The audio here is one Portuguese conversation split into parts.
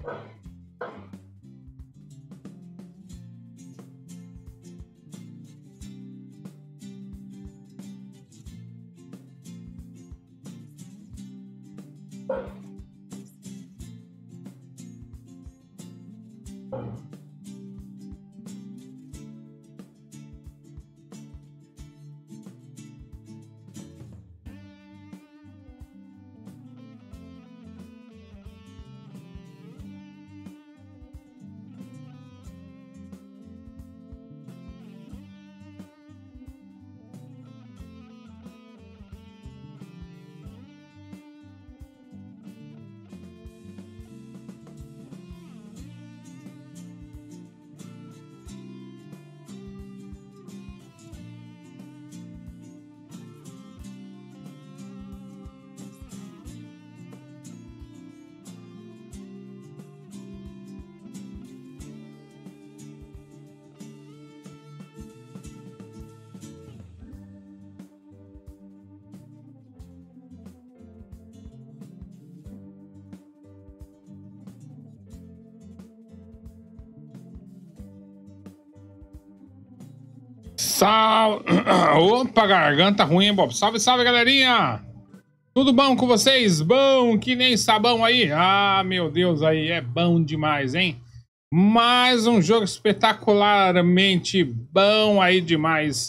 Opa, garganta ruim, hein, Bob? Salve, salve, galerinha! Tudo bom com vocês? Bom que nem sabão aí? Ah, meu Deus, aí é bom demais, hein? Mais um jogo espetacularmente bom aí demais.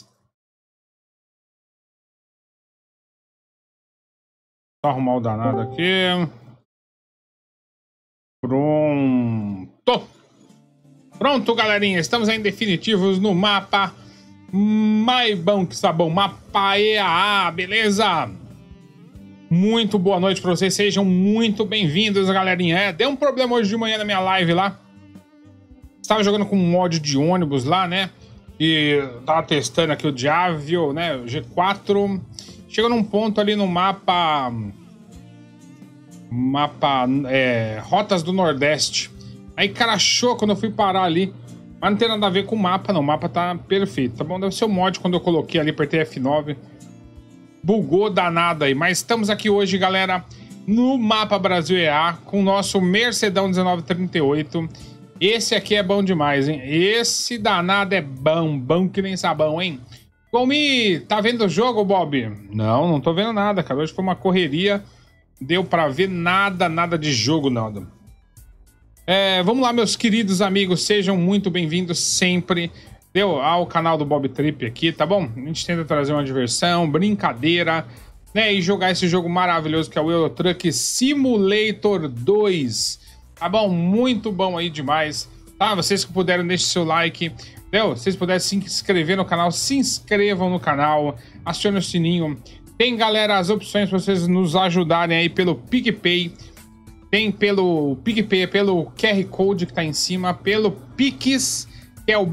Só arrumar o danado aqui. Pronto, galerinha. Estamos aí em definitivos no mapa mais bom que sabão. Mapa EAA, beleza? Muito boa noite pra vocês. Sejam muito bem-vindos, galerinha. Deu um problema hoje de manhã na minha live lá. Estava jogando com um mod de ônibus lá, né? E tava testando aqui o Diavio, né? O G4. Chegou num ponto ali no mapa... Rotas do Nordeste. Aí crashou quando eu fui parar ali. Mas não tem nada a ver com o mapa, não. O mapa tá perfeito, tá bom? Deve ser o mod quando eu coloquei ali, apertei F9. Bugou danado aí. Mas estamos aqui hoje, galera, no mapa Brasil EA, com o nosso Mercedão 1938. Esse aqui é bom demais, hein? Esse danado é bom. Bom que nem sabão, hein? Gomi, tá vendo o jogo, Bob? Não tô vendo nada, cara. Hoje foi uma correria. Deu pra ver nada de jogo, nada. Vamos lá, meus queridos amigos, sejam muito bem-vindos sempre ao canal do Bob Trip aqui, tá bom? A gente tenta trazer uma diversão, brincadeira, né? E jogar esse jogo maravilhoso que é o Euro Truck Simulator 2, tá bom? Muito bom aí demais, tá? Vocês que puderam, deixem seu like, entendeu? Vocês puderem se inscrever no canal, se inscrevam no canal, acione o sininho. Tem, galera, as opções para vocês nos ajudarem aí pelo PicPay. Tem pelo PicPay, pelo QR Code que tá em cima, pelo Pix, que é o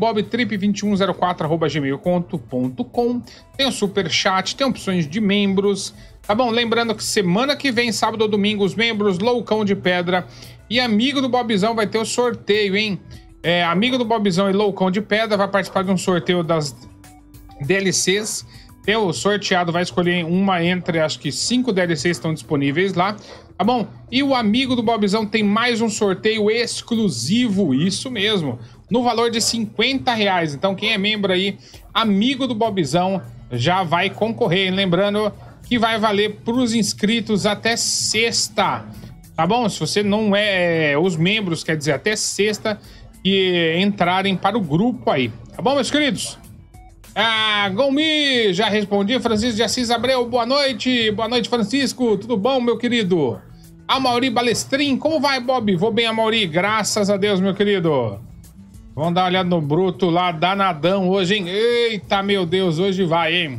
bobtrip2104@gmail.com. Tem o Superchat, tem opções de membros, tá bom? Lembrando que semana que vem, sábado ou domingo, os membros Loucão de Pedra e Amigo do Bobzão vai ter o sorteio, hein? Amigo do Bobzão e Loucão de Pedra vai participar de um sorteio das DLCs. O sorteado vai escolher uma entre, acho que 5 DLCs que estão disponíveis lá, tá bom? E o Amigo do Bobzão tem mais um sorteio exclusivo, isso mesmo, no valor de R$50. Então quem é membro aí, Amigo do Bobzão, já vai concorrer. Lembrando que vai valer para os inscritos até sexta, tá bom? Se você não é os membros, quer dizer, até sexta, que entrarem para o grupo aí, tá bom, meus queridos? Gomi, já respondi. Francisco de Assis Abreu, boa noite. Boa noite, Francisco. Tudo bom, meu querido? Amaury Balestrin, como vai, Bob? Vou bem, Amaury, graças a Deus, meu querido. Vamos dar uma olhada no bruto lá, danadão hoje, hein? Eita, meu Deus, hoje vai, hein?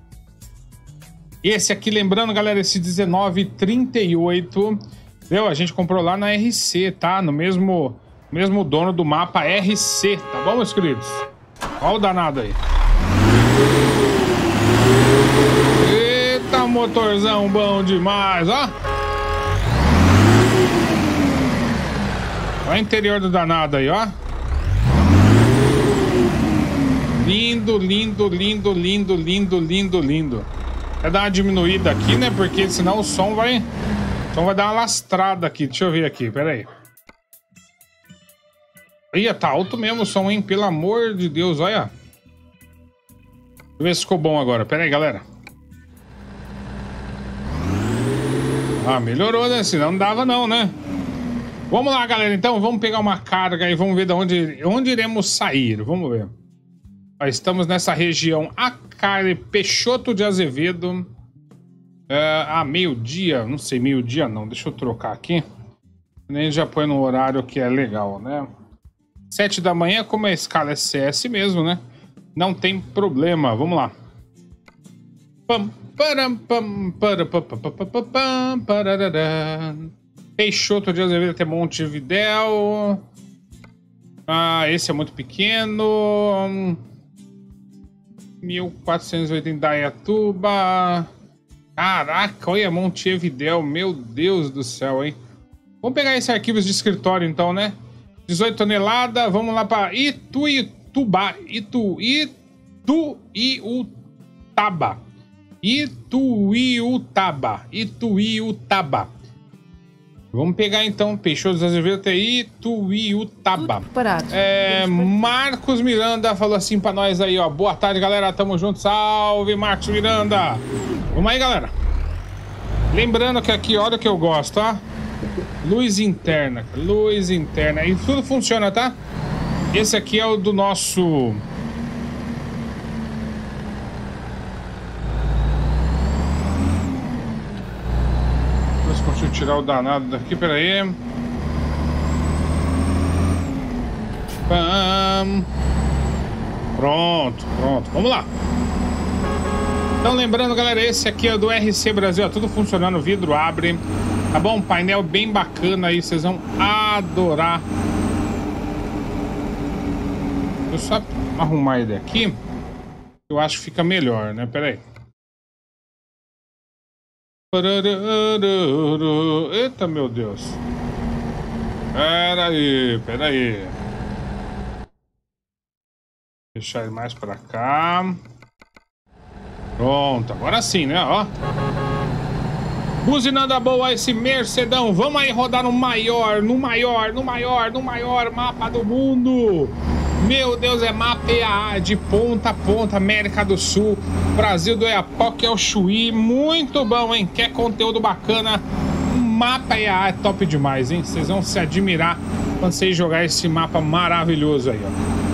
Esse aqui, lembrando, galera, esse 1938, entendeu? A gente comprou lá na RC, tá? No mesmo dono do mapa RC, tá bom, meus queridos? Olha o danado aí. Eita, motorzão bom demais, ó. Olha o interior do danado aí, ó. Lindo, lindo, lindo, lindo, lindo, lindo, lindo. Vai dar uma diminuída aqui, né? Porque senão o som vai dar uma lastrada aqui. Deixa eu ver aqui, pera aí. Ia, tá alto mesmo o som, hein? Pelo amor de Deus, olha. Deixa eu ver se ficou bom agora. Pera aí, galera. Ah, melhorou, né? Senão não dava não, né? Vamos lá, galera. Então, vamos pegar uma carga e vamos ver de onde iremos sair. Vamos ver. Nós estamos nessa região Acre, Peixoto de Azevedo. Meio-dia. Não sei, meio-dia não. Deixa eu trocar aqui. Nem já põe no horário que é legal, né? 7 da manhã, como a escala é CS mesmo, né? Não tem problema. Vamos lá. Peixoto de Azevedo até Montevidéu. Esse é muito pequeno. 1480 Dayatuba. Caraca, olha Montevidéu. Meu Deus do céu, hein? Vamos pegar esses arquivos de escritório então, né? 18 toneladas. Vamos lá para Ituiutaba. Ituiutaba. Vamos pegar então Peixoto de Azevedo até Ituiutaba. Marcos Miranda falou assim pra nós aí, ó. Boa tarde, galera. Tamo junto. Salve, Marcos Miranda. Vamos aí, galera. Lembrando que aqui, olha o que eu gosto, ó. Luz interna. Luz interna. E tudo funciona, tá? Esse aqui é o do nosso... Deixa eu tirar o danado daqui, peraí. Pronto. Vamos lá. Então, lembrando, galera, esse aqui é do RC Brasil. Ó, tudo funcionando, o vidro abre. Tá bom? Painel bem bacana aí, vocês vão adorar. Deixa eu só arrumar ele aqui. Eu acho que fica melhor, né? Peraí. Eita, meu Deus. Peraí. Deixar ele mais pra cá. Pronto, agora sim, né? Ó. Buzinada boa esse Mercedão. Vamos aí rodar no maior mapa do mundo. Meu Deus, é mapa EAA de ponta a ponta, América do Sul, Brasil do Oiapoque ao Chuí. Muito bom, hein? Quer conteúdo bacana? Mapa EAA é top demais, hein? Vocês vão se admirar quando vocês jogar esse mapa maravilhoso aí, ó.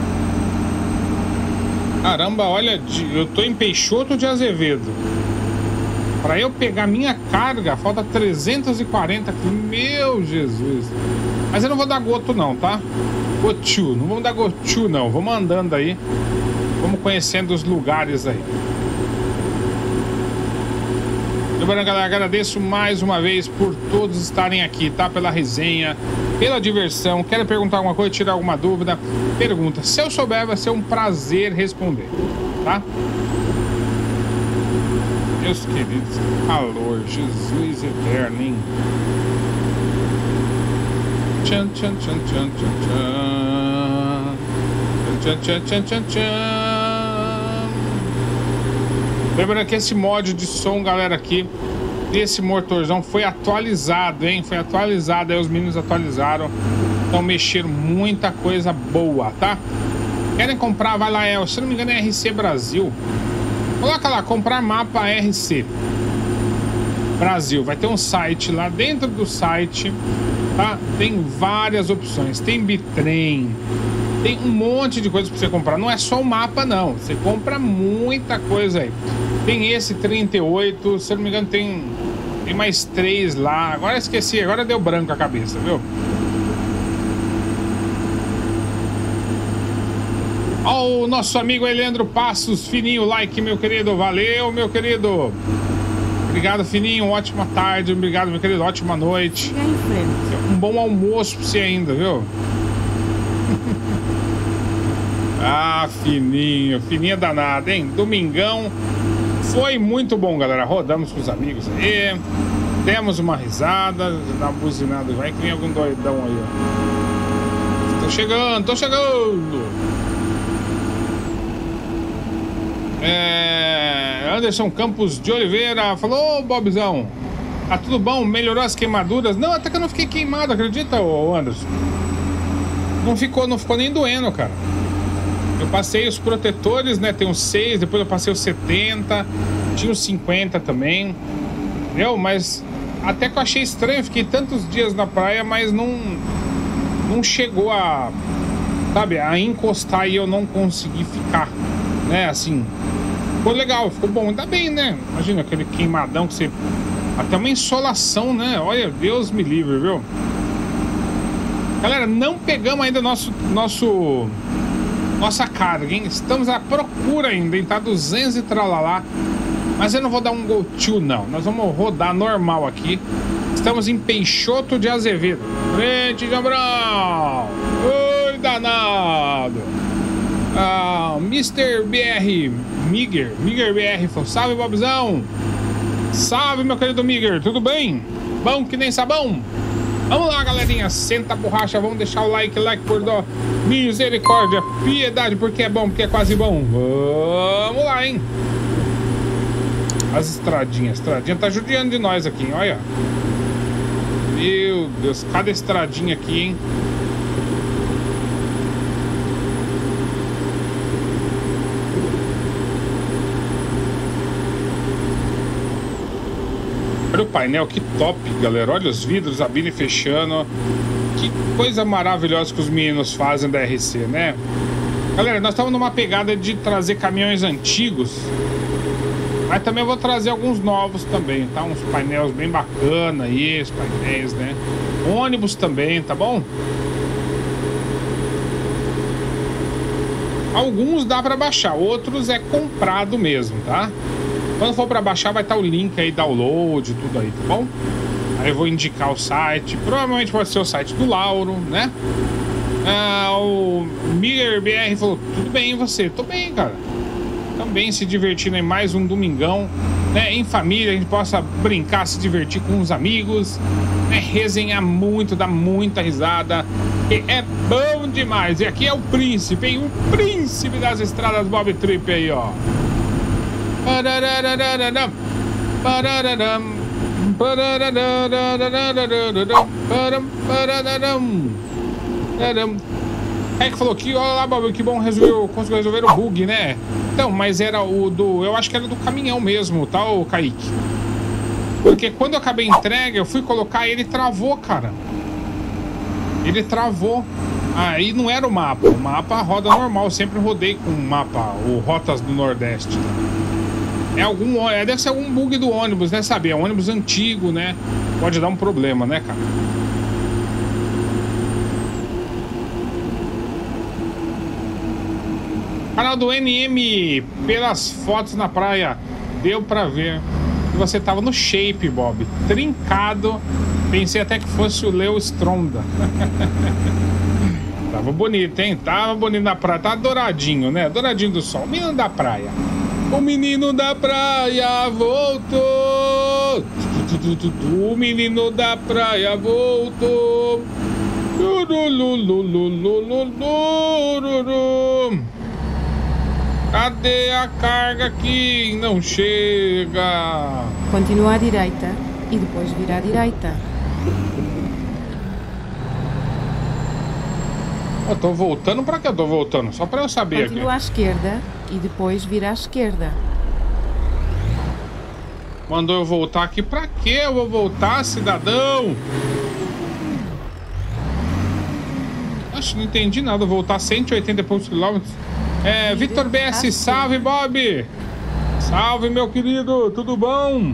Caramba, olha, eu tô em Peixoto de Azevedo. Pra eu pegar minha carga, falta 340 aqui. Meu Jesus. Mas eu não vou dar goto não, tá? Gochu, não vamos dar gochu não. Vamos andando aí. Vamos conhecendo os lugares aí. Lembrando, galera, agradeço mais uma vez por todos estarem aqui, tá? Pela resenha, pela diversão. Quero perguntar alguma coisa, tirar alguma dúvida? Pergunta. Se eu souber, vai ser um prazer responder, tá? Meus queridos, calor, Jesus eterno, hein? Tchan, tchan, tchan, tchan, tchan, tchan, tchan, tchan, tchan, tchan. Lembrando que esse mod de som, galera, aqui, desse motorzão foi atualizado, hein? Foi atualizado, aí os meninos atualizaram. Então mexeram muita coisa boa, tá? Querem comprar? Vai lá, se não me engano é RC Brasil. Coloca lá, comprar mapa RC Brasil. Vai ter um site lá. Dentro do site, tá? Tem várias opções. Tem bitrem. Tem um monte de coisa pra você comprar. Não é só o mapa, não. Você compra muita coisa aí. Tem esse 38. Se eu não me engano, tem mais 3 lá. Agora eu esqueci. Agora deu branco a cabeça, viu? Ó, o nosso amigo Eleandro Passos, Fininho, like, meu querido. Valeu, meu querido. Obrigado, Fininho. Ótima tarde. Obrigado, meu querido. Ótima noite. Um bom almoço pra você ainda, viu? Fininho. Fininho é danado, hein? Domingão. Foi muito bom, galera. Rodamos com os amigos aí. Demos uma risada. Dá uma buzinada. Vai que vem algum doidão aí, ó. Tô chegando. Anderson Campos de Oliveira falou: ô, Bobzão, tá tudo bom? Melhorou as queimaduras? Não, até que eu não fiquei queimado, acredita, ô Anderson? Não ficou nem doendo, cara. Eu passei os protetores, né? Tem uns 6, depois eu passei os 70, tinha os 50 também. Entendeu? Mas até que eu achei estranho, fiquei tantos dias na praia, mas não chegou a, sabe, a encostar e eu não consegui ficar, né? Assim, ficou legal, ficou bom, ainda bem, né? Imagina aquele queimadão que você... Até uma insolação, né? Olha, Deus me livre, viu? Galera, não pegamos ainda nossa carga, hein? Estamos à procura ainda, hein? Tá 200 e tralalá. Mas eu não vou dar um go to, não. Nós vamos rodar normal aqui. Estamos em Peixoto de Azevedo. Frente de Ambrão. Oi, danado. Mr. BR Migger BR falou: salve, Bobzão. Salve, meu querido Migger. Tudo bem? Bom que nem sabão? Vamos lá, galerinha, senta a borracha, vamos deixar o like por dó, misericórdia, piedade, porque é bom, porque é quase bom. Vamos lá, hein? As estradinhas tá judiando de nós aqui, hein? Olha. Meu Deus, cada estradinha aqui, hein? Olha o painel, que top, galera. Olha os vidros abrindo e fechando. Que coisa maravilhosa que os meninos fazem da RC, né? Galera, nós estamos numa pegada de trazer caminhões antigos, mas também eu vou trazer alguns novos também, tá? Uns painéis bem bacana aí, os painéis, né? Ônibus também, tá bom? Alguns dá pra baixar, outros é comprado mesmo, tá? Quando for para baixar, vai estar o link aí, download, tudo aí, tá bom? Aí eu vou indicar o site, provavelmente pode ser o site do Lauro, né? O Miller BR falou: tudo bem, e você? Tô bem, cara. Também se divertindo em mais um domingão, né? Em família, a gente possa brincar, se divertir com os amigos, né? Resenhar muito, dar muita risada. E é bom demais. E aqui é o príncipe, hein? O príncipe das estradas Bob Trip aí, ó. É que falou que, olha lá, Bob, que bom, conseguiu resolver o bug, né? Então, mas era o do... Eu acho que era do caminhão mesmo, tá, ô Kaique? Porque quando eu acabei a entrega, eu fui colocar e ele travou, cara. Ele travou. Aí não era o mapa roda normal. Eu sempre rodei com o mapa, o Rotas do Nordeste. Deve ser algum bug do ônibus, né? Sabe? É um ônibus antigo, né? Pode dar um problema, né, cara? Canal do NM, pelas fotos na praia, deu pra ver que você tava no shape, Bob. Trincado. Pensei até que fosse o Leo Stronda. Tava bonito, hein? Tava bonito na praia. Tava douradinho, né? Douradinho do sol. O menino da praia. O menino da praia voltou. O menino da praia voltou. Cadê a carga que não chega? Continua à direita e depois vira à direita. Eu tô voltando, pra que eu tô voltando? Só pra eu saber. Continua aqui. à esquerda e depois vira à esquerda. Mandou eu voltar aqui. Pra que eu vou voltar, cidadão? Acho que não entendi nada. Voltar 180 e poucos quilômetros. Victor BS, salve, Bob! Salve, meu querido, tudo bom?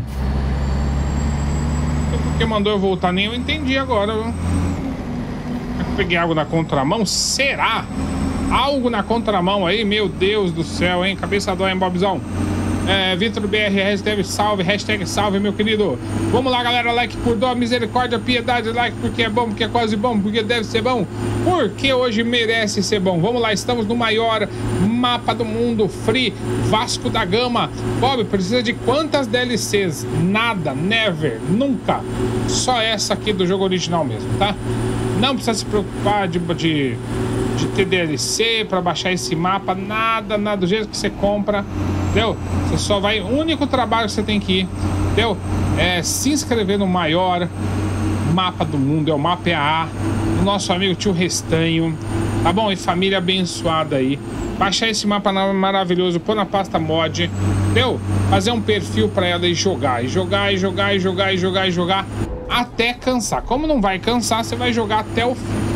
Porque mandou eu voltar, nem eu entendi agora, viu? Peguei algo na contramão? Será? Algo na contramão aí? Meu Deus do céu, hein? Cabeça dói, hein, Bobzão? Vitor BR, hashtag salve, meu querido. Vamos lá, galera, like por dó, misericórdia, piedade, like porque é bom, porque é quase bom, porque deve ser bom, porque hoje merece ser bom. Vamos lá, estamos no maior mapa do mundo, Free, Vasco da Gama. Bob, precisa de quantas DLCs? Nada, never, nunca. Só essa aqui do jogo original mesmo, tá? Não precisa se preocupar de ter DLC para baixar esse mapa, nada do jeito que você compra, entendeu? Você só vai, o único trabalho que você tem que ir, entendeu? É se inscrever no maior mapa do mundo, é o Mapa EA, o nosso amigo Tio Restanho, Tá bom? E família abençoada aí. Baixar esse mapa maravilhoso, pôr na pasta mod. Deu? Fazer um perfil pra ela e jogar. E jogar, e jogar, e jogar, e jogar, e jogar. Até cansar. Como não vai cansar, você vai jogar até o fim.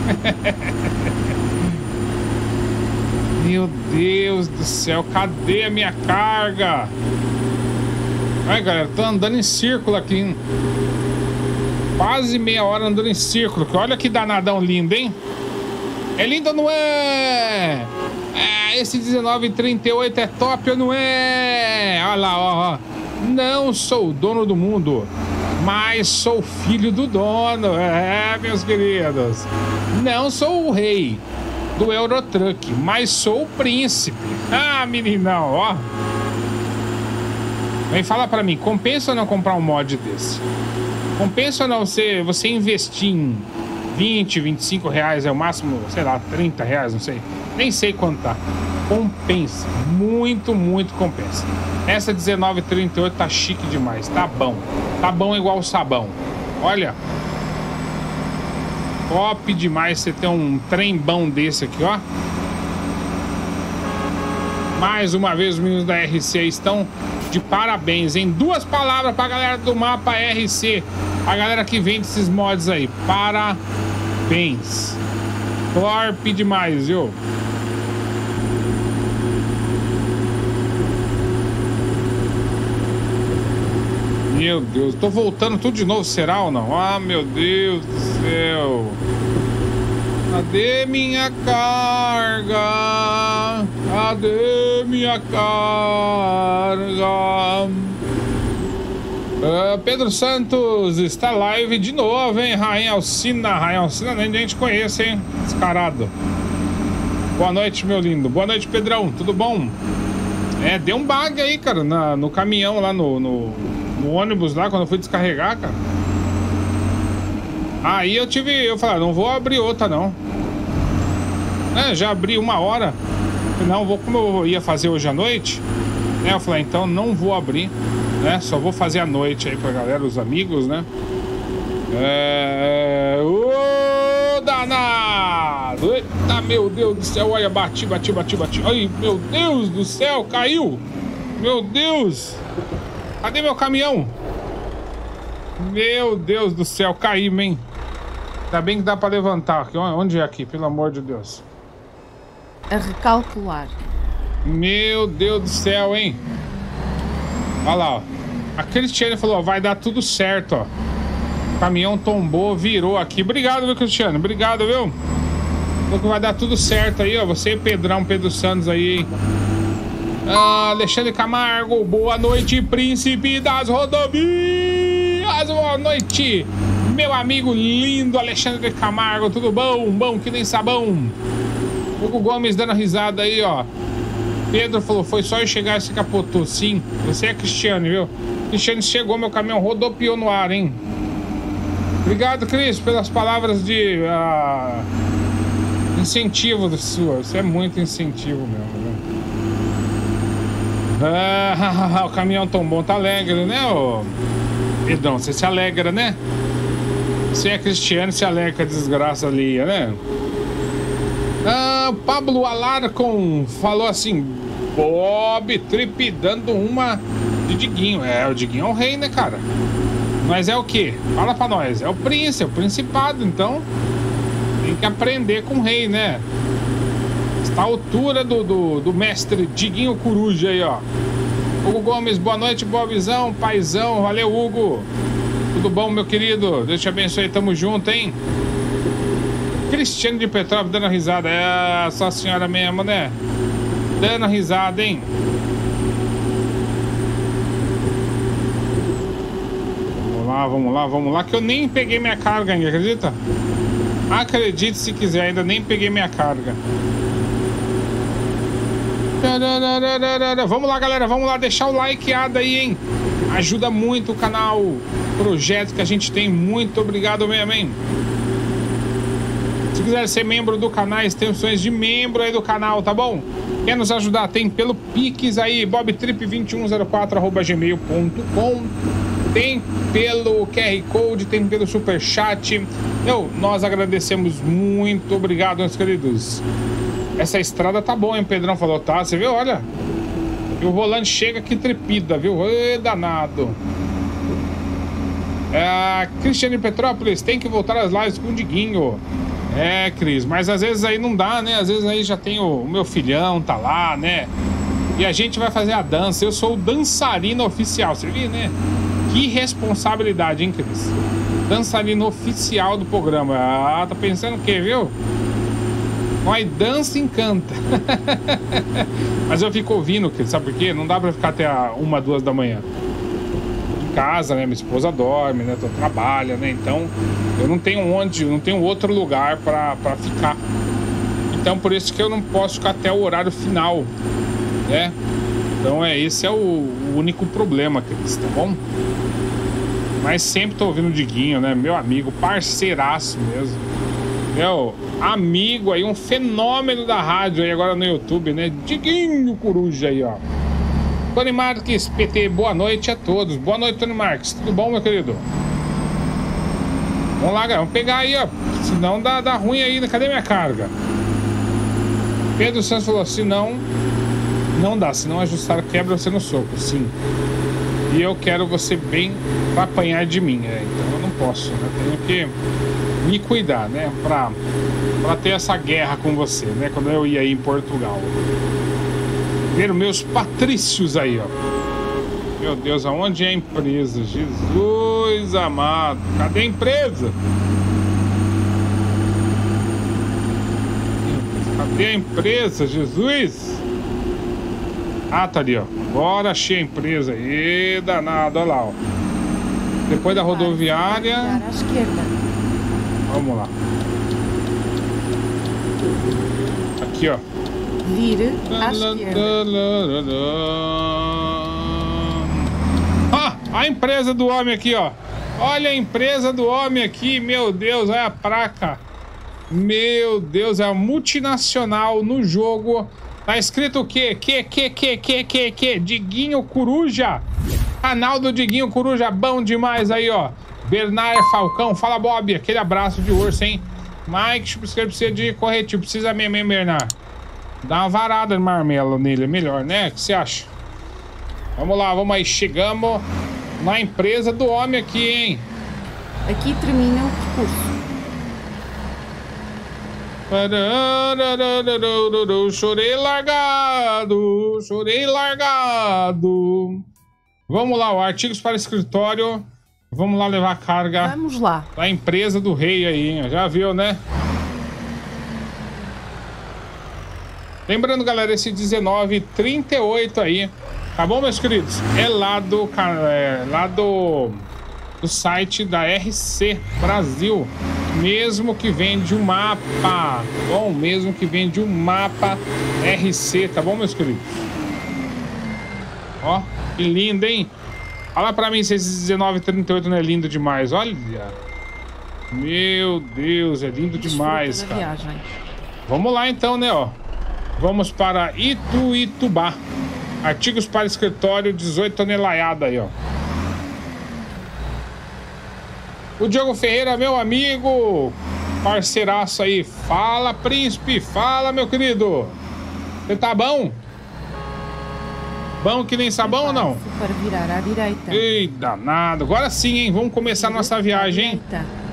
Meu Deus do céu, cadê a minha carga? Ai, galera, tô andando em círculo aqui, hein? Quase meia hora andando em círculo. Olha que danadão lindo, hein? É lindo ou não é? Esse 1938 é top ou não é? Olha lá, ó. Não sou o dono do mundo, mas sou filho do dono. Meus queridos. Não sou o rei do Eurotruck, mas sou o príncipe. Meninão, ó. Vem falar pra mim, compensa ou não comprar um mod desse? Compensa ou não você investir em 20, 25 reais, é o máximo, sei lá, 30 reais, não sei. Nem sei quanto tá. Compensa. Muito, muito compensa. Essa 1938 tá chique demais. Tá bom. Tá bom igual o sabão. Olha. Top demais você ter um trembão desse aqui, ó. Mais uma vez os meninos da RC estão de parabéns, em 2 palavras pra galera do mapa RC, a galera que vende esses mods aí. Parabéns. Top demais, viu? Meu Deus, tô voltando tudo de novo, será ou não? Meu Deus do céu. Cadê minha carga? Cadê minha carga? Pedro Santos está live de novo, hein? Rainha Alcina. Rainha Alcina nem a gente conhece, hein? Descarado. Boa noite, meu lindo. Boa noite, Pedrão. Tudo bom? Deu um bug aí, cara, no caminhão lá, no ônibus lá, quando eu fui descarregar, cara. Aí eu falei, não vou abrir outra, não. Já abri 1 hora. Não, como eu ia fazer hoje à noite, né? Eu falei, então não vou abrir, né? Só vou fazer à noite aí pra galera, os amigos, né? Danado! Eita, meu Deus do céu, olha, bati. Ai, meu Deus do céu, caiu! Meu Deus! Cadê meu caminhão? Meu Deus do céu, caímos, hein? Ainda bem que dá pra levantar aqui. Onde é aqui, pelo amor de Deus? A recalcular. Meu Deus do céu, hein? Olha lá, ó. A Cristiane falou, ó, vai dar tudo certo, ó. O caminhão tombou, virou aqui. Obrigado, viu, Cristiane? Obrigado, viu? Falou que vai dar tudo certo aí, ó. Você e Pedrão, Pedro Santos aí, hein? Alexandre Camargo, boa noite, príncipe das rodovias. Boa noite, meu amigo lindo Alexandre Camargo. Tudo bom? Bom que nem sabão. Hugo Gomes dando risada aí, ó. Pedro falou, foi só eu chegar e se capotou. Sim, você é Cristiane, viu? Cristiane chegou, meu caminhão rodopiou no ar, hein? Obrigado, Cris, pelas palavras de incentivo sua. Isso é muito incentivo mesmo, né? O caminhão tão bom, tá alegre, né, ô Pedrão? Você se alegra, né? Você é Cristiano, se alegra com a desgraça ali, né? Pablo Alarcon falou assim, Bob Trip dando uma de Diguinho. O Diguinho é o rei, né, cara? Mas é o quê? Fala pra nós. É o príncipe, é o principado, então tem que aprender com o rei, né? Está à altura do mestre Diguinho Coruja aí, ó. Hugo Gomes, boa noite, Bobzão, paizão, valeu, Hugo. Tudo bom, meu querido? Deus te abençoe, tamo junto, hein? Cristiano de Petrópolis dando risada. Só a senhora mesmo, né? Dando risada, hein? Vamos lá, que eu nem peguei minha carga ainda, acredita? Acredite se quiser, ainda nem peguei minha carga. Vamos lá, galera, vamos lá, deixar o likeado aí, hein? Ajuda muito o canal, o projeto que a gente tem. Muito obrigado mesmo, hein? Se quiser ser membro do canal, extensões de membro aí do canal, tá bom? Quer nos ajudar? Tem pelo Pix aí, bobtrip2104@gmail.com. tem pelo QR Code, tem pelo Superchat. Nós agradecemos muito. Obrigado, meus queridos. Essa estrada tá boa, hein? O Pedrão falou, tá? Você viu? Olha. E o volante chega que trepida, viu? Ê, danado. Cristiane Petrópolis, tem que voltar às lives com o Diguinho. Cris, mas às vezes aí não dá, né? Às vezes aí já tem o meu filhão, tá lá, né? E a gente vai fazer a dança. Eu sou o dançarino oficial, você viu, né? Que responsabilidade, hein, Cris? Dançarino oficial do programa. Tá pensando o quê, viu? Nós dança e canta. Mas eu fico ouvindo, Cris, sabe por quê? Não dá pra ficar até 1, 2 da manhã. Em casa, né? Minha esposa dorme, né? Tu trabalha, né? Então, eu não tenho outro lugar pra ficar. Então, por isso que eu não posso ficar até o horário final, né? Então, esse é o único problema, Cris, tá bom? Mas sempre tô ouvindo o Diguinho, né? Meu amigo, parceiraço mesmo. Meu amigo aí, um fenômeno da rádio aí agora no YouTube, né? Diguinho Coruja aí, ó. Tony Marques, PT, boa noite a todos. Boa noite, Tony Marques. Tudo bom, meu querido? Vamos lá, galera. Vamos pegar aí, ó. Senão dá ruim aí. Cadê minha carga? Pedro Santos falou, senão não dá. Se não ajustar, quebra você no soco. Sim. E eu quero você bem pra apanhar de mim. Então eu não posso, né? Tenho que me cuidar, né? Pra ter essa guerra com você, né? Quando eu ia aí em Portugal. Ver meus patrícios aí, ó. Meu Deus, aonde é a empresa? Jesus amado. Cadê a empresa? Cadê a empresa, Jesus? Ah, tá ali, ó. Agora achei a empresa aí, danado, olha lá, ó. Depois da rodoviária. À esquerda. Vamos lá. Aqui, ó. Vire à esquerda. A empresa do homem aqui, ó. Olha a empresa do homem aqui, meu Deus, olha a placa. Meu Deus, é a multinacional no jogo. Tá escrito o quê? Que? Diguinho Coruja. Canal do Diguinho Coruja, bom demais aí, ó. Bernard Falcão, fala Bob, aquele abraço de urso, hein? Mike, precisa de corretivo, precisa mesmo, hein, Bernard? Dá uma varada de marmelo nele, é melhor, né? O que você acha? Vamos lá, vamos aí, chegamos na empresa do homem aqui, hein? Aqui termina o percurso. Chorei largado. Vamos lá, artigos para escritório. Vamos lá levar a carga. Vamos lá. Da empresa do rei aí, hein? Já viu, né? Lembrando, galera, esse 1938 aí, tá bom, meus queridos? É lá do site da RC Brasil, mesmo que vende um mapa, bom, mesmo que vende um mapa RC, tá bom, meus queridos? Ó, que lindo, hein? Fala pra mim se esse 1938 não é lindo demais, olha. Meu Deus, é lindo demais, cara. Vamos lá então, né, ó. Vamos para Ituitubá. Artigos para escritório, 18 toneladas aí, ó. O Diogo Ferreira, meu amigo, parceiraço aí. Fala, príncipe, fala, meu querido. Você tá bom? Bom que nem sabão ou não? Para virar à direita. Ei, danado. Agora sim, hein? Vamos começar nossa viagem, hein?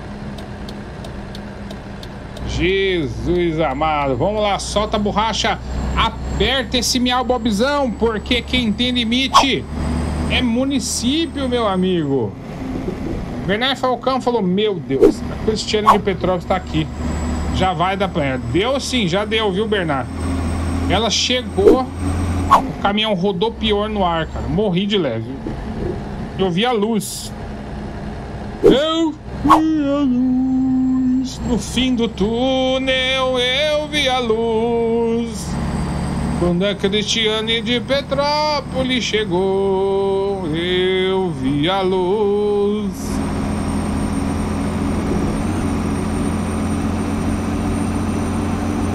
Jesus amado. Vamos lá, solta a borracha. Aperta esse miau bobzão, porque quem tem limite é município, meu amigo. Bernard Falcão falou, meu Deus, a Cristiane de Petrópolis tá aqui. Já vai dar pra ela. Deu sim, já deu, viu, Bernard? Ela chegou, o caminhão rodou pior no ar, cara. Morri de leve. Eu vi a luz. Eu vi a luz. No fim do túnel eu vi a luz. Quando a Cristiane de Petrópolis chegou, eu vi a luz.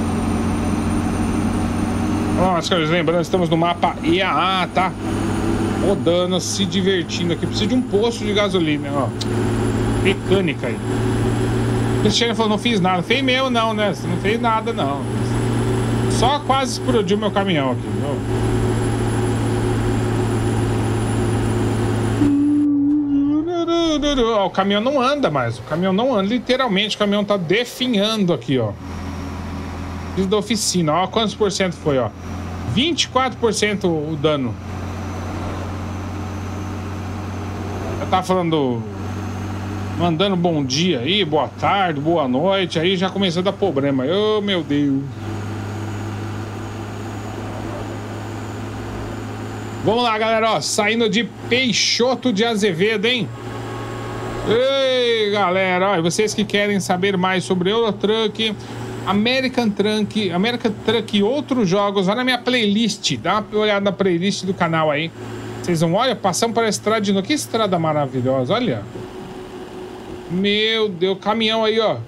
Nossa, lembrando, estamos no mapa IAA, tá? rodando, se divertindo aqui. Precisa de um posto de gasolina, ó. Mecânica aí. O Cristiano falou, não fiz nada. Fez meu não, né? Você não fez nada, não. Só quase explodiu meu caminhão aqui, viu? Ó, o caminhão não anda mais. O caminhão não anda, literalmente. O caminhão tá definhando aqui, ó. Fiz da oficina, ó. Quantos por cento foi, ó? 24% o dano. Eu tava falando, mandando bom dia aí, boa tarde, boa noite. Aí já começou a dar problema. Oh, meu Deus. Vamos lá, galera, ó. Saindo de Peixoto de Azevedo, hein? Ei, galera, ó. Vocês que querem saber mais sobre Eurotruck, American Truck e outros jogos, vai na minha playlist. Dá uma olhada na playlist do canal aí. Vocês vão, olha, passamos para a estrada de novo. Que estrada maravilhosa, olha. Meu Deus, caminhão aí, ó.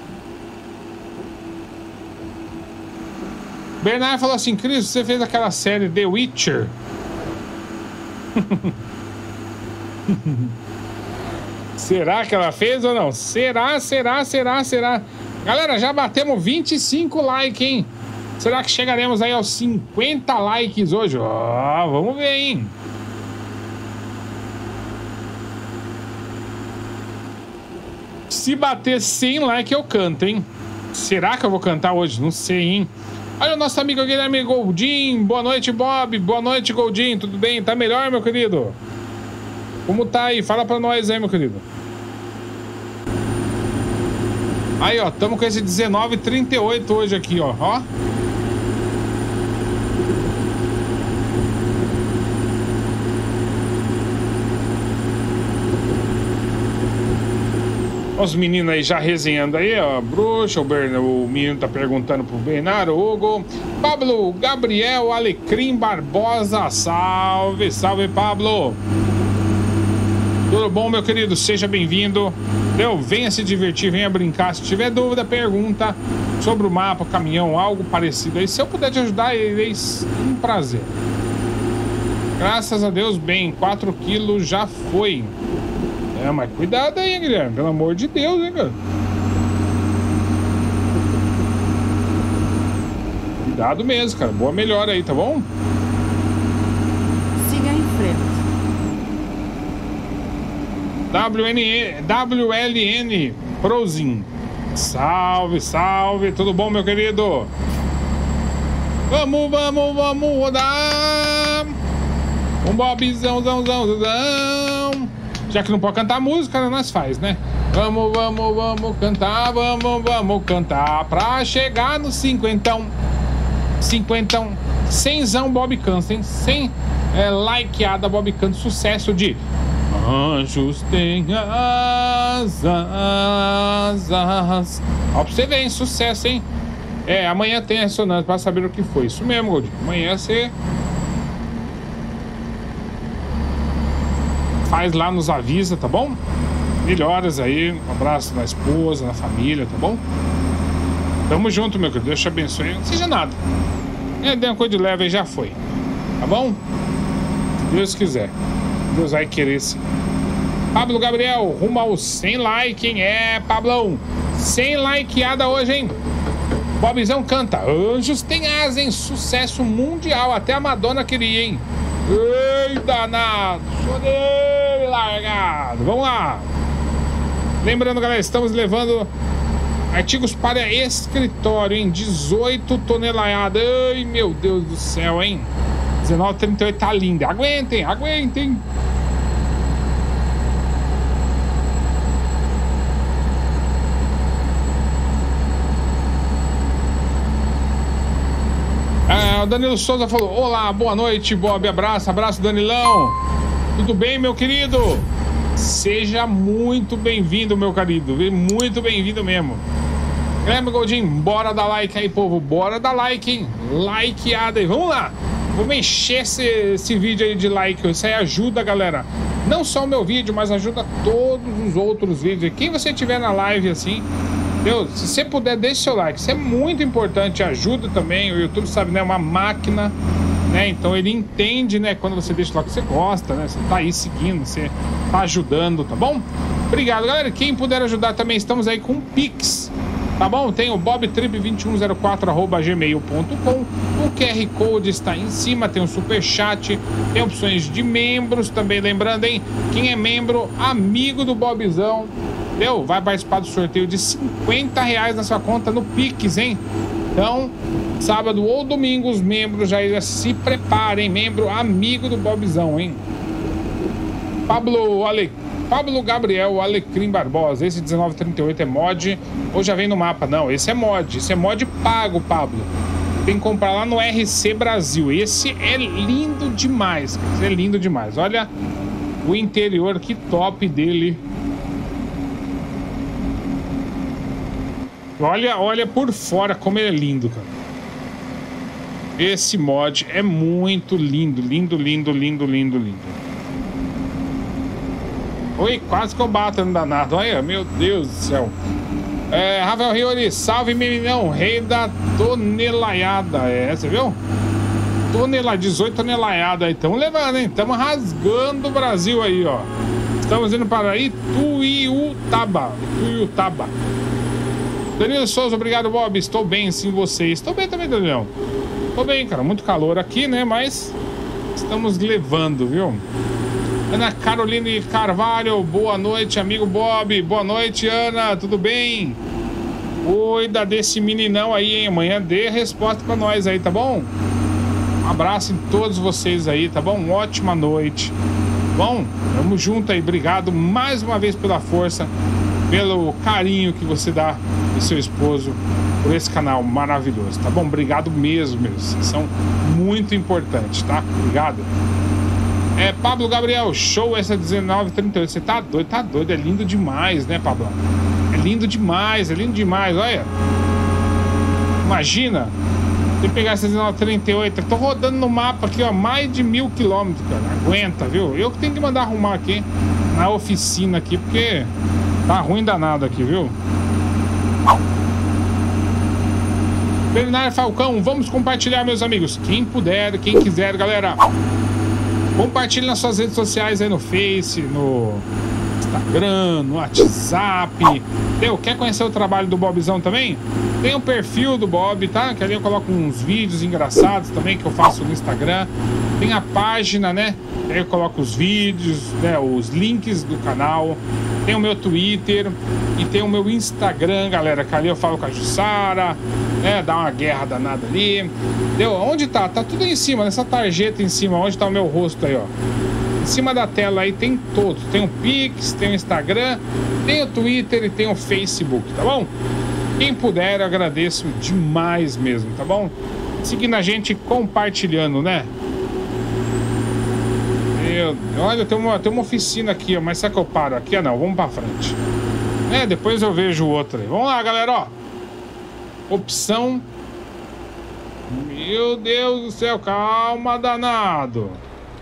Bernardo falou assim, Cris, você fez aquela série The Witcher? Será que ela fez ou não? Será? Galera, já batemos 25 likes, hein? Será que chegaremos aí aos 50 likes hoje? Ó, vamos ver, hein? Se bater 100 likes eu canto, hein? Será que eu vou cantar hoje? Não sei, hein? Olha o nosso amigo Guilherme Goldin. Boa noite, Bob. Boa noite, Goldin. Tudo bem? Tá melhor, meu querido? Como tá aí? Fala pra nós aí, meu querido. Aí, ó. Tamo com esse 19,38 hoje aqui, ó. Ó. Os meninos aí já resenhando aí, ó. Bruxa, o menino tá perguntando pro Bernardo, Hugo. Pablo, Gabriel, Alecrim Barbosa. Salve, salve, Pablo. Tudo bom, meu querido? Seja bem-vindo. Venha se divertir, venha brincar. Se tiver dúvida, pergunta sobre o mapa, caminhão, algo parecido aí. Se eu puder te ajudar, é um prazer. Graças a Deus, bem. 4 quilos já foi. É, mas cuidado aí, Guilherme. Pelo amor de Deus, hein, cara. Cuidado mesmo, cara. Boa melhora aí, tá bom? Siga em frente. WLN Prozin. Salve, salve. Tudo bom, meu querido? Vamos rodar. Um bobzão. Já que não pode cantar música, nós faz, né? Vamos cantar pra chegar no cinquentão. Cenzão Bob Canto, hein? Sem likeada Bob Canto, sucesso de Anjos Têm Asas. Ó, pra você ver, hein? Sucesso, hein? Amanhã tem ressonância pra saber o que foi. Isso mesmo, Goldinho. Amanhã você faz lá, nos avisa, tá bom? Melhoras aí, um abraço na esposa, na família, tá bom? Tamo junto, meu querido, Deus te abençoe. Não seja nada. Deu uma coisa de leve aí, já foi. Tá bom? Se Deus quiser. Deus vai querer sim. Pablo Gabriel, rumo aos 100 likes, hein? Pablão, 100 likeada hoje, hein? Bobzão canta Anjos Têm Asas, hein? Sucesso mundial, até a Madonna queria, hein? Ei, danado! Chorei, largado! Vamos lá! Lembrando, galera, estamos levando artigos para escritório, hein? 18 toneladas. Ai, meu Deus do céu, hein? 19,38 tá linda. Aguentem! O Danilo Souza falou: olá, boa noite, Bob. Abraço, Danilão. Tudo bem, meu querido? Seja muito bem-vindo, meu querido. Muito bem-vindo mesmo. Lembra, Goldinho? Bora dar like aí, povo. Bora dar like, hein? Likeada aí. Vamos lá. Vamos encher esse vídeo aí de like. Isso aí ajuda, galera. Não só o meu vídeo, mas ajuda todos os outros vídeos. Quem você tiver na live assim, Deus, se você puder, deixe seu like. Isso é muito importante, ajuda também. O YouTube, sabe, né? É uma máquina né? Então ele entende, né? Quando você deixa lá que você gosta, né? Você tá aí seguindo, você tá ajudando, tá bom? Obrigado, galera. Quem puder ajudar também, estamos aí com o Pix, tá bom? Tem o bobtrip2104@gmail.com. O QR Code está em cima, tem o Superchat, tem opções de membros também. Lembrando, hein? Quem é membro, amigo do Bobzão, entendeu? Vai participar do sorteio de R$50 na sua conta no Pix, hein? Então, sábado ou domingo, os membros já se preparem. Membro amigo do Bobzão, hein? Pablo Gabriel Alecrim Barbosa. Esse 1938 é mod ou já vem no mapa? Não, esse é mod. Esse é mod pago, Pablo. Tem que comprar lá no RC Brasil. Esse é lindo demais. Esse é lindo demais. Olha o interior, que top dele. Olha por fora como ele é lindo, cara. Esse mod é muito lindo. Lindo, lindo, lindo, lindo, lindo. Oi, quase que eu bato no danado. Olha, meu Deus do céu. Rafael Riori, salve meninão, rei da tonelaiada. Você viu? 18 tonelaiada aí. Estamos levando, hein? Estamos rasgando o Brasil aí, ó. Estamos indo para Ituiutaba. Danilo Souza, obrigado, Bob. Estou bem, sim, vocês. Estou bem também, Danilão. Estou bem, cara. Muito calor aqui, né? Mas estamos levando, viu? Ana Caroline Carvalho, boa noite, amigo Bob. Boa noite, Ana. Tudo bem? Cuida desse meninão aí, hein? Amanhã dê resposta pra nós aí, tá bom? Um abraço em todos vocês aí, tá bom? Uma ótima noite. Bom, tamo junto aí. Obrigado mais uma vez pela força, pelo carinho que você dá do seu esposo por esse canal maravilhoso, tá bom? Obrigado mesmo, vocês são muito importantes, tá? Obrigado. Pablo Gabriel, show essa 1938. Você tá doido, é lindo demais, né, Pablo? É lindo demais, olha. Imagina, se pegar essa 1938, eu tô rodando no mapa aqui, ó, mais de 1000 quilômetros, cara. Aguenta, viu? Eu que tenho que mandar arrumar aqui na oficina aqui, porque tá ruim danado aqui, viu? Bernardo Falcão, vamos compartilhar, meus amigos. Quem puder, quem quiser, galera. Compartilhe nas suas redes sociais aí no Face, no Instagram, no WhatsApp. Quer conhecer o trabalho do Bobzão também? Tem o perfil do Bob, tá? Que ali eu coloco uns vídeos engraçados também que eu faço no Instagram. Tem a página, né? Aí eu coloco os vídeos, né? Os links do canal. Tem o meu Twitter e tem o meu Instagram, galera. Que ali eu falo com a Jussara, né? Dá uma guerra danada ali. Onde tá? Tá tudo em cima, nessa tarjeta em cima. Onde tá o meu rosto aí, ó? Em cima da tela aí tem todos. Tem o Pix, tem o Instagram, tem o Twitter e tem o Facebook, tá bom? Quem puder, eu agradeço demais mesmo, tá bom? Seguindo a gente, compartilhando, né? Olha, tem uma oficina aqui, ó. Mas será que eu paro aqui? Não, vamos pra frente. Depois eu vejo o outro aí. Vamos lá, galera, ó. Opção. Meu Deus do céu, calma, danado.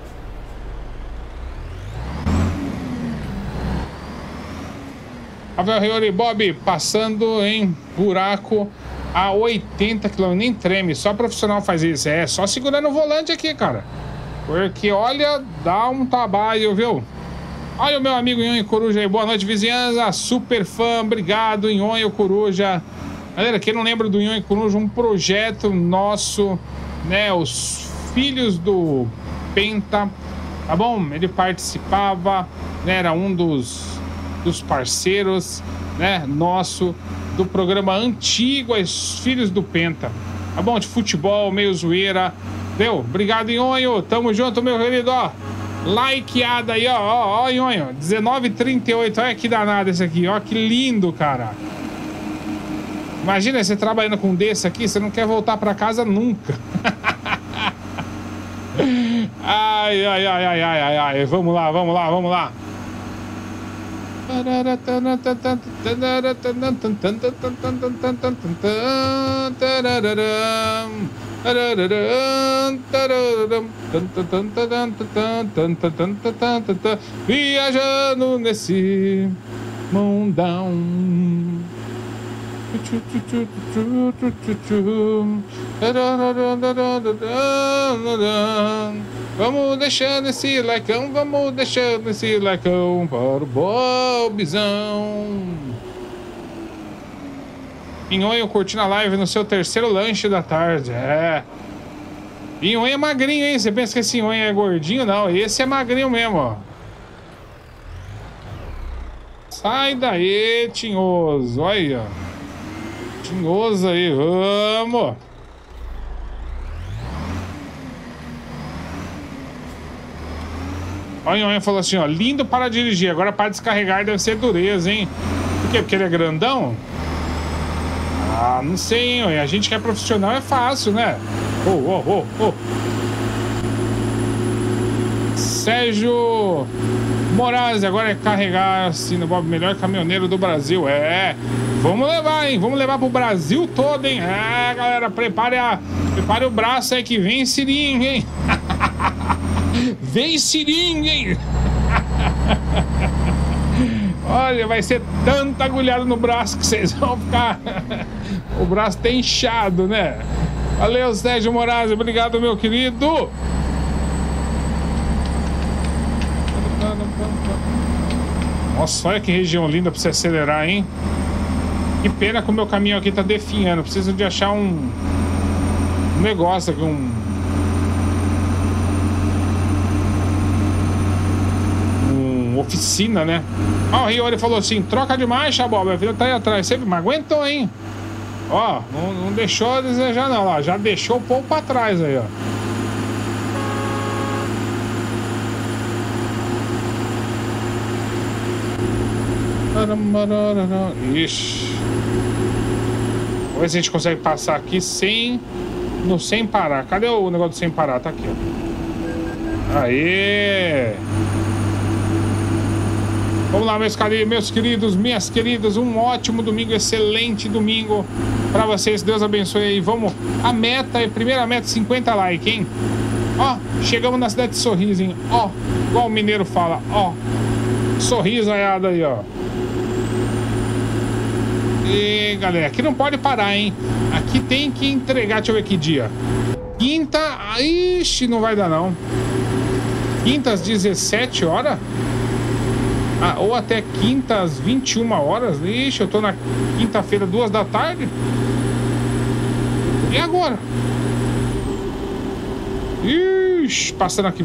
Rafael Riori, Bob, passando em buraco a 80 km, nem treme, só profissional faz isso. Só segurando o volante aqui, cara. Porque, olha, dá um trabalho, viu? Olha o meu amigo Nhonho Coruja aí, boa noite, vizinhança, super fã, obrigado, Nhonho Coruja. Galera, quem não lembra do Nhonho Coruja, um projeto nosso, né, os filhos do Penta, tá bom? Ele participava, né, era um dos parceiros, né, nosso, do programa antigo, os Filhos do Penta, tá bom? De futebol, meio zoeira, Obrigado, Nhonho, tamo junto, meu querido, ó, likeada aí, ó, Nhonho, 1938, olha que danado esse aqui, ó, que lindo, cara. Imagina você trabalhando com desse aqui, você não quer voltar pra casa nunca. Ai, vamos lá. Viajando nesse mundão. Vamos deixando esse likeão, vamos deixando esse likeão para o Bobzão. Pinhonho curtindo a live no seu terceiro lanche da tarde. É. Pinhonho é magrinho, hein? Você pensa que esse Pinhonho é gordinho? Não, esse é magrinho mesmo, ó. Sai daí, tinhoso. Olha. Tinhoso aí, vamos. Olha, o Pinhonho falou assim, ó. Lindo para dirigir, agora para descarregar deve ser dureza, hein? Por quê? Porque ele é grandão? Ah, não sei, hein? A gente que é profissional é fácil, né? Sérgio Moraes, agora é carregar assim no Bob, melhor caminhoneiro do Brasil. É, vamos levar, hein? Vamos levar pro Brasil todo, hein? É, galera, prepare o braço aí que vem seringa, hein? Vem seringa, hein? Olha, vai ser tanta agulhada no braço que vocês vão ficar... O braço tá inchado, né? Valeu, Sérgio Moraes. Obrigado, meu querido. Nossa, olha que região linda pra você acelerar, hein? Que pena que o meu caminhão aqui tá definhando. Preciso de achar um negócio aqui, oficina, né? Ó, o Riori falou assim, troca de marcha, Bob, a vida tá aí atrás. Você me aguentou, hein? Ó, não deixou a desejar não, ó. Já deixou o povo pra trás aí, ó. Ixi. Vamos ver se a gente consegue passar aqui sem parar. Cadê o negócio do sem parar? Tá aqui, ó. Aê! Vamos lá, meus queridos, minhas queridas, um ótimo domingo, excelente domingo pra vocês, Deus abençoe aí. Vamos, a primeira meta, 50 likes, hein? Ó, chegamos na cidade de Sorriso, hein? Ó, igual o mineiro fala, ó, sorrisaiada aí, ó. E, galera, aqui não pode parar, hein? Aqui tem que entregar, deixa eu ver que dia. Quinta, ixi, não vai dar não. Quinta às 17 horas? Ah, ou até quinta às 21 horas. Ixi, eu tô na quinta-feira, 2 da tarde. E agora? Ixi, passando aqui.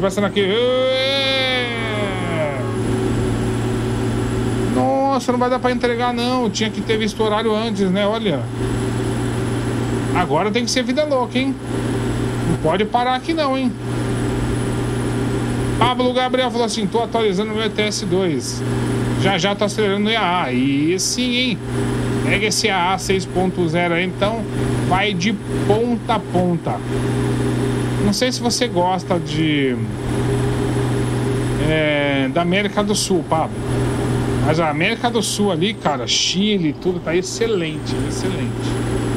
Nossa, não vai dar pra entregar não. Tinha que ter visto o horário antes, né? Olha. Agora tem que ser vida louca, hein? Não pode parar aqui não, hein? Pablo Gabriel falou assim, tô atualizando o meu ETS2. Já tô acelerando o EAA. Aí sim, hein? Pega esse EAA 6.0 aí, então vai de ponta a ponta. Não sei se você gosta da América do Sul, Pablo. Mas a América do Sul ali, cara, Chile, tudo tá excelente, excelente.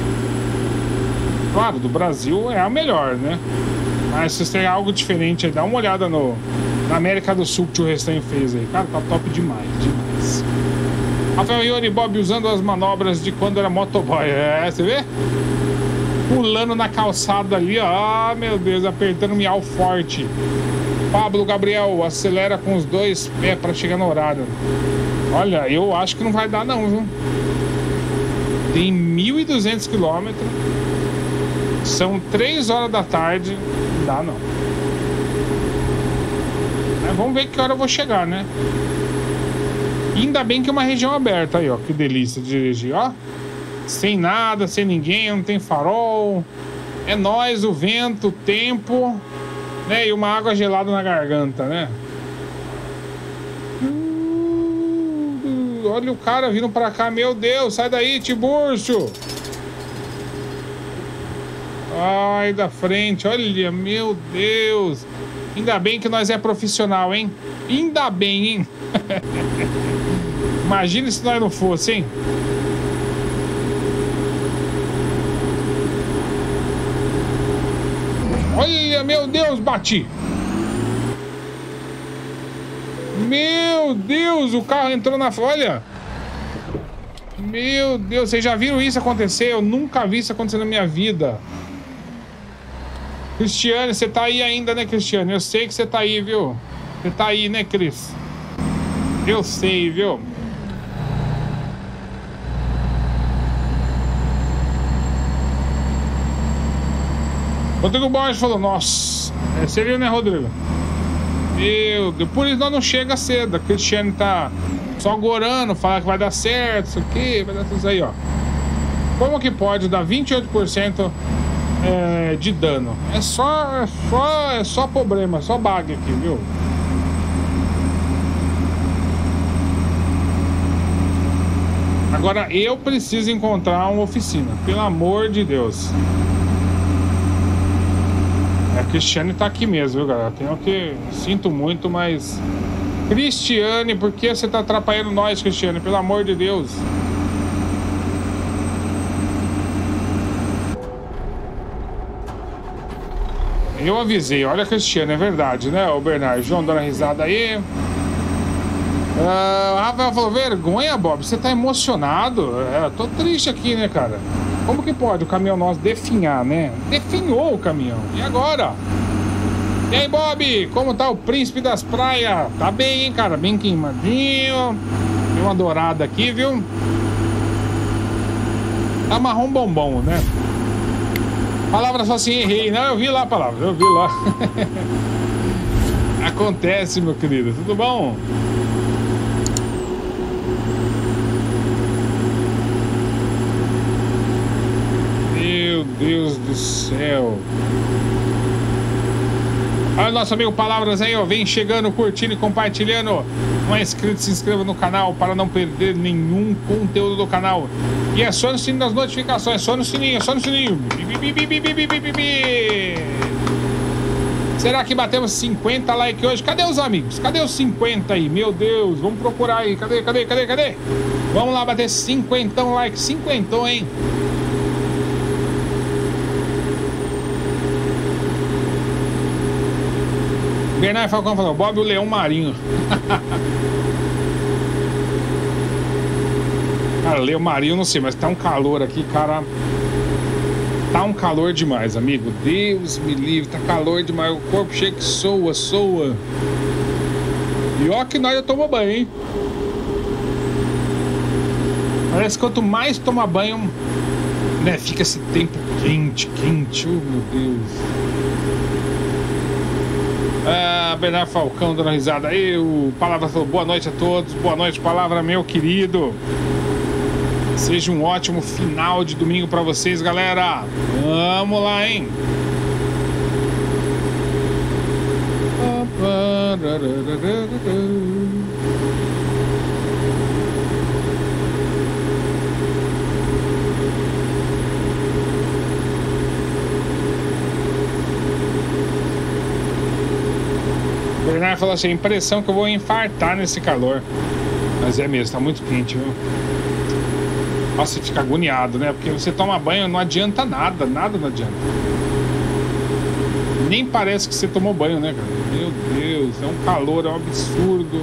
Claro, do Brasil é a melhor, né? Mas se você tem algo diferente aí, dá uma olhada na América do Sul que o Restanho fez aí. Cara, tá top demais, demais. Rafael Iori Bob usando as manobras de quando era motoboy. É, você vê? Pulando na calçada ali, ó. Ah, meu Deus, apertando miau forte. Pablo Gabriel, acelera com os dois pés pra chegar no horário. Olha, eu acho que não vai dar não, viu? Tem 1.200 quilômetros. São 3 horas da tarde. Não dá não. Mas vamos ver que hora eu vou chegar, né? Ainda bem que é uma região aberta aí, ó. Que delícia de dirigir, ó. Sem nada, sem ninguém, não tem farol. É nóis, o vento, o tempo, né? E uma água gelada na garganta, né? Olha o cara vindo pra cá, meu Deus, sai daí, Tiburcio. Ai, da frente, olha, meu Deus. Ainda bem que nós é profissional, hein? Ainda bem, hein? Imagina se nós não fosse, hein? Olha, meu Deus, bati. Meu Deus, o carro entrou na... Olha. Meu Deus, vocês já viram isso acontecer? Eu nunca vi isso acontecer na minha vida. Cristiane, você tá aí ainda, né, Cristiane? Eu sei que você tá aí, viu? Você tá aí, né, Cris? Eu sei, viu? Rodrigo Borges falou, nossa, seria, né, Rodrigo? Meu Deus, por isso nós não chega cedo. A Cristiane tá só gorando, fala que vai dar certo, isso aqui, vai dar tudo isso aí, ó. Como que pode dar 28% de dano? É só problema, só bug aqui, viu? Agora eu preciso encontrar uma oficina, pelo amor de Deus. A Cristiane tá aqui mesmo, viu, galera? Tenho que... Sinto muito, mas... Cristiane, por que você tá atrapalhando nós, Cristiane? Pelo amor de Deus. Eu avisei, olha, Cristiane, é verdade, né? O Bernardo, João dando risada aí. O Rafael falou, vergonha, Bob, você tá emocionado? Eu tô triste aqui, né, cara? Como que pode o caminhão nosso definhar, né? Definhou o caminhão. E agora? E aí, Bob? Como tá o príncipe das praias? Tá bem, hein, cara? Bem queimadinho. Tem uma dourada aqui, viu? Tá marrom bombom, né? Palavra só assim, errei. Não, eu vi lá a palavra. Eu vi lá. Acontece, meu querido. Tudo bom? Meu Deus do céu. Olha o nosso amigo Palavras aí, ó. Vem chegando, curtindo e compartilhando. Não é inscrito, se inscreva no canal para não perder nenhum conteúdo do canal. E é só no sininho das notificações. Só no sininho, só no sininho. Será que batemos 50 likes hoje? Cadê os amigos? Cadê os 50 aí? Meu Deus, vamos procurar aí. Cadê? Vamos lá bater 50 likes. 50, hein? Bernardo Falcão falou, Bob o Leão Marinho. Cara, Leão Marinho não sei, mas tá um calor aqui, cara. Tá um calor demais, amigo. Deus me livre, tá calor demais. O corpo chega que soa. E ó que nós já tomamos banho, hein? Parece que quanto mais toma banho, né, fica esse tempo quente. Oh, meu Deus. Bernardo Falcão dando risada aí. O Palavra falou boa noite a todos. Boa noite, Palavra, meu querido. Seja um ótimo final de domingo pra vocês, galera. Vamos lá, hein? O Bernardo falou assim, impressão que eu vou infartar nesse calor. Mas é mesmo, tá muito quente, viu? Nossa, você fica agoniado, né? Porque você toma banho, não adianta nada não adianta. Nem parece que você tomou banho, né, cara? Meu Deus, é um calor, é um absurdo.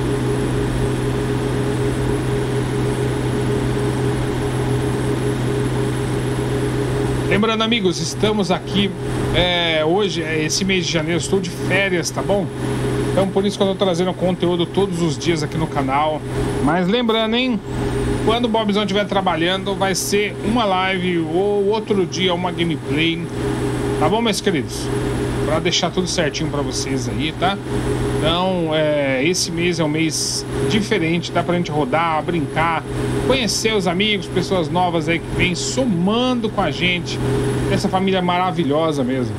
Lembrando, amigos, estamos aqui hoje, esse mês de janeiro, estou de férias, tá bom? Então por isso que eu tô trazendo conteúdo todos os dias aqui no canal. Mas lembrando, hein? Quando o Bobzão estiver trabalhando, vai ser uma live ou outro dia uma gameplay. Tá bom, meus queridos? Pra deixar tudo certinho pra vocês aí, tá? Então, esse mês é um mês diferente. Dá pra gente rodar, brincar, conhecer os amigos, pessoas novas aí que vêm somando com a gente. Essa família maravilhosa mesmo.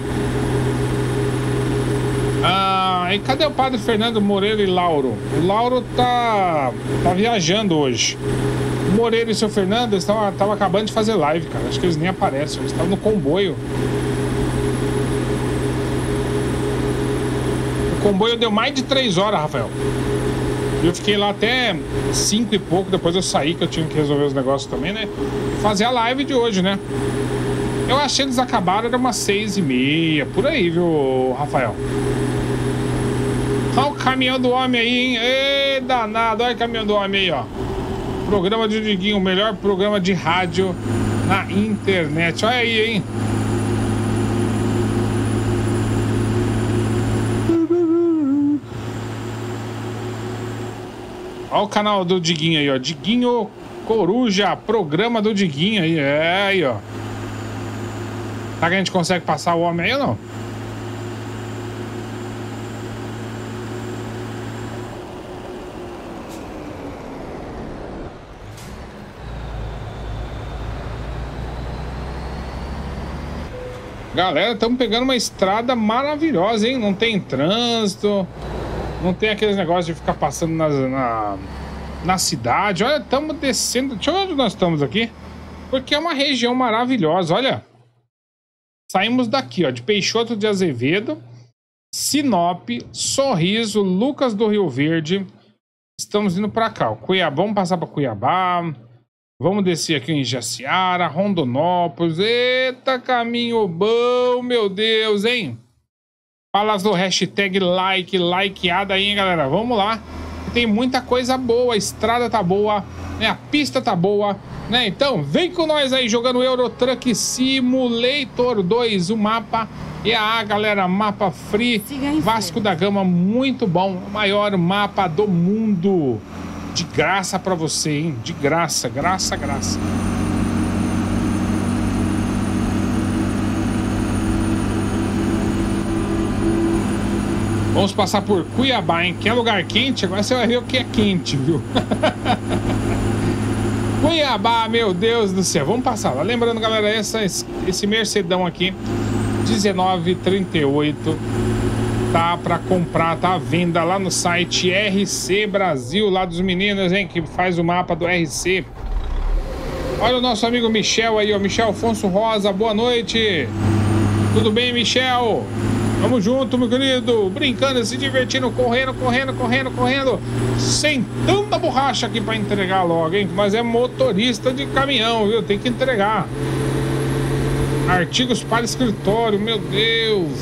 E cadê o padre Fernando Moreira e Lauro? O Lauro tá viajando hoje. O Moreira e o seu Fernando estavam acabando de fazer live, cara. Acho que eles nem aparecem, eles estavam no comboio. O comboio deu mais de 3 horas, Rafael. Eu fiquei lá até 5 e pouco, depois eu saí, que eu tinha que resolver os negócios também, né? E fazer a live de hoje, né? Eu achei que eles acabaram, era umas 6h30, por aí, viu, Rafael? Olha o caminhão do homem aí, hein? Ei, danado, olha o caminhão do homem aí, ó. Programa do Diguinho, o melhor programa de rádio na internet. Olha aí, hein? Olha o canal do Diguinho aí, ó. Diguinho Coruja, programa do Diguinho aí. É aí, ó. Será que a gente consegue passar o homem aí ou não? Galera, estamos pegando uma estrada maravilhosa, hein? Não tem trânsito, não tem aqueles negócios de ficar passando na cidade. Olha, estamos descendo. Deixa eu ver onde nós estamos aqui. Porque é uma região maravilhosa, olha. Saímos daqui, ó, de Peixoto de Azevedo, Sinop, Sorriso, Lucas do Rio Verde. Estamos indo para cá, ó. Cuiabá, vamos passar para Cuiabá. Vamos descer aqui em Jaciara, Rondonópolis. Eita, caminho bom, meu Deus, hein? Falas do hashtag like, likeada aí, hein, galera? Vamos lá. Tem muita coisa boa, a estrada tá boa, né? A pista tá boa, né? Então, vem com nós aí, jogando Euro Truck Simulator 2, o mapa EAA, galera, mapa free, Vasco da Gama, muito bom, o maior mapa do mundo. De graça pra você, hein? De graça, graça. Vamos passar por Cuiabá, hein? Que é lugar quente, agora você vai ver o que é quente, viu? Cuiabá, meu Deus do céu. Vamos passar lá. Lembrando, galera, esse Mercedão aqui, 1938, tá para comprar, tá à venda lá no site RC Brasil, lá dos meninos, hein, que faz o mapa do RC. Olha o nosso amigo Michel aí, ó, Michel Afonso Rosa, boa noite. Tudo bem, Michel? Vamos junto, meu querido, brincando, se divertindo, correndo, sem tanta borracha aqui para entregar logo, hein, mas é motorista de caminhão, viu, tem que entregar. Artigos para escritório, meu Deus.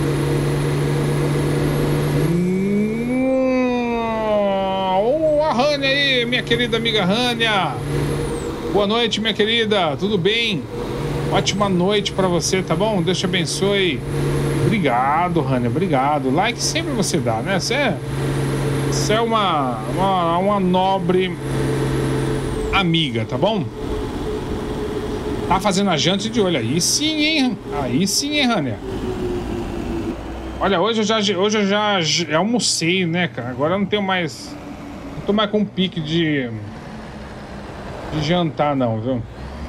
A Rânia aí, minha querida amiga Rânia. Boa noite, minha querida, tudo bem? Ótima noite pra você, tá bom? Deus te abençoe. Obrigado, Rânia, obrigado. Like sempre você dá, né? Você é uma nobre amiga, tá bom? Tá fazendo a janta de olho. Aí sim, hein? Aí sim, hein, Rânia? Olha, hoje eu já almocei, né, cara? Agora eu não tenho mais... Não tô mais com pique de jantar, não, viu?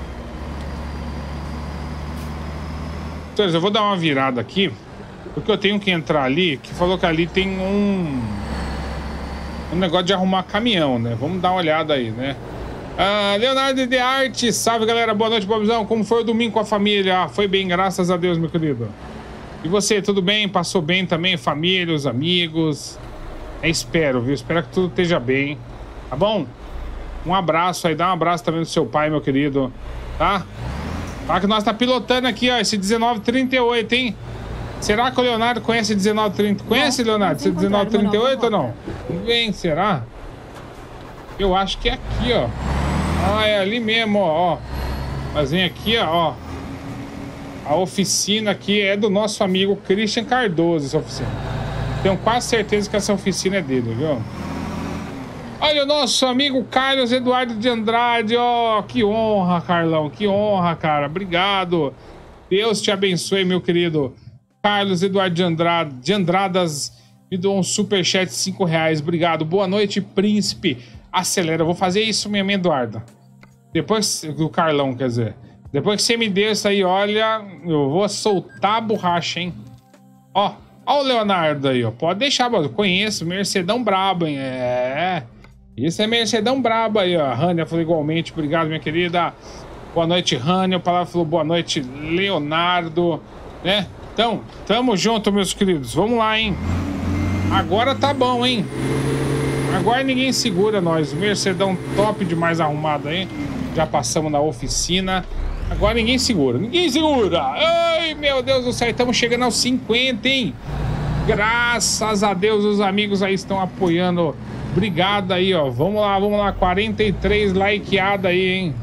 Então, eu vou dar uma virada aqui, porque eu tenho que entrar ali, que falou que ali tem um negócio de arrumar caminhão, né? Vamos dar uma olhada aí, né? Leonardo de Arte, salve, galera, boa noite, Bobzão. Como foi o domingo com a família? Foi bem, graças a Deus, meu querido. E você, tudo bem? Passou bem também? Família, os amigos? Espero, viu? Espero que tudo esteja bem, tá bom? Um abraço aí, dá um abraço também do seu pai, meu querido, tá? Tá que nós tá pilotando aqui, ó, esse 1938, hein? Será que o Leonardo conhece 1930? Conhece, Leonardo, esse 1938 ou não? Vem, será? Eu acho que é aqui, ó. Ah, é ali mesmo, ó. Mas vem aqui, ó. A oficina aqui é do nosso amigo Christian Cardoso, essa oficina. Tenho quase certeza que essa oficina é dele, viu? Olha o nosso amigo Carlos Eduardo de Andrade, ó. Que honra, Carlão, que honra, cara. Obrigado. Deus te abençoe, meu querido. Carlos Eduardo de Andradas me deu um superchat de R$5. Obrigado. Boa noite, príncipe. Acelera. Eu vou fazer isso mesmo, Eduardo. Depois do Carlão, quer dizer. Depois que você me deu isso aí, olha, eu vou soltar a borracha, hein? Ó. Ó o Leonardo aí, ó. Pode deixar, mano. Conheço, Mercedão brabo, hein? É. Isso é Mercedão brabo aí, ó. A Rânia falou igualmente. Obrigado, minha querida. Boa noite, Rânia. O Palavra falou boa noite, Leonardo. Né? Então, tamo junto, meus queridos. Vamos lá, hein? Agora tá bom, hein? Agora ninguém segura nós. Mercedão top demais arrumado aí. Já passamos na oficina. Agora ninguém segura. Ninguém segura. Ai, meu Deus do céu. Estamos chegando aos 50, hein? Graças a Deus os amigos aí estão apoiando Obrigado aí, ó. Vamos lá. 43 likeada aí, hein?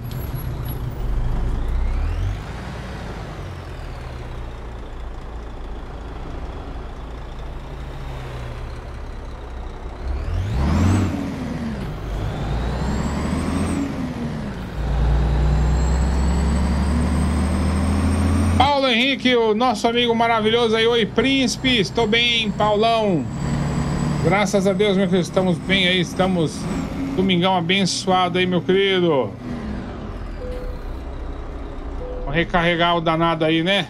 Paulo Henrique, o nosso amigo maravilhoso aí. Oi, príncipe. Estou bem, Paulão. Graças a Deus, meu querido, estamos bem aí, estamos domingão abençoado aí, meu querido. Vamos recarregar o danado aí, né?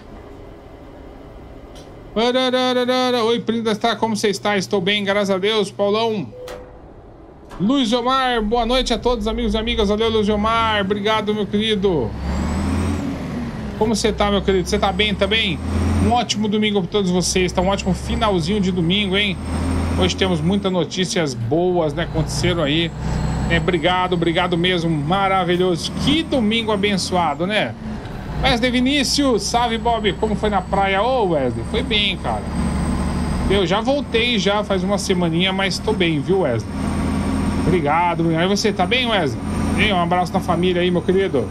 Oi, Prindastar, como você está? Estou bem, graças a Deus, Paulão. Luiz Omar, boa noite a todos, amigos e amigas. Valeu, Luiz Omar, obrigado, meu querido. Como você tá, meu querido? Você tá bem também? Um ótimo domingo para todos vocês, tá um ótimo finalzinho de domingo, hein? Hoje temos muitas notícias boas, né? Aconteceram aí. Obrigado mesmo. Maravilhoso. Que domingo abençoado, né? Wesley Vinícius, salve, Bob. Como foi na praia? Ô, Wesley, foi bem, cara. Eu já voltei já faz uma semaninha, mas tô bem, viu, Wesley? Obrigado. Aí você tá bem, Wesley? Um abraço na família aí, meu querido.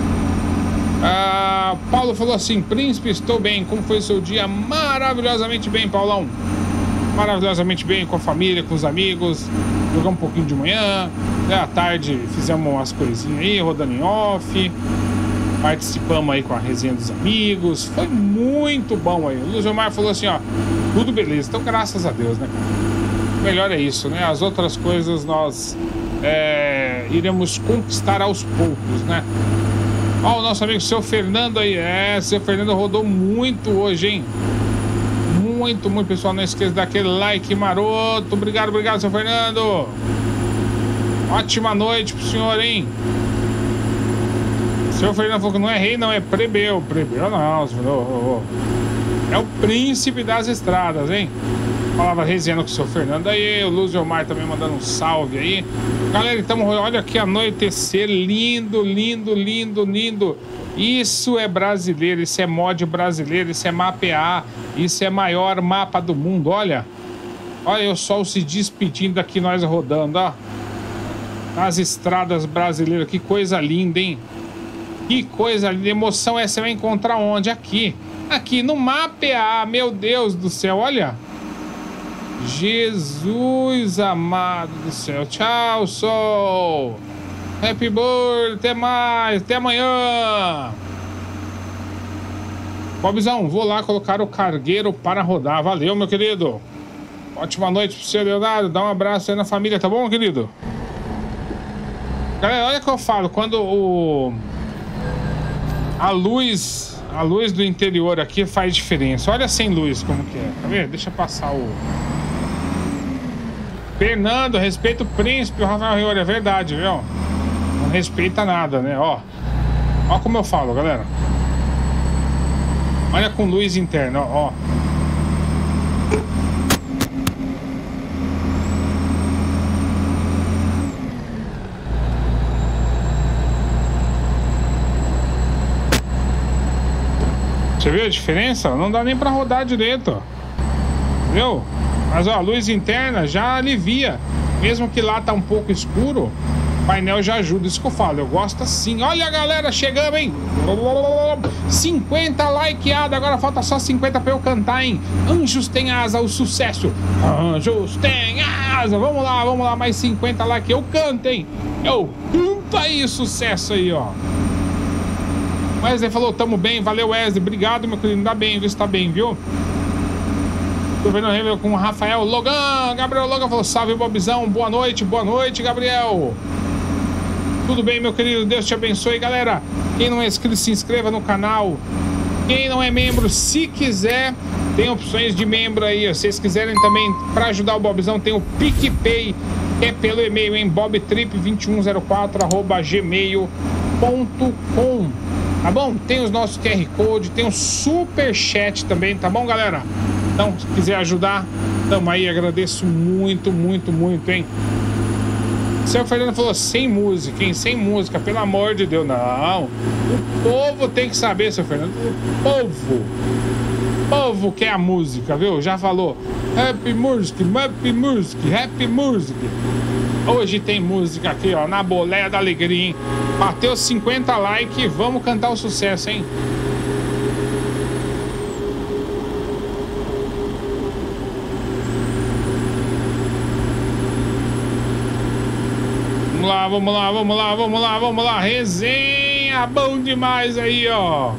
Paulo falou assim: príncipe, estou bem. Como foi o seu dia? Maravilhosamente bem, Paulão. Maravilhosamente bem, com a família, com os amigos. Jogamos um pouquinho de manhã, né? À tarde fizemos umas coisinhas aí, rodando em off. Participamos aí com a resenha dos amigos. Foi muito bom aí. O Luiz Omar falou assim, ó, tudo beleza. Então, graças a Deus, né? Melhor é isso, né? As outras coisas nós iremos conquistar aos poucos, né? Ó, o nosso amigo seu Fernando aí. Seu Fernando rodou muito hoje, hein? Muito, pessoal. Não esqueça daquele like maroto. Obrigado, seu Fernando. Ótima noite pro senhor, hein? O senhor Fernando falou que não é rei, não, é plebeu. Plebeu não, senhor. É o príncipe das estradas, hein? Falava resenhando com o seu Fernando aí. O Lúcio Omar também mandando um salve aí. Galera, então, olha que anoitecer. Lindo. Isso é brasileiro, isso é mod brasileiro, isso é mapear, isso é maior mapa do mundo, olha o sol se despedindo aqui, nós rodando, ó, nas estradas brasileiras, que coisa linda, hein? Que coisa linda, emoção essa, você vai encontrar onde? Aqui no mapear, meu Deus do céu, olha, Jesus amado do céu, tchau, sol. Happy birthday, até mais, até amanhã. Bobzão, vou lá colocar o cargueiro para rodar. Valeu, meu querido. Ótima noite pro seu Leonardo. Dá um abraço aí na família, tá bom, querido? Galera, olha o que eu falo. Quando a luz do interior aqui faz diferença. Olha sem luz como que é. Tá vendo? Deixa passar o... Fernando, respeita o príncipe, o Rafael Riori. É verdade, viu? Não respeita nada, né? Ó como eu falo, galera. Olha com luz interna, ó. Você viu a diferença? Não dá nem pra rodar direito, ó. Viu? Mas ó, a luz interna já alivia. Mesmo que lá tá um pouco escuro, o painel já ajuda. Isso que eu falo, eu gosto assim. Olha, galera, chegamos, hein? 50 likeados. Agora falta só 50 pra eu cantar, hein? Anjos tem asa, o sucesso. Anjos tem asa. Vamos lá, mais 50 likes. Eu canto, hein? Eu canto aí, sucesso aí, ó. Wesley falou, tamo bem. Valeu, Wesley. Obrigado, meu querido. Ainda bem, viu? Você tá bem, viu? Tô vendo o com o Rafael Logan. Gabriel Logan falou, salve, Bobzão. Boa noite, Gabriel. Tudo bem, meu querido? Deus te abençoe, galera. Quem não é inscrito, se inscreva no canal. Quem não é membro, se quiser, tem opções de membro aí. Se vocês quiserem também, para ajudar o Bobzão, tem o PicPay, que é pelo e-mail, em bobtrip2104@gmail.com. Tá bom? Tem os nossos QR Code, tem o Super Chat também, tá bom, galera? Então, se quiser ajudar, tamo aí, agradeço muito, hein? O seu Fernando falou, sem música, hein? Sem música, pelo amor de Deus, não. O povo tem que saber, seu Fernando. O povo. povo quer a música, viu? Já falou. Happy Music, Happy Music, Happy Music. Hoje tem música aqui, ó, na boleia da alegria, hein? Bateu 50 likes, vamos cantar o sucesso, hein? Vamos lá, vamos lá, vamos lá, vamos lá, vamos lá. Resenha, bom demais aí, ó.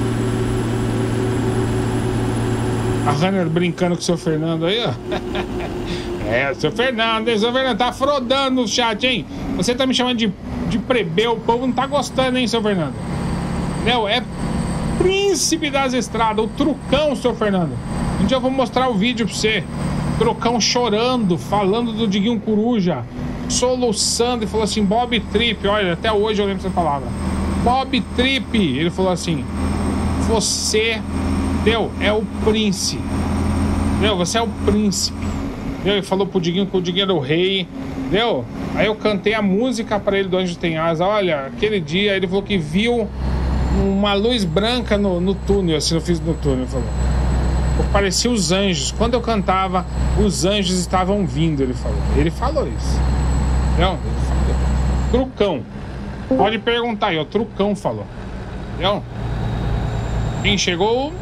A Runner brincando com o seu Fernando aí, ó. É, seu Fernando, hein? Seu Fernando tá frodando o chat, hein? Você tá me chamando de plebeu, o povo não tá gostando, hein, seu Fernando? Não, é príncipe das estradas, o trucão, seu Fernando. Um dia eu vou mostrar o vídeo pra você. Trucão chorando, falando do Diguinho Coruja, soluçando, e falou assim, Bob Trip, olha, até hoje eu lembro essa palavra. Bob Trip, ele falou assim, você, é o príncipe. Você é o príncipe. Ele falou pro Diguinho que o Diguinho era o rei. Aí eu cantei a música pra ele do Anjo Tem Asa. Olha, aquele dia ele falou que viu uma luz branca no túnel, assim, eu fiz no túnel, falou. Parecia os anjos. Quando eu cantava, os anjos estavam vindo, ele falou. Ele falou isso. Ele falou. Trucão. Pode perguntar aí, o Trucão falou. Quem chegou?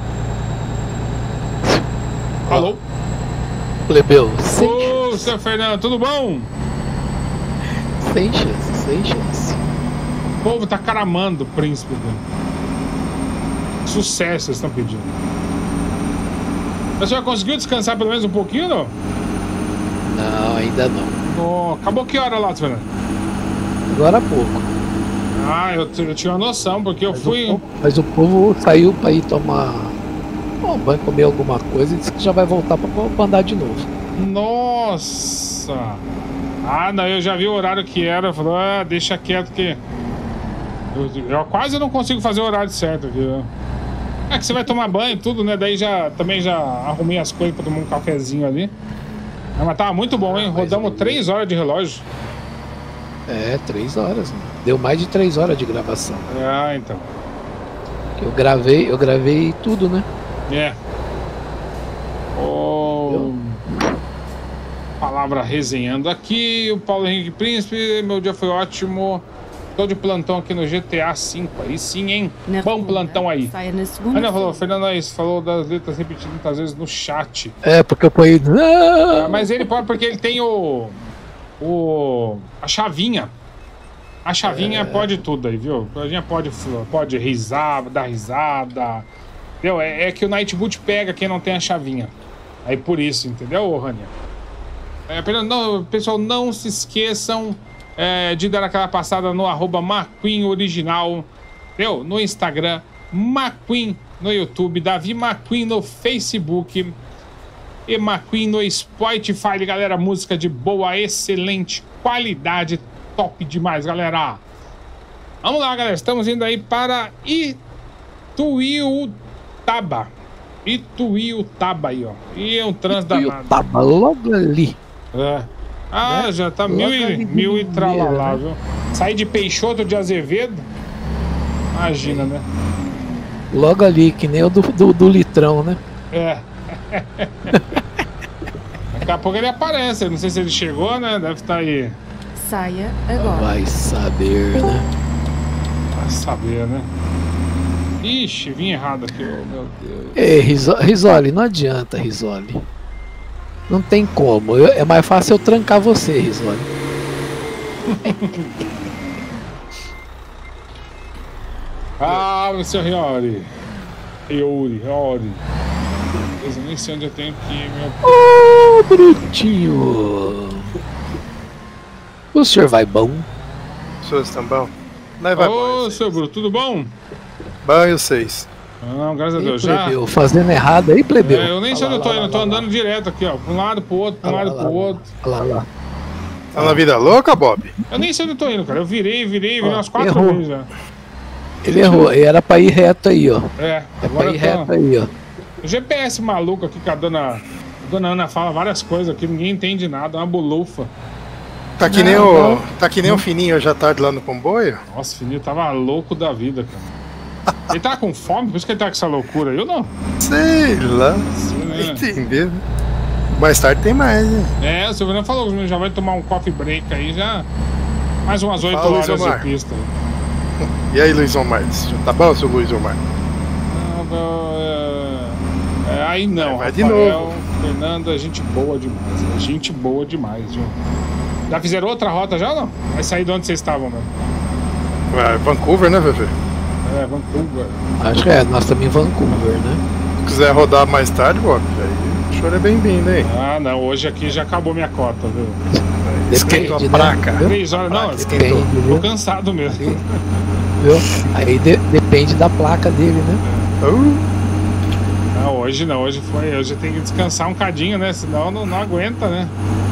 Alô? Plebeu. Ô, seu Fernando, tudo bom? Sem chance, sem chance. O povo tá caramando o príncipe. Sucesso, vocês estão pedindo. Mas você já conseguiu descansar pelo menos um pouquinho, não? Não, ainda não. Oh, acabou que hora lá, Fernando? Agora há pouco. Ah, eu tinha uma noção, porque eu fui... Mas o povo saiu pra ir tomar banho, comer alguma coisa e disse que já vai voltar pra andar de novo. Nossa! Ah, não, eu já vi o horário que era. Falou, deixa quieto que... Eu quase não consigo fazer o horário certo aqui. É que você vai tomar banho e tudo, né? Daí também já arrumei as coisas pra tomar um cafezinho ali. Mas tava muito bom, hein? Rodamos 3 horas de relógio. É, 3 horas. Né? Deu mais de 3 horas de gravação. Ah, então. Eu gravei tudo, né? É. Palavra resenhando aqui. O Paulo Henrique Príncipe, meu dia foi ótimo. Tô de plantão aqui no GTA V. Aí sim, hein? Bom plantão aí. Ana falou, Fernando Aís falou das letras repetidas muitas vezes no chat. É, porque eu ponho. Mas ele pode, porque ele tem a chavinha. A chavinha pode tudo aí, viu? A chavinha pode risar, dar risada. Entendeu? É que o Nightboot pega quem não tem a chavinha. Aí por isso, entendeu, Rania? Pessoal, não se esqueçam de dar aquela passada no @McQueen Original, entendeu? No Instagram, McQueen no YouTube, Davi McQueen no Facebook e McQueen no Spotify, galera. Música de boa, excelente qualidade, top demais, galera. Vamos lá, galera. Estamos indo aí para Ituiutaba. Ituiutaba aí, ó. E é um trânsito danado. Ituiutaba, logo ali. É. Ah, né? Já tá mil e tralalá, viu? Sair de Peixoto de Azevedo. Imagina, né? Logo ali, que nem o do litrão, né? É. Daqui a pouco ele aparece. Não sei se ele chegou, né? Deve estar aí. Saia agora. Vai saber, né? Vai saber, né? Ixi, vim errado aqui, oh, meu Deus. Ei, Risoli, não adianta, Risoli. Não tem como. É mais fácil eu trancar você, Risoli. Meu senhor Riori. Riori. Eu nem sei onde eu tenho que ir, meu... Ô, brutinho. O senhor vai bom? Os senhores estão bom? Não vai bom. Ô, seu Bruto, tudo bom? Bom, e vocês? Não, graças a Deus. Plebeu, fazendo errado aí, plebeu. Eu nem sei onde eu tô indo, eu tô andando direto aqui, ó. Pra um lado, pro outro, pra um lado, pro outro. Lá. Tá na vida louca, Bob? Eu nem sei onde eu tô indo, cara. Eu virei umas 4 errou. vezes já. Ele errou, era pra ir reto aí, ó. É pra ir reto aí, ó. O GPS maluco aqui que a dona Ana fala várias coisas aqui, ninguém entende nada, é uma bolufa. Tá que nem o Fininho hoje à tarde lá no comboio? Nossa, o Fininho tava louco da vida, cara. Ele tá com fome? Por isso que ele tá com essa loucura aí ou não? Sei lá. Né? Entendeu? Mais tarde tem mais, né? É, o Silvio falou que já vai tomar um coffee break aí já. Mais umas 8 Fala, horas Luiz Omar. de pista. E aí, Luiz Omar? Tá bom, seu Luiz Omar? Aí não, vai de Rafael, novo. Fernanda, gente boa demais. Gente boa demais, viu? Já fizeram outra rota já ou não? Vai sair de onde vocês estavam, mano? Vancouver, né, Fefe? É, Vancouver. Acho que nós estamos em Vancouver, né? Se quiser rodar mais tarde, Bob, aí o senhor é bem-vindo, hein? Ah, não, hoje aqui já acabou minha cota, viu? Esquentou a Depende, placa. né? 3 horas, não, Depende, tô viu? cansado mesmo. Viu? Aí depende da placa dele, né? Não, hoje não, hoje tem que descansar um cadinho, né? Senão não aguenta, né?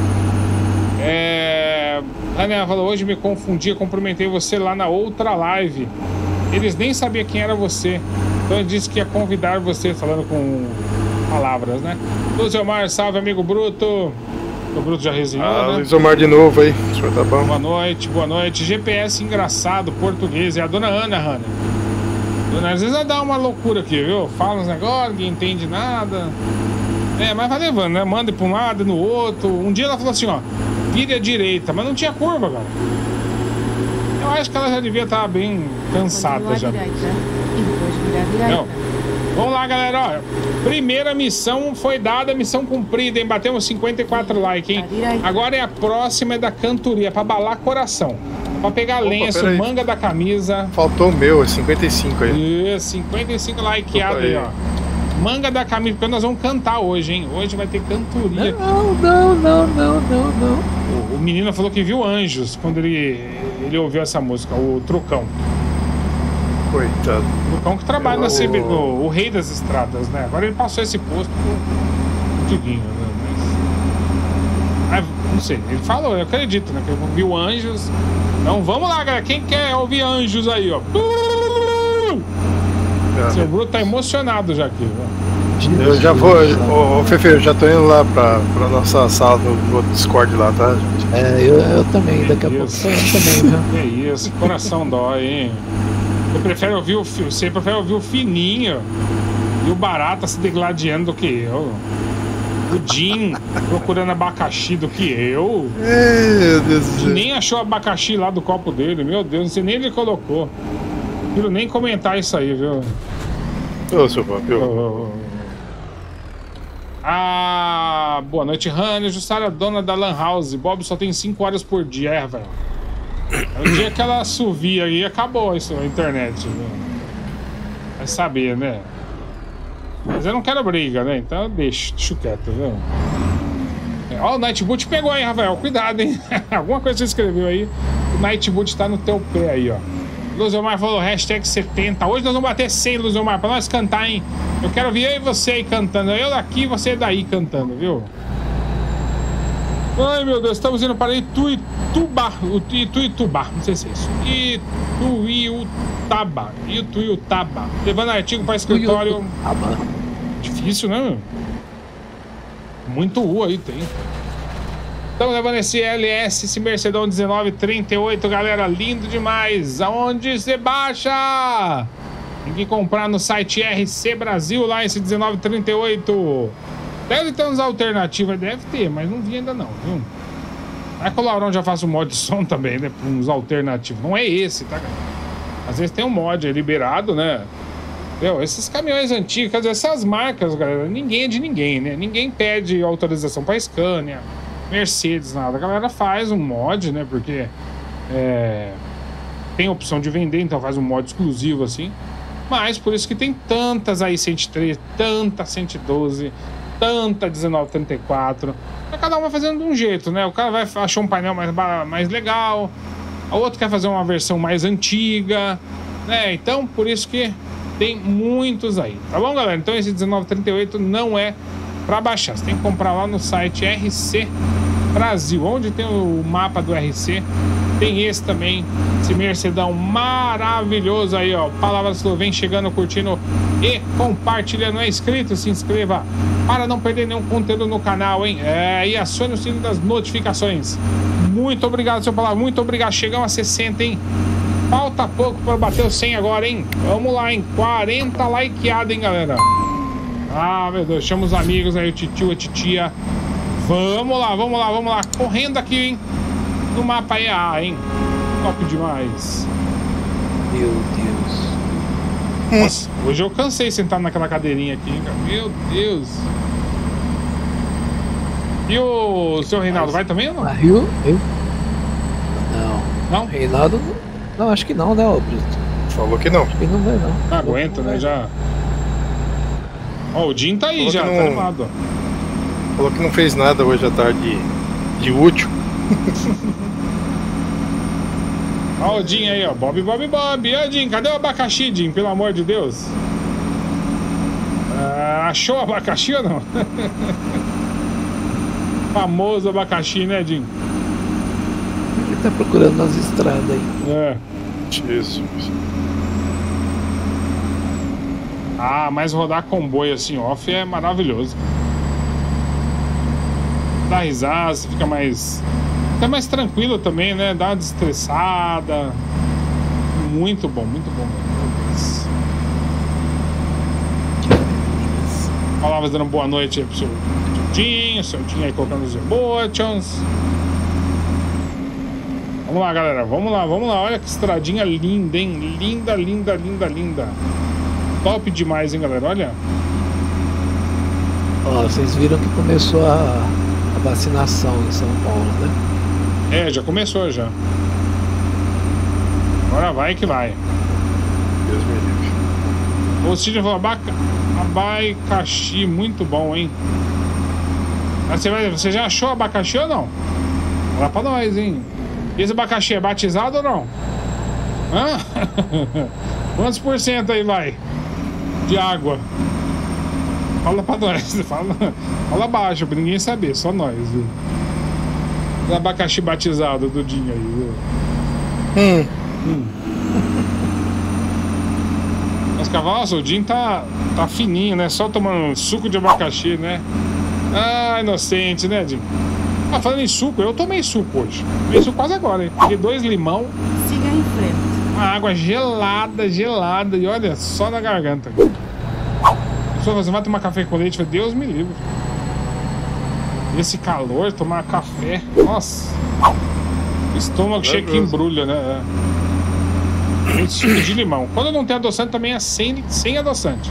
Daniel falou, hoje me confundi, cumprimentei você lá na outra live. Eles nem sabiam quem era você. Então ele disse que ia convidar você, falando com palavras, né? Luiz Omar, salve, amigo Bruto. O Bruto já resenhou, né? Luiz Omar de novo aí. O senhor tá bom? Boa noite, boa noite. GPS engraçado, português. É a dona Ana, Hanna. Às vezes ela dá uma loucura aqui, viu? Fala uns negócios, ninguém entende nada. Mas vai levando, né? Manda pra um lado e no outro. Um dia ela falou assim, ó, vire à direita, mas não tinha curva, cara. Eu acho que ela já devia estar bem cansada Continua à já. direita e depois virar à direita. Não. Vamos lá, galera, ó. Primeira missão foi dada, missão cumprida, hein? Batemos 54 likes, hein? Agora a próxima é da cantoria, pra abalar coração. Pra pegar lenço, peraí. manga da camisa. Faltou o meu, é 55 aí. Isso, 55 likeados aí, ó. Manga da camisa, porque nós vamos cantar hoje, hein? Hoje vai ter cantoria. Não. O menino falou que viu anjos quando ele ouviu essa música, o Trucão. Coitado. O Trucão que trabalha na CB, o rei das estradas, né? Agora ele passou esse posto pro Diguinho, né? Mas não sei, ele falou, eu acredito, né? Que ele viu anjos. Então vamos lá, galera. Quem quer ouvir anjos aí, ó? Seu Bruto tá emocionado já aqui, viu? Eu já vou, ô Fefe, eu já tô indo lá pra nossa sala no Discord lá, tá? Eu também, daqui a pouco tô indo também, viu? Que isso, coração dói, hein? Você prefere ouvir o Fininho e o Barata se degladiando do que eu. O Jim procurando abacaxi do que eu. Meu Deus do céu. Nem achou abacaxi lá do copo dele, meu Deus, não sei nem ele colocou. Não quero nem comentar isso aí, viu? Ô, seu Bob, Boa noite, Hannah. Jussara, dona da Lan House. Bob só tem 5 horas por dia, velho. O dia que ela assovia aí, acabou isso, a internet, viu? Vai saber, né? Mas eu não quero briga, né? Então deixa quieto, viu? Ó, o Nightboot pegou, hein, Rafael? Cuidado, hein? Alguma coisa que você escreveu aí. O Nightboot tá no teu pé aí, ó. Luzomar falou hashtag 70. Hoje nós vamos bater 100, Luzomar, pra nós cantar, hein? Eu quero ver eu e você aí cantando. Eu daqui e você daí cantando, viu? Ai, meu Deus, estamos indo para Ituiutaba. Não sei se é isso. Ituiutaba. Levando artigo para escritório. Difícil, né? Muito U aí tem. Estamos levando esse LS, esse Mercedão 1938, galera, lindo demais. Aonde você baixa? Tem que comprar no site RC Brasil lá, esse 1938. Deve ter uns alternativas, deve ter, mas não vi ainda não, viu? Vai que o Laurão já faz um mod de som também, né? Uns alternativos. Não é esse, tá, galera? Às vezes tem um mod aí liberado, né? Meu, esses caminhões antigos, quer dizer, essas marcas, galera, ninguém é de ninguém, né? Ninguém pede autorização pra Scania, Mercedes, nada. A galera faz um mod, né? Porque tem opção de vender, então faz um mod exclusivo assim. Mas por isso que tem tantas aí 103, tanta 112, tanta 1934. Cada um vai fazendo de um jeito, né? O cara vai achar um painel mais legal, o outro quer fazer uma versão mais antiga, né? Então por isso que tem muitos aí, tá bom, galera? Então esse 1938 não é para baixar, você tem que comprar lá no site RC Brasil, onde tem o mapa do RC. Tem esse também, esse Mercedão maravilhoso aí, ó. Palavras do vem chegando, curtindo e compartilhando. É inscrito, se inscreva para não perder nenhum conteúdo no canal, hein? E acione o sininho das notificações. Muito obrigado, seu palavra. Muito obrigado. Chegamos a 60, hein? Falta pouco para bater o 100 agora, hein? Vamos lá, hein? 40 likeados, hein, galera? Ah, meu Deus, chama os amigos aí, o titio, a titia. Vamos lá, vamos lá, vamos lá. Correndo aqui, hein? No mapa EA, hein? Top demais. Meu Deus. Nossa, hoje eu cansei sentado naquela cadeirinha aqui, hein, cara? Meu Deus. E o seu Reinaldo vai também ou não? Rio? Eu? Não. Não? Reinaldo? Não, acho que não, né, ô Brito? Falou que não. Acho que não vai, não. Não aguenta, né? Já. Ó, o Jim tá aí. Falou Já, que tá não- animado, ó. Falou que não fez nada hoje à tarde de útil. Ó o Jim aí, ó. Bob. E ó, Jim, cadê o abacaxi, Jim? Pelo amor de Deus. Ah, achou o abacaxi ou não? Famoso abacaxi, né, Jim? Ele tá procurando nas estradas aí. É. Jesus. Ah, mas rodar comboio assim off é maravilhoso. Dá risada, você fica mais. Fica mais tranquilo também, né? Dá uma desestressada. Muito bom, muito bom. Meu Deus. Palavras dando boa noite aí pro seu Tinho aí colocando os emotions. Vamos lá, galera, vamos lá. Olha que estradinha linda, hein? Linda. Top demais, hein, galera? Olha. Ó, vocês viram que começou a vacinação em São Paulo, né? É, já começou já. Agora vai que vai. Deus me livre. O Sidney falou abacaxi, muito bom, hein? Mas você já achou abacaxi ou não? Fala pra nós, hein? Esse abacaxi é batizado ou não? Hã? Quantos por cento aí vai? De água? Fala pra nós. Fala baixo pra ninguém saber, só nós, viu? O abacaxi batizado do Dinho aí, viu? Mas nossa, o Dinho tá fininho, né? Só tomando suco de abacaxi, né? Ah, inocente, né, Dinho? Ah, falando em suco, eu tomei suco hoje. Tomei suco quase agora, hein? Peguei 2 limão, Siga em frente. uma água gelada, e olha, só na garganta. A pessoa você vai tomar café com leite? Deus me livre. Esse calor, tomar café, nossa. O estômago chega que embrulha, né? É. Suco de limão. Quando não tem adoçante, também é sem adoçante.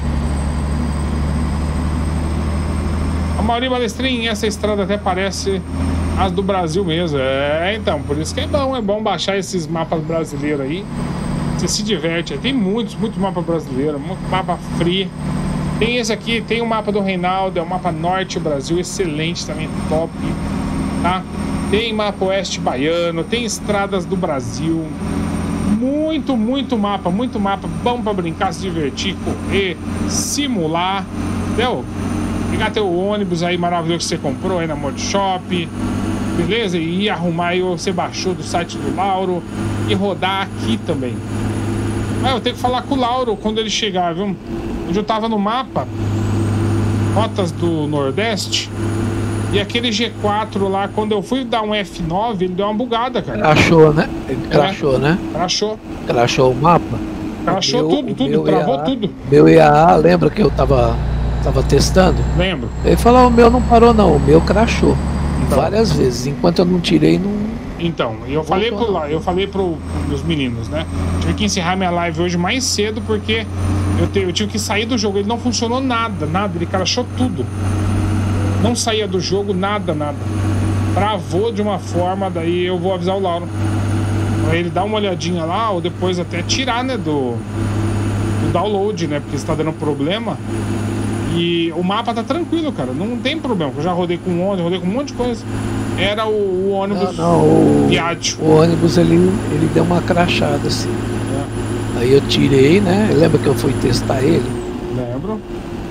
A Mauri Balestrin, essa estrada até parece as do Brasil mesmo. É, então, por isso que é bom baixar esses mapas brasileiros aí. Você se diverte. Tem muitos mapas brasileiros, muito mapa free. Tem esse aqui, tem o mapa do Reinaldo, é o mapa Norte Brasil, excelente também, top, tá? Tem mapa Oeste Baiano, tem estradas do Brasil. Muito mapa, bom pra brincar, se divertir, correr, simular, entendeu? Pegar teu ônibus aí maravilhoso que você comprou aí na Mod Shop, beleza? E ir arrumar aí, você baixou do site do Lauro e rodar aqui também. Mas eu tenho que falar com o Lauro quando ele chegar, viu? Hoje eu tava no mapa Rotas do Nordeste e aquele G4 lá, quando eu fui dar um F9, ele deu uma bugada, cara. Crashou, né? Ele crashou, né? Crashou. Crashou o mapa. Crashou tudo, meu travou IAA, tudo. Meu IAA, lembra que eu tava testando? Lembro. Ele falou, o meu não parou não, o meu crashou. Várias vezes, enquanto eu não tirei, não... Então, eu falei pros meus meninos, né? Tive que encerrar minha live hoje mais cedo porque eu tive que sair do jogo. Ele não funcionou nada, ele crashou tudo. Não saía do jogo, nada. Travou de uma forma, daí eu vou avisar o Lauro. Pra ele dar uma olhadinha lá, ou depois até tirar, né, do download, né? Porque está dando problema. E o mapa tá tranquilo, cara. Não tem problema. Eu já rodei com ônibus, rodei com um monte de coisa. Era o ônibus viático. O ônibus, ele deu uma crashada, assim. É. Aí eu tirei, né? Lembra que eu fui testar ele? Lembro.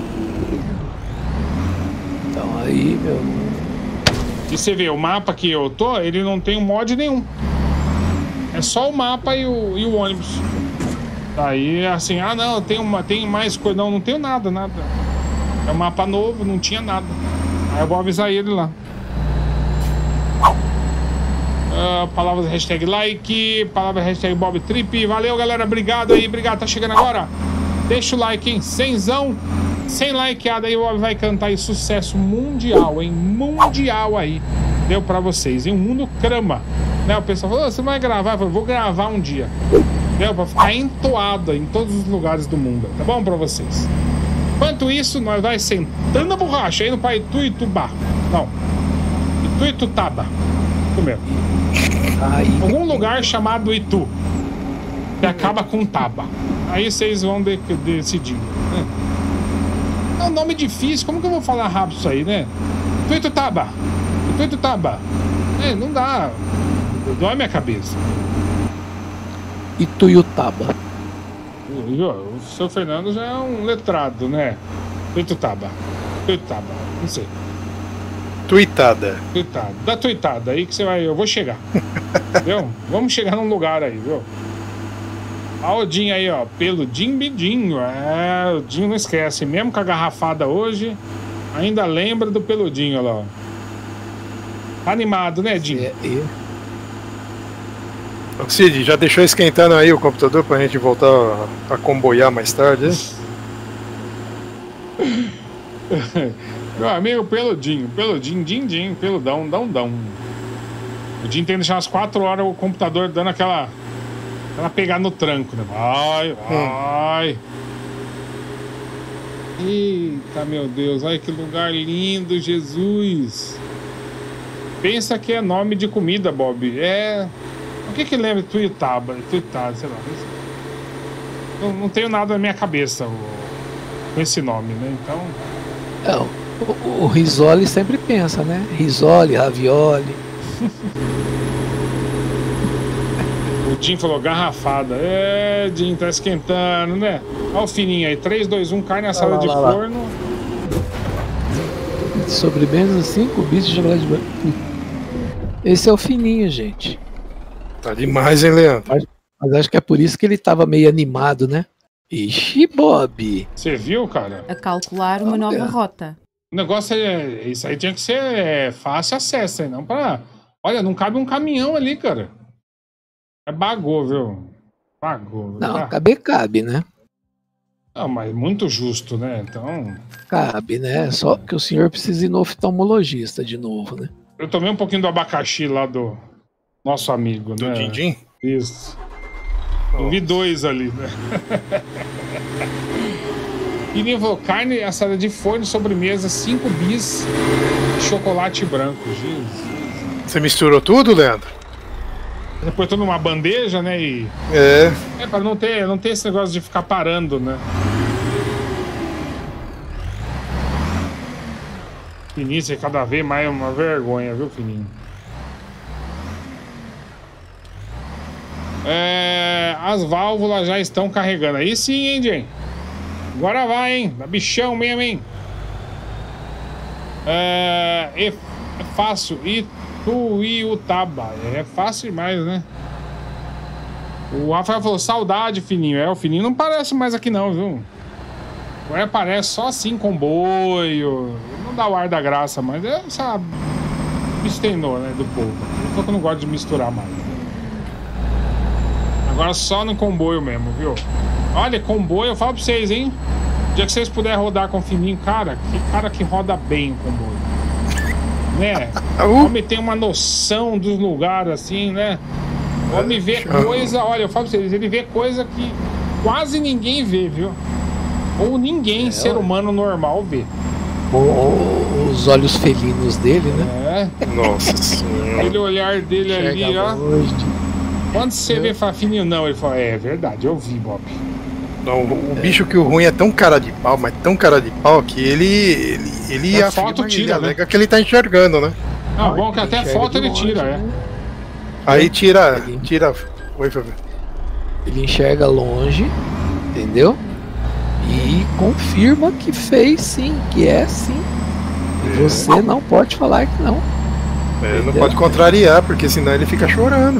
Então aí, meu... E você vê, o mapa que eu tô, ele não tem um mod nenhum. É só o mapa e o ônibus. Aí, assim, não, tem mais coisa. Não tenho nada. É um mapa novo, não tinha nada. Aí eu vou avisar ele lá. Palavras hashtag like, palavra hashtag Bob Trip. Valeu, galera. Obrigado aí, obrigado. Tá chegando agora. Deixa o like, hein? 100 likeada aí, o Bob vai cantar aí. Sucesso mundial, hein? Mundial aí. Deu pra vocês, hein? O mundo crama. Né? O pessoal falou, você vai gravar? Eu falei, vou gravar um dia. Deu pra ficar entoado em todos os lugares do mundo. Tá bom pra vocês? Enquanto isso, nós vai sentando a borracha aí no pai Ituitubá. Não. Ituitutaba. Isso mesmo. Algum lugar chamado Itu. Que acaba com Taba. Aí vocês vão decidir. É um nome difícil. Como que eu vou falar rápido isso aí, né? Ituitutaba. Ituitutaba. Não dá. Dói minha cabeça. Ituiutaba. O seu Fernando já é um letrado, né? Ituitutaba. Ituitutaba. Não sei. Tuitada. Dá tuitada aí que você vai. Eu vou chegar. Entendeu? Vamos chegar num lugar aí, viu? Olha o Dinho aí, ó. Peludinho Bidinho. O Dinho não esquece. Mesmo com a garrafada hoje, ainda lembra do Peludinho, olha lá. Tá animado, né, Dinho? Cid, já deixou esquentando aí o computador pra gente voltar a comboiar mais tarde, Meu amigo Peludinho, din, peludão, dão. O Dinho tem que deixar umas 4 horas o computador dando aquela pegada no tranco, né? Vai. Eita, meu Deus, olha que lugar lindo, Jesus. Pensa que é nome de comida, Bob. O que lembra Tuiutaba, sei lá. Não tenho nada na minha cabeça com esse nome, né? Então... O Risoli sempre pensa, né? Risoli, ravioli. O Jim falou garrafada. Jim, tá esquentando, né? Olha o fininho aí. 3, 2, 1, carne assada de forno. Sobremesa, 5 bits de chocolate branco. Esse é o fininho, gente. Tá demais, hein, Leandro? Mas acho que é por isso que ele tava meio animado, né? Ixi, Bob. Você viu, cara? A calcular uma nova rota. O negócio isso aí tinha que ser fácil acesso, aí não pra... Olha, não cabe um caminhão ali, cara. Bagou, viu? Bagou. Não, tá? cabe, né? Não, mas muito justo, né? Então... Cabe, né? Só que o senhor precisa ir no oftalmologista de novo, né? Eu tomei um pouquinho do abacaxi lá do nosso amigo, né? Do Dindim? Isso. Eu vi 2 ali, né? E nem falou, carne assada de forno, sobremesa, 5 bis, chocolate branco. Jesus. Você misturou tudo, Leandro? Depois tô numa bandeja, né? Pra não ter esse negócio de ficar parando, né? Fininho, você cada vez mais uma vergonha, viu, Fininho? As válvulas já estão carregando. Aí sim, hein, Jay? Agora vai, hein? Da bichão mesmo, hein? É fácil. Ituiutaba. É fácil demais, né? O Rafael falou, saudade, Fininho. O Fininho não parece mais aqui não, viu? Agora aparece só assim, comboio. Não dá o ar da graça, mas sabe, mistenou, né, do povo. Eu falei que eu não gosto de misturar mais. Agora só no comboio mesmo, viu? Olha, comboio, eu falo pra vocês, hein? O dia que vocês puderem rodar com o Fininho, cara que roda bem o comboio. Né? O homem tem uma noção dos lugares, assim, né? O homem vê coisa, olha, eu falo pra vocês, ele vê coisa que quase ninguém vê, viu? Ou ninguém, ser humano normal, vê. Os olhos felinos dele, né? Nossa senhora. Aquele olhar dele ali, ó. Quando você vê, fala, Fininho, não, ele fala, é verdade, eu vi, Bob. Não, o bicho que o ruim é tão cara de pau, mas tão cara de pau que ele a foto tira, ele alega que ele tá enxergando, né? Não, bom que até foto ele tira, Aí tira. Oi, Fabio. Ele enxerga longe, entendeu? E confirma que fez sim, que é sim. E você não pode falar que não. Não pode contrariar, porque senão ele fica chorando.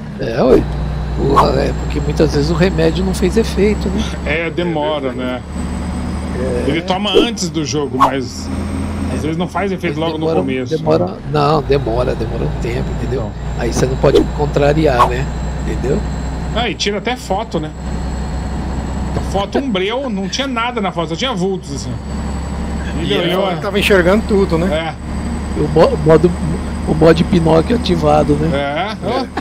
Porque muitas vezes o remédio não fez efeito, né? Demora, né? Ele toma antes do jogo, mas Às vezes não faz efeito logo no começo. Demora um tempo, entendeu? Aí você não pode contrariar, né? Entendeu? Ah, e tira até foto, né? A foto umbreu, não tinha nada na foto, só tinha vultos, assim. Ele tava enxergando tudo, né? É. O modo Pinóquio ativado, né?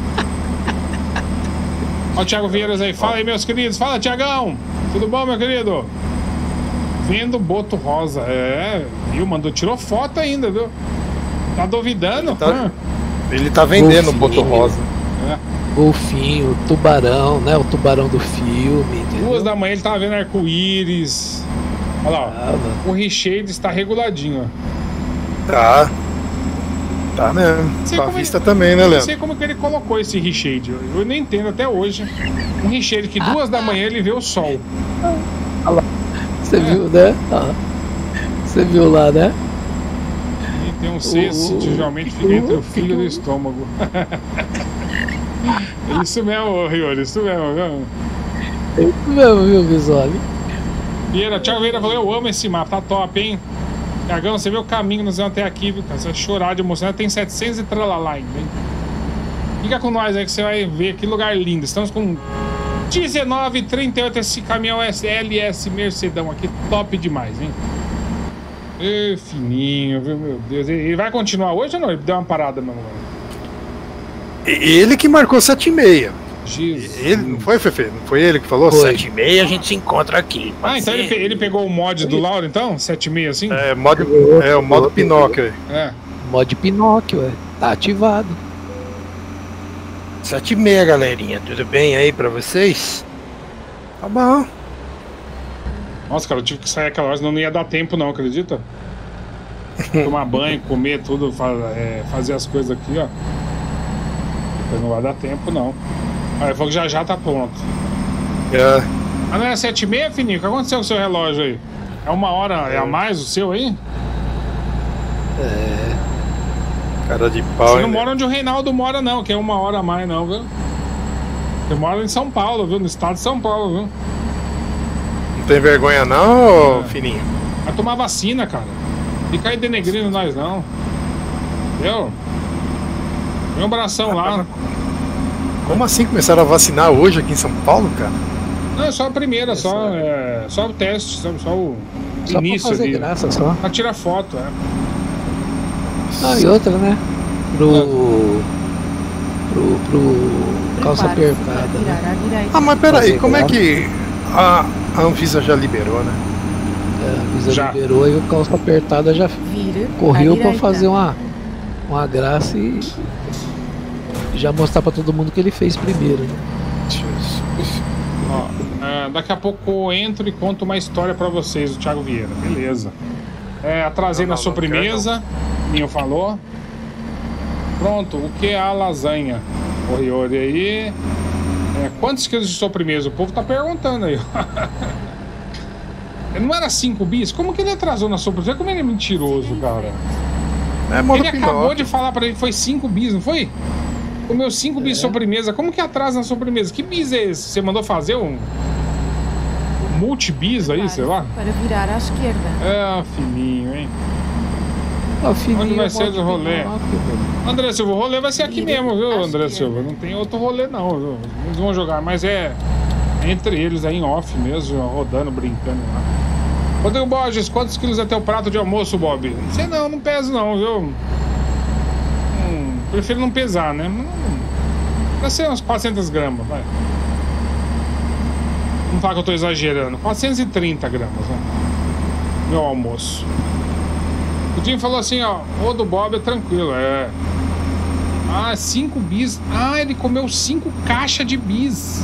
Ó o Thiago Vieiras aí. Fala aí, meus queridos. Fala, Thiagão. Tudo bom, meu querido? Vendo Boto Rosa. Viu? Tirou foto ainda, viu? Tá duvidando? Ele tá vendendo o Boto Rosa. Golfinho, tubarão, né? O tubarão do filme. 2 da manhã ele tava vendo arco-íris. Olha lá, ó. O Richade está reguladinho, ó. Tá mesmo. A vista também, né, Leandro? Não sei como que ele colocou esse Richade. Eu não entendo até hoje. Um Richade que 2 da manhã ele vê o sol. Olha lá. Você viu, né? Você viu lá, né? E tem um C que geralmente fica entre o fígado e o estômago. Isso mesmo, Riori, isso mesmo, viu? É isso mesmo, viu, Visoli? Vieira, Thiago Vieira falou, eu amo esse mapa, tá top, hein? Thiagão, você vê o caminho que nós vamos até aqui, viu, cara? Você vai chorar de emoção, tem 700 e tralalá ainda, hein? Fica com nós aí que você vai ver que lugar lindo. Estamos com 19,38, esse caminhão LS Mercedão aqui, top demais, hein? Fininho, viu, meu Deus. Ele vai continuar hoje ou não? Ele deu uma parada, meu amor. Ele que marcou 7h30. Jesus. Ele, não foi, Fefe? Não foi ele que falou? 7h30 a gente se encontra aqui. Então ele pegou o mod do Lauro, então? 7h30 assim? O modo Pinóquio. Mod Pinóquio, tá ativado. 7h30, galerinha. Tudo bem aí pra vocês? Tá bom. Nossa, cara, eu tive que sair aquela hora, senão não ia dar tempo não, acredita? Tomar banho, comer tudo, fazer as coisas aqui, ó. Não vai dar tempo, não. Ele falou que já tá pronto. Ah, não era 7h30, Fininho? O que aconteceu com o seu relógio aí? É 1 hora a mais o seu aí? Cara de pau. Você não mora onde o Reinaldo mora, não, que é 1 hora a mais, não, viu? Você mora em São Paulo, viu? No estado de São Paulo, viu? Não tem vergonha, não, Fininho? Vai tomar vacina, cara. Fica aí denegrindo nós, não. Entendeu? Tem um abração lá. Como assim começaram a vacinar hoje aqui em São Paulo, cara? Não, é só a primeira, só o teste, só o início pra fazer ali. Graça, só. Pra tirar foto, E outra, né? Pro calça apertada. Né? Mas peraí, como é que a Anvisa já liberou, né? A Anvisa liberou e o calça apertada já correu pra fazer uma graça e já mostrar pra todo mundo que ele fez primeiro, né? Daqui a pouco eu entro e conto uma história pra vocês, o Thiago Vieira, beleza. Atrasei na sobremesa, Ninho falou. Pronto, o que é a lasanha? O Riori aí. Quantos quilos de sobremesa? O povo tá perguntando aí. Não era 5 bis? Como que ele atrasou na sobremesa? Como ele é mentiroso, cara. Ele acabou de falar pra ele que foi 5 bis, não foi? Comeu 5 bis de sobremesa. Como que atrasa na sobremesa? Que bis é esse? Você mandou fazer um multi-bis aí, sei lá? Para virar à esquerda. Fininho, hein? Fininho, onde vai ser o rolê? André Silva, o rolê vai ser aqui mesmo, viu, André Silva? Não tem outro rolê, não, viu? Eles vão jogar, mas entre eles aí em off mesmo, rodando, brincando lá. Rodrigo Borges, quantos quilos é teu prato de almoço, Bob? Não sei não peso não, viu? Prefiro não pesar, né? Vai ser uns 400 gramas, vai. Não fala que eu tô exagerando. 430 gramas, né? Meu almoço. O Jim falou assim, ó. O do Bob é tranquilo, 5 bis. Ele comeu 5 caixas de bis.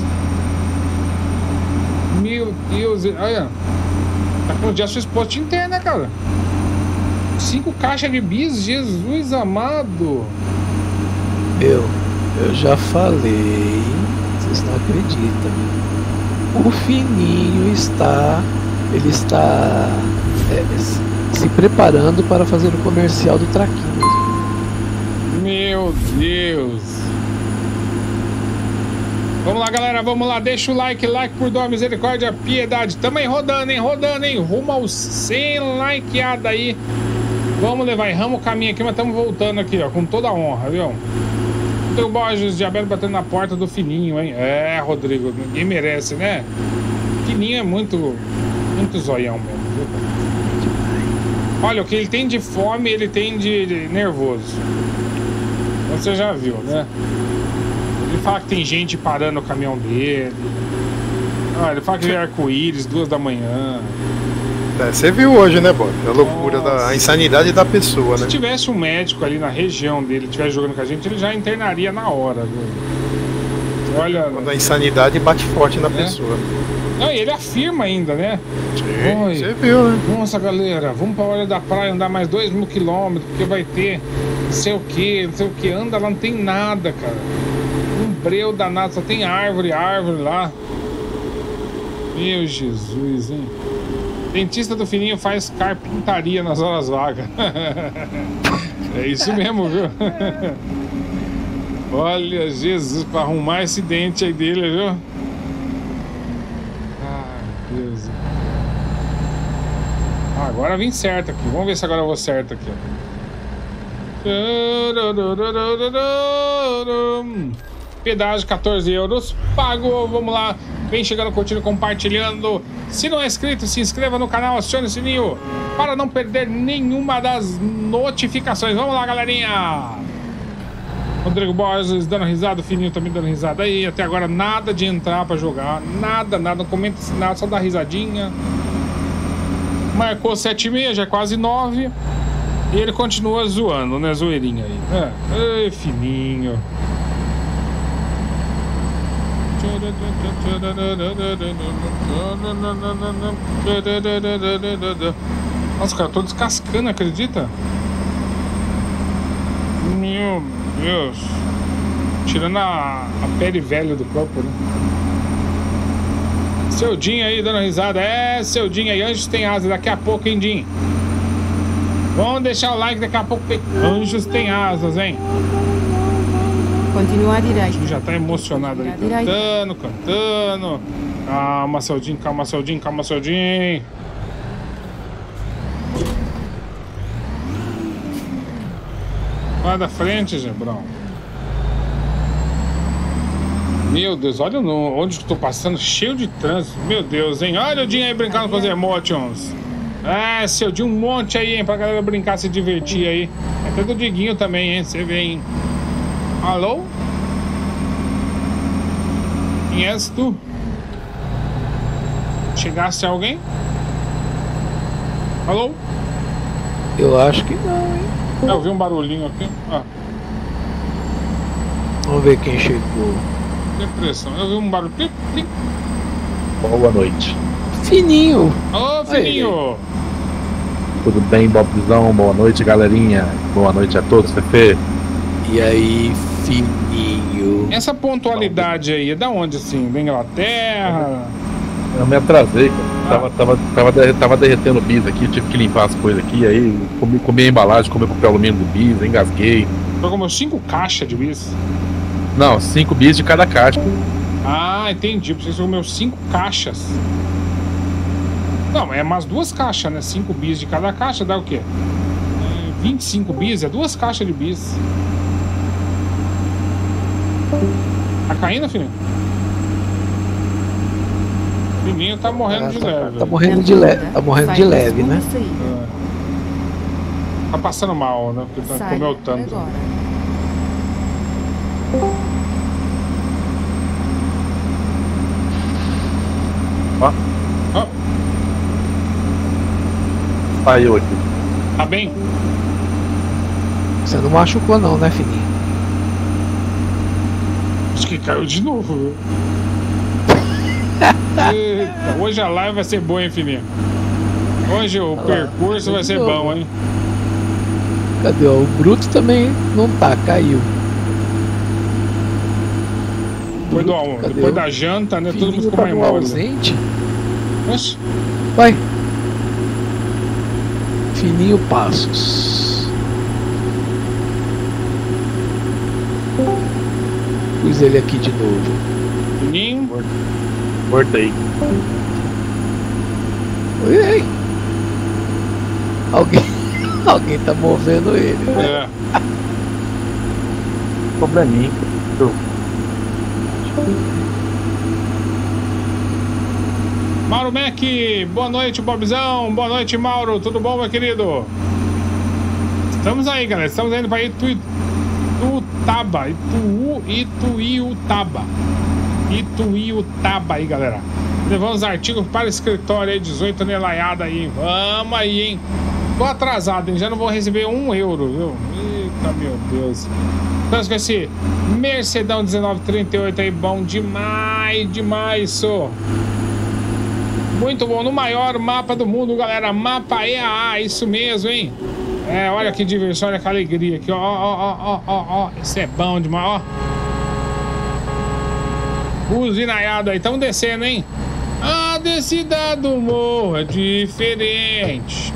Meu Deus. Olha. Tá com o dia sua esposa interna, cara. 5 caixas de bis, Jesus amado. Eu já falei, vocês não acreditam. O Fininho está se preparando para fazer o comercial do Traquinas. Meu Deus. Vamos lá, galera, vamos lá, deixa o like por dó, misericórdia, piedade. Tamo aí rodando, hein, rumo aos 100 likeada aí. Vamos levar, erramos o caminho aqui, mas estamos voltando aqui, ó, com toda a honra, viu? Tem o Borges de Abel batendo na porta do Fininho, hein? É, Rodrigo, ninguém merece, né? Fininho é muito zoião mesmo, viu? Olha, o que ele tem de fome, ele tem de nervoso. Você já viu, né? Ele fala que tem gente parando o caminhão dele. Ah, ele fala que é arco-íris, 2 da manhã. É, você viu hoje, né, Bob? A loucura, a insanidade da pessoa, né? Se tivesse um médico ali na região dele, estivesse jogando com a gente, ele já internaria na hora, viu? Olha... Quando a insanidade bate forte na pessoa. Não, e ele afirma ainda, né? Sim, você viu, né? Nossa, galera, vamos pra hora da praia andar mais 2.000 quilômetros, porque vai ter não sei o que. Anda lá, não tem nada, cara. Um breu danado, só tem árvore lá. Meu Jesus, hein? Dentista do Fininho faz carpintaria nas horas vagas. É isso mesmo, viu? Olha, Jesus, pra arrumar esse dente aí dele, viu? Ai, Deus. Agora vim certo aqui. Vamos ver se agora eu vou certo aqui. Pedágio, 14 euros. Pagou, vamos lá. Vem chegando, curtindo, compartilhando. Se não é inscrito, se inscreva no canal, acione o sininho para não perder nenhuma das notificações. Vamos lá, galerinha. Rodrigo Borges dando risada, o Fininho também dando risada aí. Até agora nada de entrar para jogar. Nada, não comenta nada, só dá risadinha. Marcou 7h30, já é quase 9. E ele continua zoando, né? Zoeirinha aí. Ei, Fininho. Nossa, cara, tô descascando, acredita? Meu Deus. Tirando a pele velha do corpo, né? Seu Dinho aí dando risada. É, seu Dinho aí. Anjos tem asa daqui a pouco, hein, Dinho? Vamos deixar o like, daqui a pouco tem Anjos tem asas, hein? Continua à direita. Já tá emocionado ali, cantando. Calma, Celdinho, calma, Celdinho. Vai da frente, Gebrão. Meu Deus, olha onde eu tô passando, cheio de trânsito. Meu Deus, hein? Olha o Dinho aí brincando com os emotions. É, Celdinho, um monte aí, hein? Pra galera brincar, se divertir aí. Até do Diguinho também, hein? Você vê, hein? Alô? Quem és tu? Chegasse alguém? Alô? Eu acho que não, hein? Eu vi um barulhinho aqui. Vamos ver quem chegou. Depressão. Eu vi um barulho. Boa noite. Fininho. Ô, Fininho. Tudo bem, Bobzão? Boa noite, galerinha. Boa noite a todos, Fefe. E aí, Fininho? Essa pontualidade aí, é da onde assim? Da Inglaterra? Eu me atrasei, cara. Tava derretendo o bis aqui, tive que limpar as coisas aqui, aí comi a embalagem, comi o papel alumínio do bis, engasguei. Foi como 5 caixas de bis? Não, 5 bis de cada caixa. Ah, entendi. Você comeu 5 caixas. Não, é umas 2 caixas, né? 5 bis de cada caixa dá o quê? 25 bis, é 2 caixas de bis. Tá caindo, Fininho? Fininho tá morrendo de leve. Tá morrendo de leve, né? Tá passando mal, né? Porque comeu tanto. Ó. Saiu aqui. Tá bem? Você não machucou não, né, Fininho? Acho que caiu de novo, viu? Eita, hoje a live vai ser boa, hein, Fininho? Hoje o percurso vai ser bom, hein? Cadê? O Bruto também não tá, caiu. Depois da janta, né? Todo mundo ficou mais mole. Ausente? Oxe. Vai. Fininho Passos. Pus ele aqui de novo. Fininho. Cortei. Oi. Alguém tá movendo ele. É. Probleminha. Mauro Mac, boa noite, Bobzão. Boa noite, Mauro. Tudo bom, meu querido? Estamos aí, galera. Estamos indo para Ituiutaba. Ituiutaba aí, galera. Levamos artigos para o escritório aí, 18 tonelada aí. Vamos aí, hein? Tô atrasado, hein? Já não vou receber €1, viu? Eita, meu Deus. Então, com esse Mercedão 1938 aí, bom demais, demais, só. Muito bom, no maior mapa do mundo, galera. Mapa EAA, isso mesmo, hein? É, olha que diversão, olha que alegria aqui, ó. Isso é bom demais, ó. Buzinaiado aí, tamo descendo, hein? A descida do morro é diferente.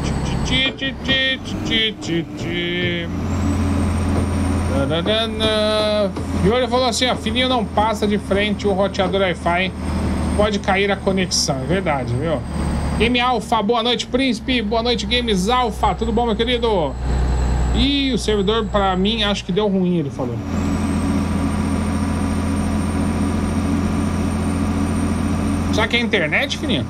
E olha, falou assim, ó, filhinho não passa de frente o roteador Wi-Fi, pode cair a conexão, é verdade, viu? Game Alpha, boa noite, Príncipe, boa noite, Games Alpha, tudo bom, meu querido? E o servidor, pra mim, acho que deu ruim, ele falou. Será que é a internet, filhinho?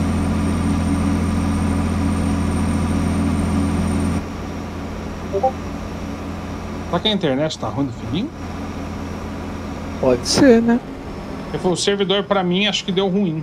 Será que a internet tá ruim do filhinho? Pode ser, né? Ele falou, o servidor pra mim acho que deu ruim.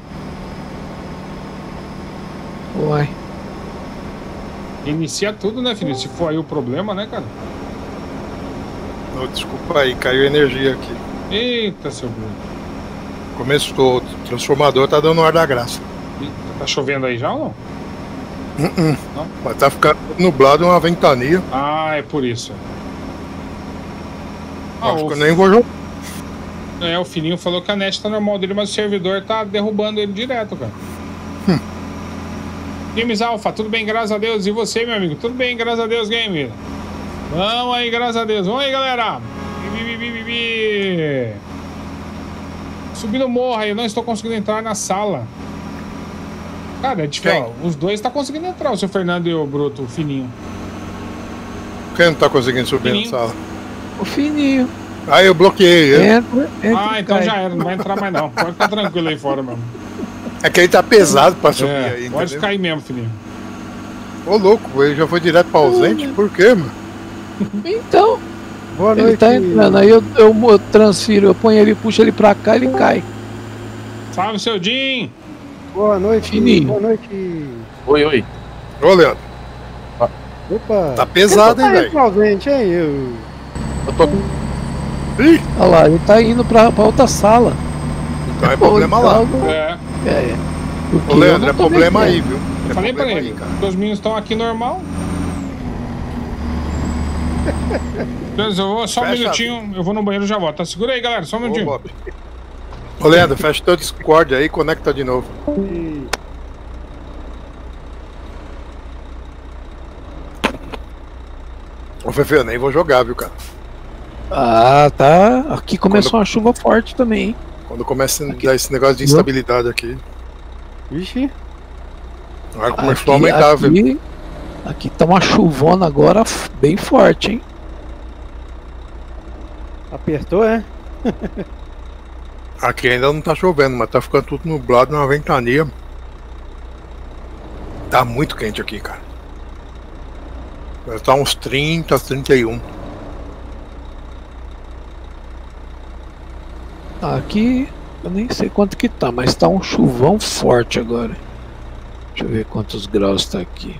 Uai. Inicia tudo, né, filho? Se for aí o problema, né, cara? Oh, desculpa aí, caiu energia aqui. Eita, seu Bruno. Começou, o transformador tá dando ar da graça. Eita, tá chovendo aí já ou não? Não? Mas tá ficando nublado, uma ventania. Ah, é por isso. Acho que eu nem vou jogar. É, o filhinho falou que a net tá normal dele, mas o servidor tá derrubando ele direto, cara. Games Alpha, tudo bem, graças a Deus. E você, meu amigo? Tudo bem, graças a Deus, Game. Vamos aí, graças a Deus. Vamos aí, galera. Subindo o morro aí, eu não estou conseguindo entrar na sala. Cara, é difícil. Ó, os dois tá conseguindo entrar, o seu Fernando e o Bruto, o fininho. Quem não tá conseguindo subir Fininho. na sala? O fininho. Ah, eu bloqueei ele. Entra, Ah, então já era, não vai entrar mais não. Pode ficar tranquilo aí fora mesmo. É que ele tá pesado pra subir É, aí, pode entendeu? ficar aí mesmo, filhinho. Ô, louco, ele já foi direto pra ausente? Por quê, mano? Então, Boa ele noite. tá entrando. Aí eu transfiro, eu ponho ele, puxo ele pra cá, ele cai. Salve, seu Jim! Boa noite. Fininho. Boa noite. Oi. Ô, Leandro, Opa. tá pesado, hein, Quem velho? tá ausente, hein? Eu... Eu tô. Ih, Olha lá, ele tá indo pra outra sala. então é problema lá. É, Porque Ô, eu Leandro, não é tô problema mexendo. aí, viu? eu É falei pra problema ele, aí, cara. os meninos estão aqui normal. Beleza, eu vou só um Fecha. minutinho, eu vou no banheiro e já volto. Tá, segura aí, galera, só um Ô, minutinho. Bob. Ô, Leandro, fecha teu Discord aí e conecta de novo. Ô, Fefe, eu nem vou jogar, viu, cara? Ah, tá. Aqui começou uma chuva forte também, hein? Quando começa a dar esse negócio de instabilidade aqui. Vixe. Agora começou a aumentar, viu? Aqui tá uma chuvona agora bem forte, hein? Apertou, é? Aqui ainda não tá chovendo, mas tá ficando tudo nublado numa ventania. Tá muito quente aqui, cara. Deve estar uns 30, 31. Aqui eu nem sei quanto que tá, mas tá um chuvão forte agora. Deixa eu ver quantos graus tá aqui.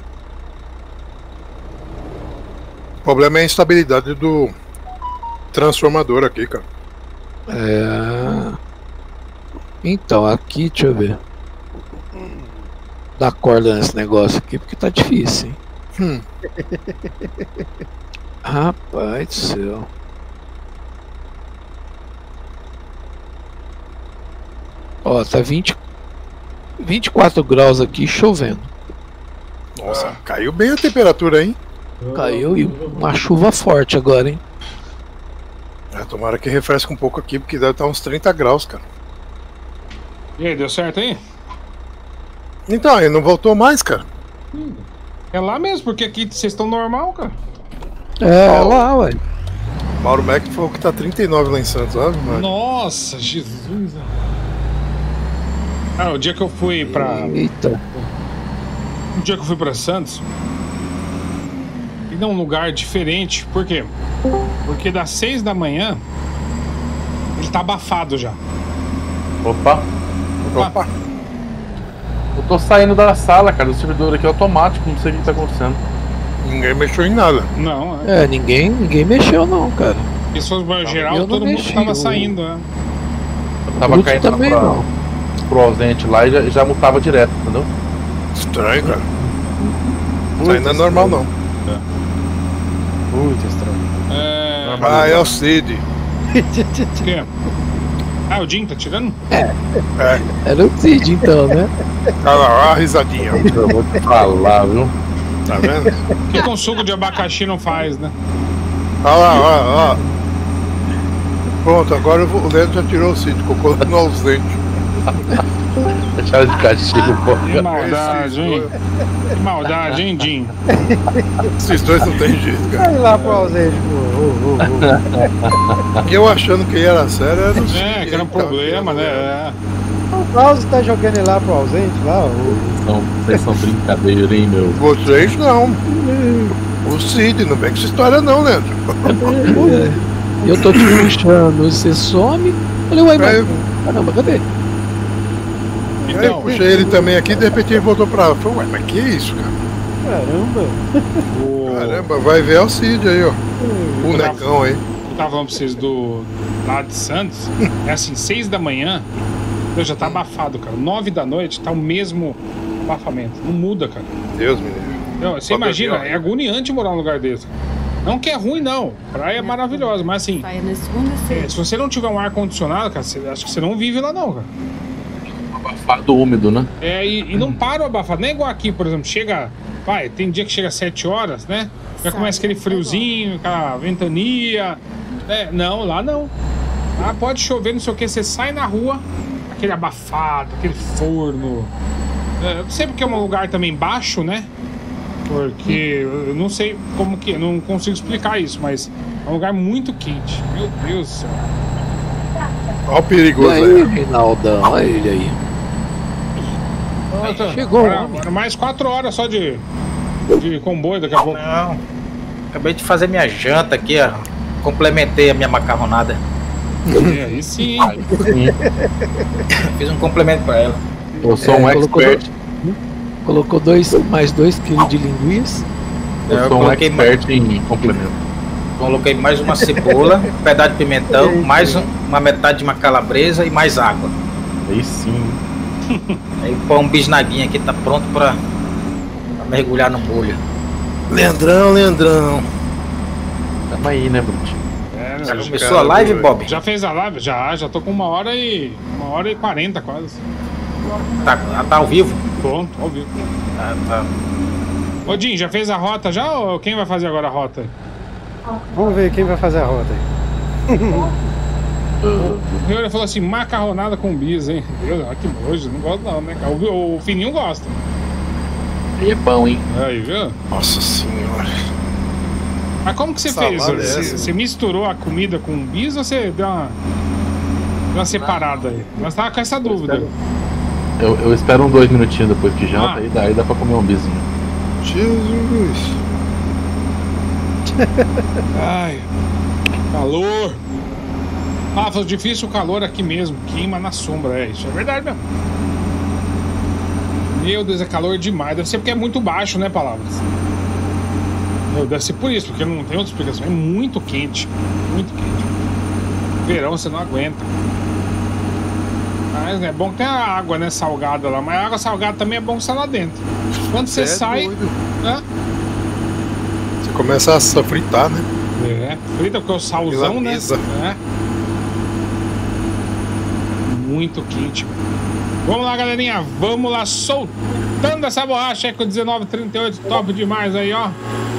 O problema é a instabilidade do transformador aqui, cara. É... Então, aqui, deixa eu ver. Dá corda nesse negócio aqui, porque tá difícil, hein? Rapaz do céu. Ó, tá 24 graus aqui, chovendo. Nossa, caiu bem a temperatura, hein? Caiu e uma chuva forte agora, hein? É, tomara que refresque um pouco aqui, porque deve estar uns 30 graus, cara. E aí, deu certo aí? Então, ele não voltou mais, cara. É lá mesmo, porque aqui vocês estão normal, cara. É lá, ué. Mauro Mac falou que tá 39 lá em Santos, sabe, mano? Nossa, Jesus. Ah, o dia que eu fui pra... Eita. O dia que eu fui pra Santos, e num lugar diferente. Por quê? Porque das 6 da manhã, ele tá abafado já. Opa. Opa. Eu tô saindo da sala, cara. O servidor aqui é automático, não sei o que tá acontecendo. Ninguém mexeu em nada. Não, Ninguém mexeu não, cara. Pessoas em geral, eu todo não mundo mexi, tava saindo, né? Eu tava Bruto caindo também não. pro ausente lá e já mutava direto, entendeu? Estranho, cara. Isso aí não é normal, não. Muito estranho. É o Cid. O quê? Ah, o Jim tá tirando? Era o Cid então, né? Olha lá, a risadinha. Eu vou te falar, viu? Tá vendo? O que com suco de abacaxi não faz, né? Olha lá, ó. Pronto, agora o Leandro já tirou o Cid, colocou no ausente. Deixaram de castigo, pô. Que maldade, hein? Que maldade, hein, Jim? Esses dois não tem jeito, cara. Vai lá pro ausente, pô. Eu achando que era sério, era no Cid. Que era um problema, né? O Klaus tá jogando ele lá pro ausente, lá, Vocês são brincadeira, hein, meu? Vocês não. O Cid, não vem com essa história não, Leandro. Eu tô te puxando, você some. Falei, ué, mas... Caramba, cadê? Aí eu puxei ele também aqui, de repente ele voltou pra lá. Falei, ué, mas que isso, cara? Caramba, vai ver o Cid aí, ó. O bonecão aí. Eu tava falando pra vocês lá de Santos. É assim, 6 da manhã, já tá abafado, cara. 9 da noite tá o mesmo abafamento. Não muda, cara. Deus me livre. Não, você imagina, é agoniante morar num lugar desse. Não que é ruim, não. Praia é maravilhosa, mas assim, se você não tiver um ar-condicionado, cara, acho que você não vive lá, não, cara. Abafado úmido, né? E não para o abafado. Nem igual aqui, por exemplo, chega. Tem dia que chega às 7 horas, né? Já começa aquele friozinho, aquela ventania. Não, lá não. Lá pode chover, não sei o que, você sai na rua, aquele abafado, aquele forno. Eu sei porque é um lugar também baixo, né? Porque eu não sei como que. Não consigo explicar isso, mas é um lugar muito quente. Meu Deus do céu. Olha o perigoso aí. Reinaldão, olha ele aí. Chegou. Agora mais 4 horas só de comboio daqui a pouco. Não. Acabei de fazer minha janta aqui, ó. Complementei a minha macarronada. Aí sim. Fiz um complemento pra ela. Eu sou um expert. Colocou mais 2 kg de linguiça. Eu sou um expert em complemento. Coloquei mais uma cebola, um pedaço de pimentão, mais uma metade de uma calabresa e mais água. Aí sim. Aí põe um bisnaguinho aqui, tá pronto pra mergulhar no molho. Leandrão. Tamo aí, né, Brutinho? Já começou a live, Bob? Já fez a live? Já tô com 1h40 quase. Tá ao vivo? Pronto, ao vivo. Tá. Ô, Jim, já fez a rota já ou quem vai fazer agora a rota? Vamos ver quem vai fazer a rota aí. O Riori falou assim, macarronada com bis, hein? Deus, que nojo, não gosto não, né? O Fininho gosta. Aí é bom, hein? Aí, viu? Nossa senhora. Mas como que você fez? Você misturou a comida com bis ou você deu uma separada aí? Nós tava com essa dúvida. Eu espero uns 2 minutinhos depois que janta e daí dá pra comer um bizinho. Jesus. Ai, calor. Foi difícil o calor aqui mesmo, queima na sombra, isso é verdade mesmo. Meu Deus, é calor demais. Deve ser porque é muito baixo, né, Palavras? Deve ser por isso, porque não tem outra explicação. É muito quente, muito quente. Verão você não aguenta. Mas é bom que tem a água, né, salgada lá. Mas a água salgada também é bom estar lá dentro. Quando você sai, né? Você começa a fritar, né? Frita porque é o salzão, né? Muito quente, velho. Vamos lá, galerinha. Vamos lá, soltando essa borracha aí com 19,38. Top demais aí, ó.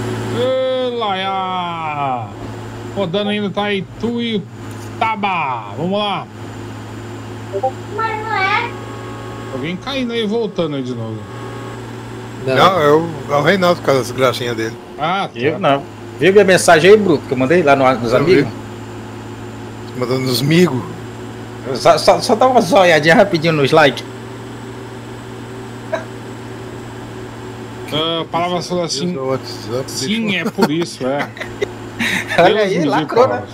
Rodando ainda, tá aí Tuiutaba. Vamos lá. Mas não é. Alguém caindo aí e voltando aí de novo. Não, é o Reinaldo com as gracinhas dele. Ah, tá. Eu não. Viu minha mensagem aí, Bruto, que eu mandei lá nos amigos? Mandando nos migos. Só dá uma zoiadinha rapidinho nos likes. Palavras falou assim. Sim, é por isso, é. Olha aí, lacrou, né?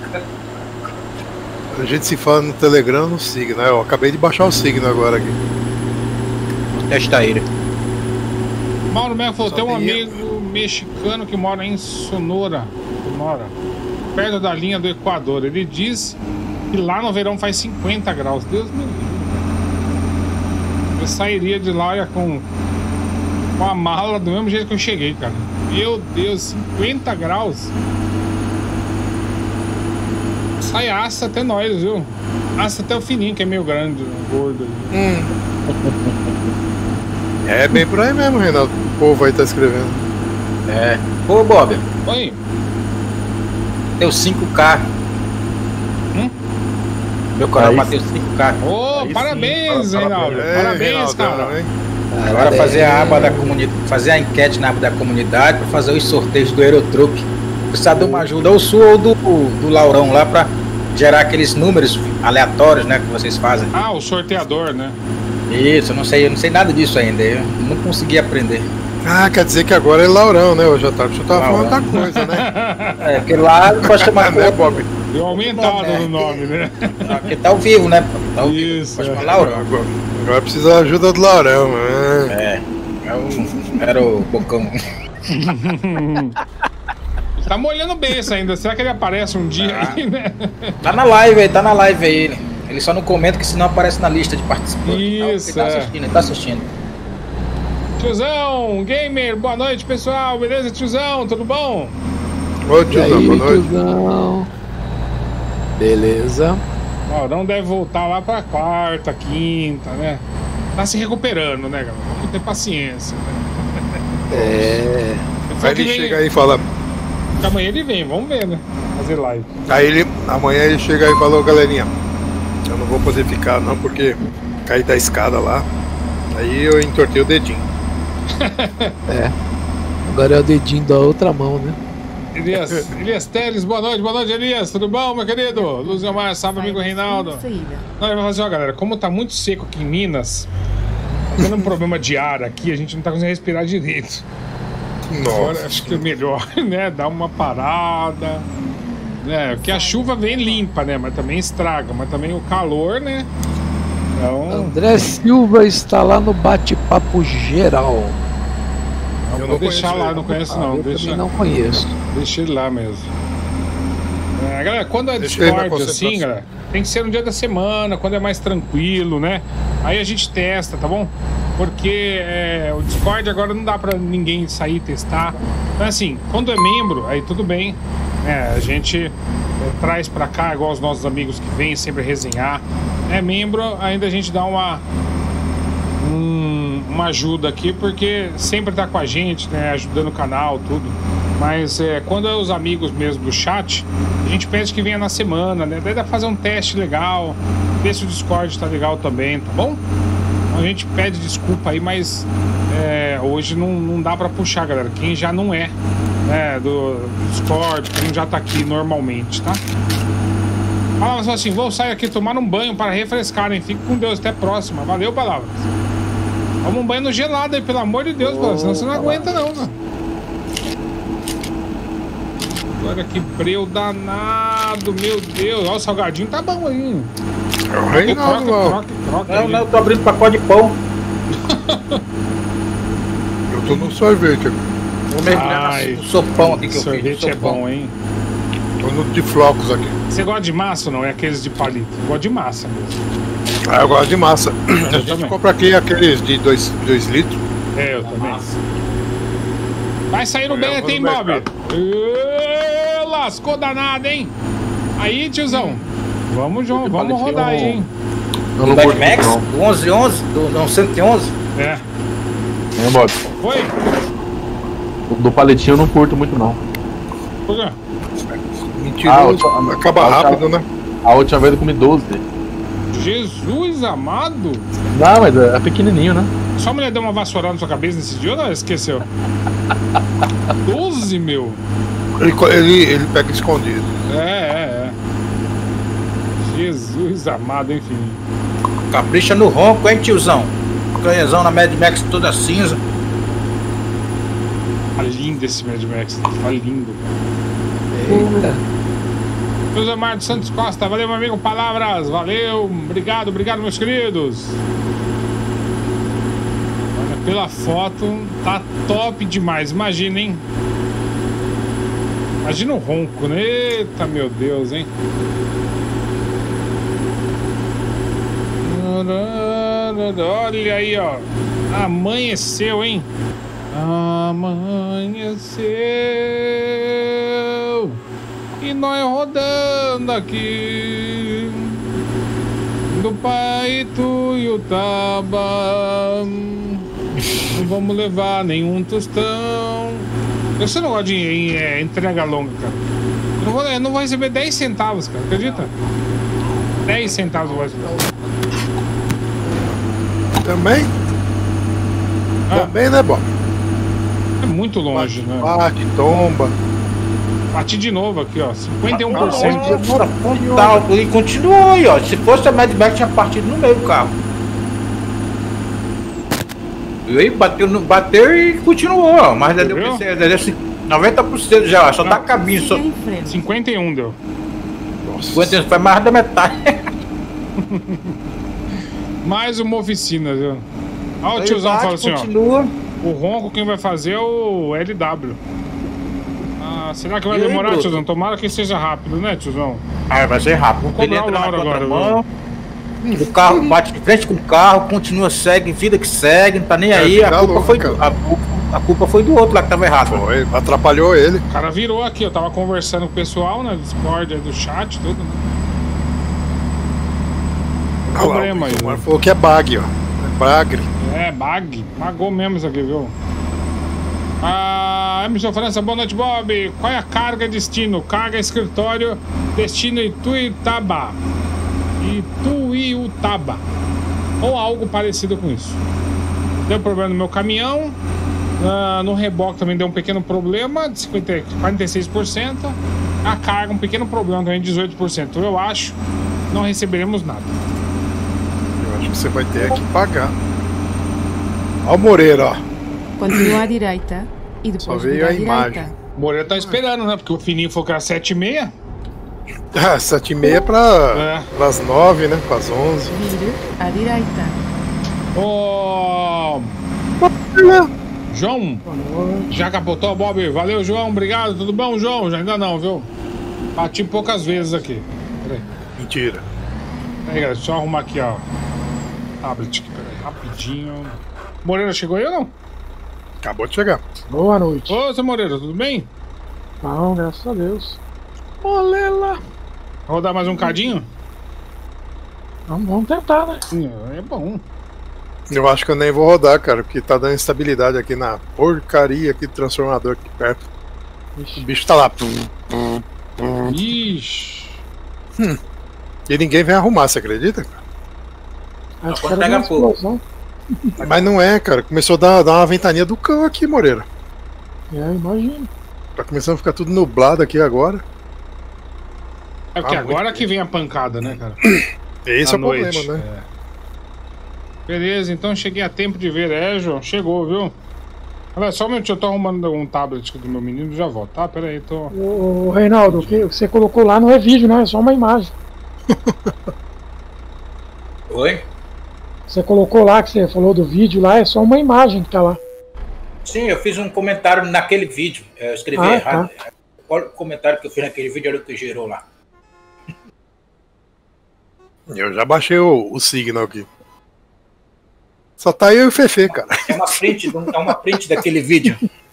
A gente se fala no Telegram, no Signo, né? Eu acabei de baixar o Signo agora aqui. Vou testar ele. Mauro Melo falou, tem um amigo mexicano que mora em Sonora, perto da linha do Equador. Ele diz que lá no verão faz 50 graus. Deus me livre. Eu sairia de lá, olha, com a mala do mesmo jeito que eu cheguei, cara. Meu Deus, 50 graus. Sai assa até nós, viu? Assa até o fininho, que é meio grande, gordo. É bem por aí mesmo, Reinaldo. O povo aí tá escrevendo. É. Ô, Bob. Oi. Deu 5K. Meu canal bateu 5K. Ô, parabéns, Reinaldo. Parabéns, cara. Agora fazer a aba da comunidade, fazer a enquete na aba da comunidade para fazer os sorteios do Aerotruck. Precisa de uma ajuda, ou sua ou do Laurão lá, para gerar aqueles números aleatórios, né, que vocês fazem. Ah, o sorteador, né? Isso, eu não sei nada disso ainda, eu não consegui aprender. Ah, quer dizer que agora é Laurão, né? Eu já tava falando outra coisa, né? É, porque lá pode chamar né, Bob? Deu aumentado no nome, né? Porque tá ao vivo, né? Tá ao Isso, vivo. Pode chamar Laurão. Agora precisa da ajuda do Laurão, né? Era o Bocão. Tá molhando bem ainda. Será que ele aparece um dia aí, né? Tá na live aí, ele só não comenta que senão aparece na lista de participantes. Isso, ele tá assistindo. Tiozão, gamer, boa noite, pessoal. Beleza, tiozão? Tudo bom? Ô, tiozão, boa noite. Tiozão. Beleza. Não deve voltar lá pra quarta, quinta, né? Tá se recuperando, né, galera? Vamos ter paciência, né? Aí ele chega aí e fala... Amanhã ele vem, vamos ver, né? Fazer live. Amanhã ele chega aí e falou, galerinha, eu não vou poder ficar não, porque caí da escada lá. Aí eu entortei o dedinho. Agora é o dedinho da outra mão, né? Elias Teles, boa noite, Elias, tudo bom, meu querido? Lúcio Mar, salve, amigo Reinaldo. Não, vai fazer, ó, galera, como tá muito seco aqui em Minas, tá tendo um problema de ar aqui, a gente não tá conseguindo respirar direito. Agora, acho que é melhor, né, dar uma parada, né, porque a chuva vem limpa, né, mas também estraga, mas também o calor, né. Então... André Silva está lá no bate-papo geral. Eu vou deixar lá, não conheço não. Não conheço. Deixa ele lá mesmo. Galera, quando é Discord assim, galera, tem que ser no dia da semana, quando é mais tranquilo, né? Aí a gente testa, tá bom? Porque o Discord agora não dá pra ninguém sair e testar. Então assim, quando é membro, aí tudo bem. A gente traz pra cá, igual os nossos amigos que vêm sempre resenhar. É membro, ainda a gente dá uma ajuda aqui, porque sempre tá com a gente, né, ajudando o canal, tudo. Mas quando é os amigos mesmo do chat, a gente pede que venha na semana, né? Daí dá pra fazer um teste legal, ver se o Discord tá legal também, tá bom? Então a gente pede desculpa aí, mas hoje não dá pra puxar, galera. Quem já não é, né, do Discord, quem já tá aqui normalmente, tá? Fala só assim, vou sair aqui tomar um banho para refrescar, hein? Fique com Deus, até a próxima. Valeu, Palavras. Toma um banho no gelado aí, pelo amor de Deus, Palavras, senão você não aguenta não, mano. Olha que breu danado, meu Deus. Olha, o salgadinho tá bom aí. Não, eu tô abrindo pacote de pão. Eu tô no sorvete. Vou mergulhar no sopão aqui que eu fiz. Sorvete é bom, hein? Tô no de flocos aqui. Você gosta de massa ou não? É aqueles de palito? Eu gosto de massa mesmo. Eu gosto de massa. A gente compra aqui aqueles de 2 litros. Eu também. Vai sair no bem, tem Bob? Lascou danado, hein? Aí, tiozão. Vamos rodar aí, hein? No Bad Max? Do 1111? Do 111? É. Bob. Foi? Do paletinho eu não curto muito, não. Por quê? Mentiroso. Acaba rápido, né? A última vez eu comi 12. Jesus amado! Não, mas é pequenininho, né? Só a mulher deu uma vassourada na sua cabeça nesse dia ou não? Esqueceu? 12, meu. Ele pega escondido. É. Jesus amado, enfim. Capricha no ronco, hein, tiozão? Canhezão na Mad Max toda cinza. Tá lindo esse Mad Max, tá lindo. Eita. José Mário Santos Costa, valeu, meu amigo. Palavras, valeu. Obrigado, meus queridos. Olha, pela foto, tá top demais. Imagina, hein? Imagina o ronco, né? Eita, meu Deus, hein? Olha aí, ó. Amanheceu, hein? Amanheceu. E nós rodando aqui do Paituiutaba. Não vamos levar nenhum tostão. Eu não gosto de entrega longa, cara. Eu não vou receber 10 centavos, cara. Acredita? 10 centavos eu vou receber. Também? Também, né, Bob? É muito longe, né? Bate, tomba. Bati de novo aqui, ó. 51%. E continuou aí, ó. Se fosse a Mad Max, tinha partido no meio do carro. E aí bateu e continuou, ó. Mas já deu 90% já, só tá caminho. Só... 51 deu. Nossa. 51 foi mais da metade. Mais uma oficina, viu? Olha o tiozão falando assim, continua. Ó. O ronco quem vai fazer é o LW. Será que vai demorar, tiozão? Tomara que seja rápido, né, tiozão? Vai ser rápido. Vou cobrar o Lauro agora, viu? O carro bate de frente com o carro, continua, segue, vida que segue, não tá nem aí. A culpa foi do outro lá que tava errado. Foi, atrapalhou ele. O cara virou aqui, eu tava conversando com o pessoal, né? Discord, do chat, tudo, né? Problema aí. O falou que é bug, ó. É bagre. É, bug. Pagou mesmo isso aqui, viu? Emerson França, boa noite, Bob. Qual é a carga destino? Carga escritório, destino Ituiutaba. Ou algo parecido com isso. Deu problema no meu caminhão. No reboque também deu um pequeno problema, de 46%. A carga, um pequeno problema também, 18%. Eu acho que não receberemos nada. Eu acho que você vai ter que pagar. Ó o Moreira, ó. Continua à direita e depois só veio a imagem. O Moreira tá esperando, né? Porque o fininho foi às 7h30. 7h30 para as 9, né? Para as 11. Vire à direita. João, já capotou, Bob? Valeu, João, obrigado. Tudo bom, João? Já ainda não, viu? Bati poucas vezes aqui. Peraí. Mentira. Peraí, galera, deixa eu arrumar aqui, ó. Tablet aqui, peraí, rapidinho. Moreira chegou aí ou não? Acabou de chegar. Boa noite. Ô, seu Moreira, tudo bem? Não, graças a Deus. Olela. Rodar mais um cadinho? Vamos tentar, né? É bom. Eu acho que eu nem vou rodar, cara, porque tá dando instabilidade aqui na porcaria aqui do transformador aqui perto. Ixi. O bicho tá lá. Ixi. E ninguém vem arrumar, você acredita? Acho que era uma explosão. Mas não é, cara. Começou a dar uma ventania do cão aqui, Moreira. Imagino. Tá começando a ficar tudo nublado aqui agora. É porque agora que vem a pancada, né, cara? Esse é o problema, né? Beleza, então cheguei a tempo de ver. João, chegou, viu? Olha, só um minutinho, eu tô arrumando um tablet aqui do meu menino, já volto, tá? Pera aí, tô... Ô, Reinaldo, o que você colocou lá não é vídeo, não, é só uma imagem. Oi? Você colocou lá, que você falou do vídeo lá, é só uma imagem que tá lá. Sim, eu fiz um comentário naquele vídeo, eu escrevi errado. Tá. Olha o comentário que eu fiz naquele vídeo, olha o que gerou lá. Eu já baixei o Signal aqui. Só tá eu e o Fefe, cara. É uma print daquele vídeo.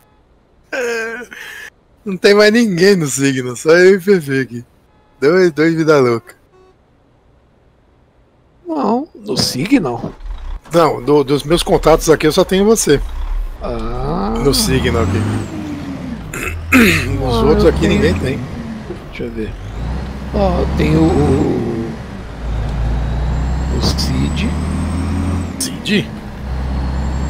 Não tem mais ninguém no Signal, só eu e o Fefe aqui. Dois vida louca. Não, no Signal? Não, dos meus contatos aqui eu só tenho você. No Signal aqui. Nos outros aqui ninguém tem. Deixa eu ver. Tem o Cid. Cid?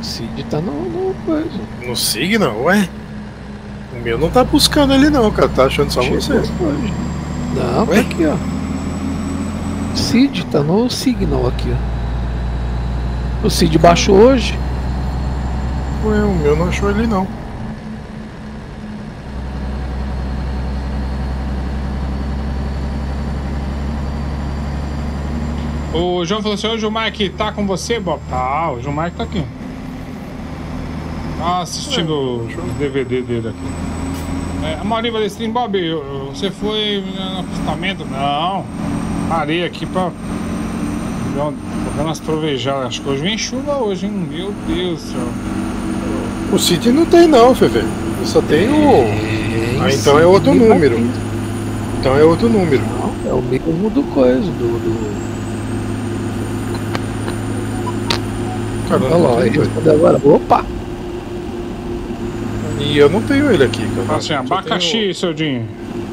Cid tá no coisa. No Signal, ué? O meu não tá buscando ele não, cara. Tá achando só você. Não, ué? Tá aqui, ó. Cid tá no Signal aqui, ó. O Cid baixou hoje. Ué, o meu não achou ele não. O João falou assim, o Gilmar aqui tá com você, Bob? Tá, o Gilmar tá aqui. Tá assistindo o DVD dele aqui. A Maurinho Balestrin, Bob, você foi no acostamento? Não. Parei aqui pra... Tô dando umas trovejadas. Acho que hoje vem chuva hoje, hein? Meu Deus do céu. O Cid não tem não, Fefe. Eu só tenho o... Ah, então é outro número. Então é outro número. Não, é o mesmo do coisa, Caramba, olha lá, ele respondeu agora. Opa! E eu não tenho ele aqui, cara. Fala assim, abacaxi, seu Dinho.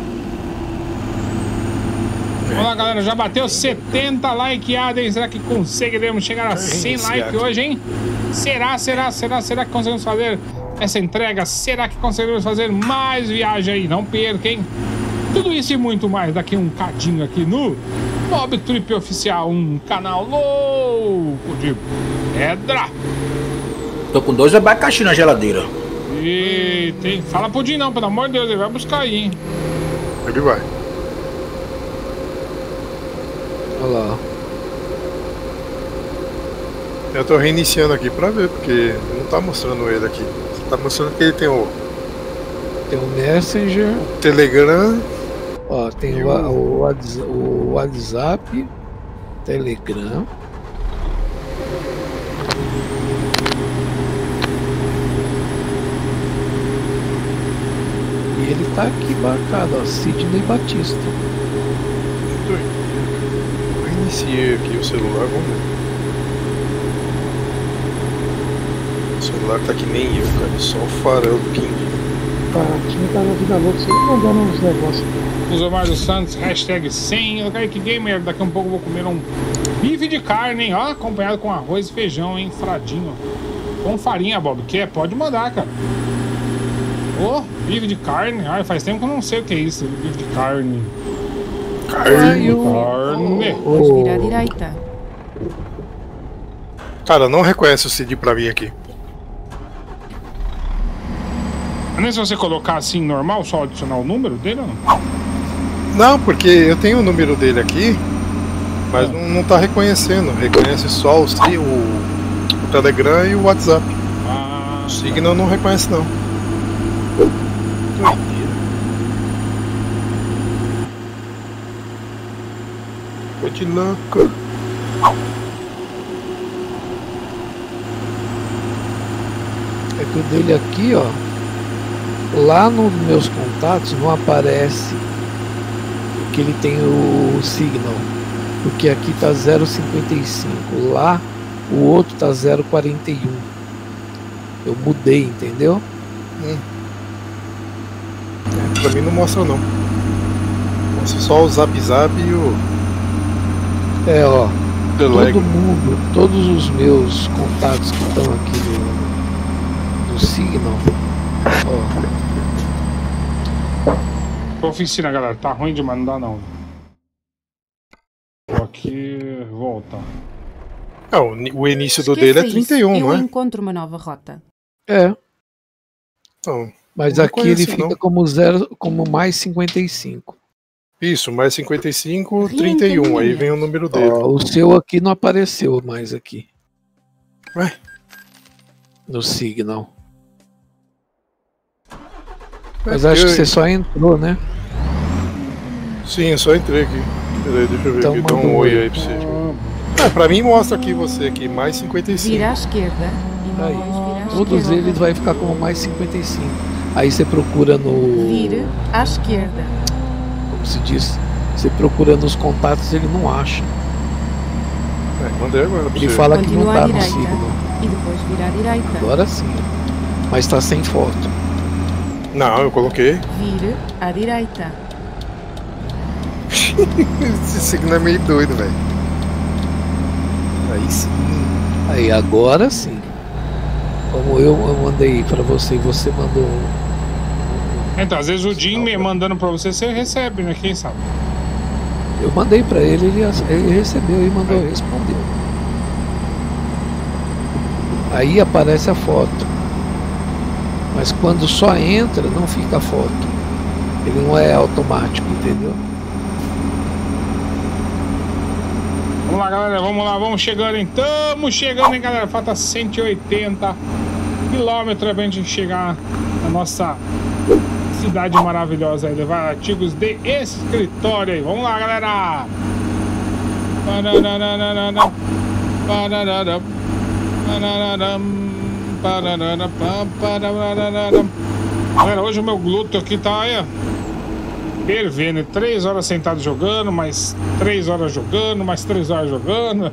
Vamos lá, galera, já bateu 70 likeados, hein? Será que conseguiremos chegar a 100 likes hoje, hein? Será que conseguimos fazer essa entrega? Será que conseguiremos fazer mais viagem aí? Não perca, hein? Tudo isso e muito mais daqui um cadinho aqui no Bob Trip Oficial, um canal louco de pedra. Tô com 2 abacaxi na geladeira. E tem... Fala pro Dinho não, pelo amor de Deus, ele vai buscar aí, hein? Ele vai. Olha lá. Eu tô reiniciando aqui pra ver, porque não tá mostrando ele aqui. Tá mostrando que ele tem o... Tem o Messenger. O Telegram. Ó, tem o WhatsApp. Telegram. E ele tá aqui marcado, ó, Sidney Batista. Eu reiniciei aqui o celular, vamos ver. O celular tá que nem eu, cara, só o farol do King. Tá, time tá na vida louca, você mandando uns negócios. O Zomar dos Santos, hashtag 100. Kaique Gamer, daqui a um pouco eu vou comer um bife de carne, hein? Ó, acompanhado com arroz e feijão, hein? Fradinho. Com farinha, Bob. Quer? Pode mandar, cara. Ô, bife de carne. Ai, faz tempo que eu não sei o que é isso. Bife de carne. Carne. Depois virar à direita. Cara, não reconhece o CD pra mim aqui. Nem se você colocar assim normal, só adicionar o número dele ou não? Não, porque eu tenho o número dele aqui, mas não tá reconhecendo. Reconhece só o Telegram e o WhatsApp. O Signal não reconhece não. Foi de louco. É que o dele aqui, ó. Lá nos meus contatos não aparece que ele tem o Signal, porque aqui tá 0,55, lá o outro tá 0,41. Eu mudei, entendeu? Pra mim não mostra não. Mostra só o Zap Zap e o... É, ó. Todo mundo, todos os meus contatos que estão aqui no Signal, ó. Oficina, galera, tá ruim demais, não dá não. Vou aqui voltar. O início do dele é 31, não é? Eu encontro uma nova rota. É. Então, mas aqui ele fica como mais 55. Isso, mais 55, 31. Aí vem o número dele. Ó, o seu aqui não apareceu mais aqui. Ué? No Signal. Mas acho que você só entrou, né? Sim, eu só entrei aqui. Peraí, deixa eu ver então, aqui. Dá um oi aí pra você. Pra mim mostra aqui você aqui, mais 55. Vira à esquerda. Aí, todos eles vai ficar como mais 55. Aí você procura no... Vira à esquerda. Como se diz? Você procura nos contatos, ele não acha. Mandei agora pra ele você. fala Continua que não tá à no direita. Signal. E depois virar à direita. Agora sim. Mas tá sem foto. Não, eu coloquei. Vire à direita. Esse signo é meio doido, velho. Aí sim. Aí agora sim. Como eu mandei pra você e você mandou. Então, às vezes o Jim me mandando pra você, você recebe, né? Quem sabe? Eu mandei pra ele, ele recebeu e mandou, respondeu. Aí aparece a foto. Mas quando só entra, não fica a foto. Ele não é automático, entendeu? Vamos lá, galera, vamos lá, vamos chegando, hein? Estamos chegando, hein, galera? Falta 180 quilômetros pra gente chegar na nossa cidade maravilhosa aí, levar artigos de escritório aí. Vamos lá, galera! Galera, hoje o meu glúteo aqui tá aí, fervendo. 3 horas sentado jogando, mais 3 horas jogando, mais 3 horas jogando.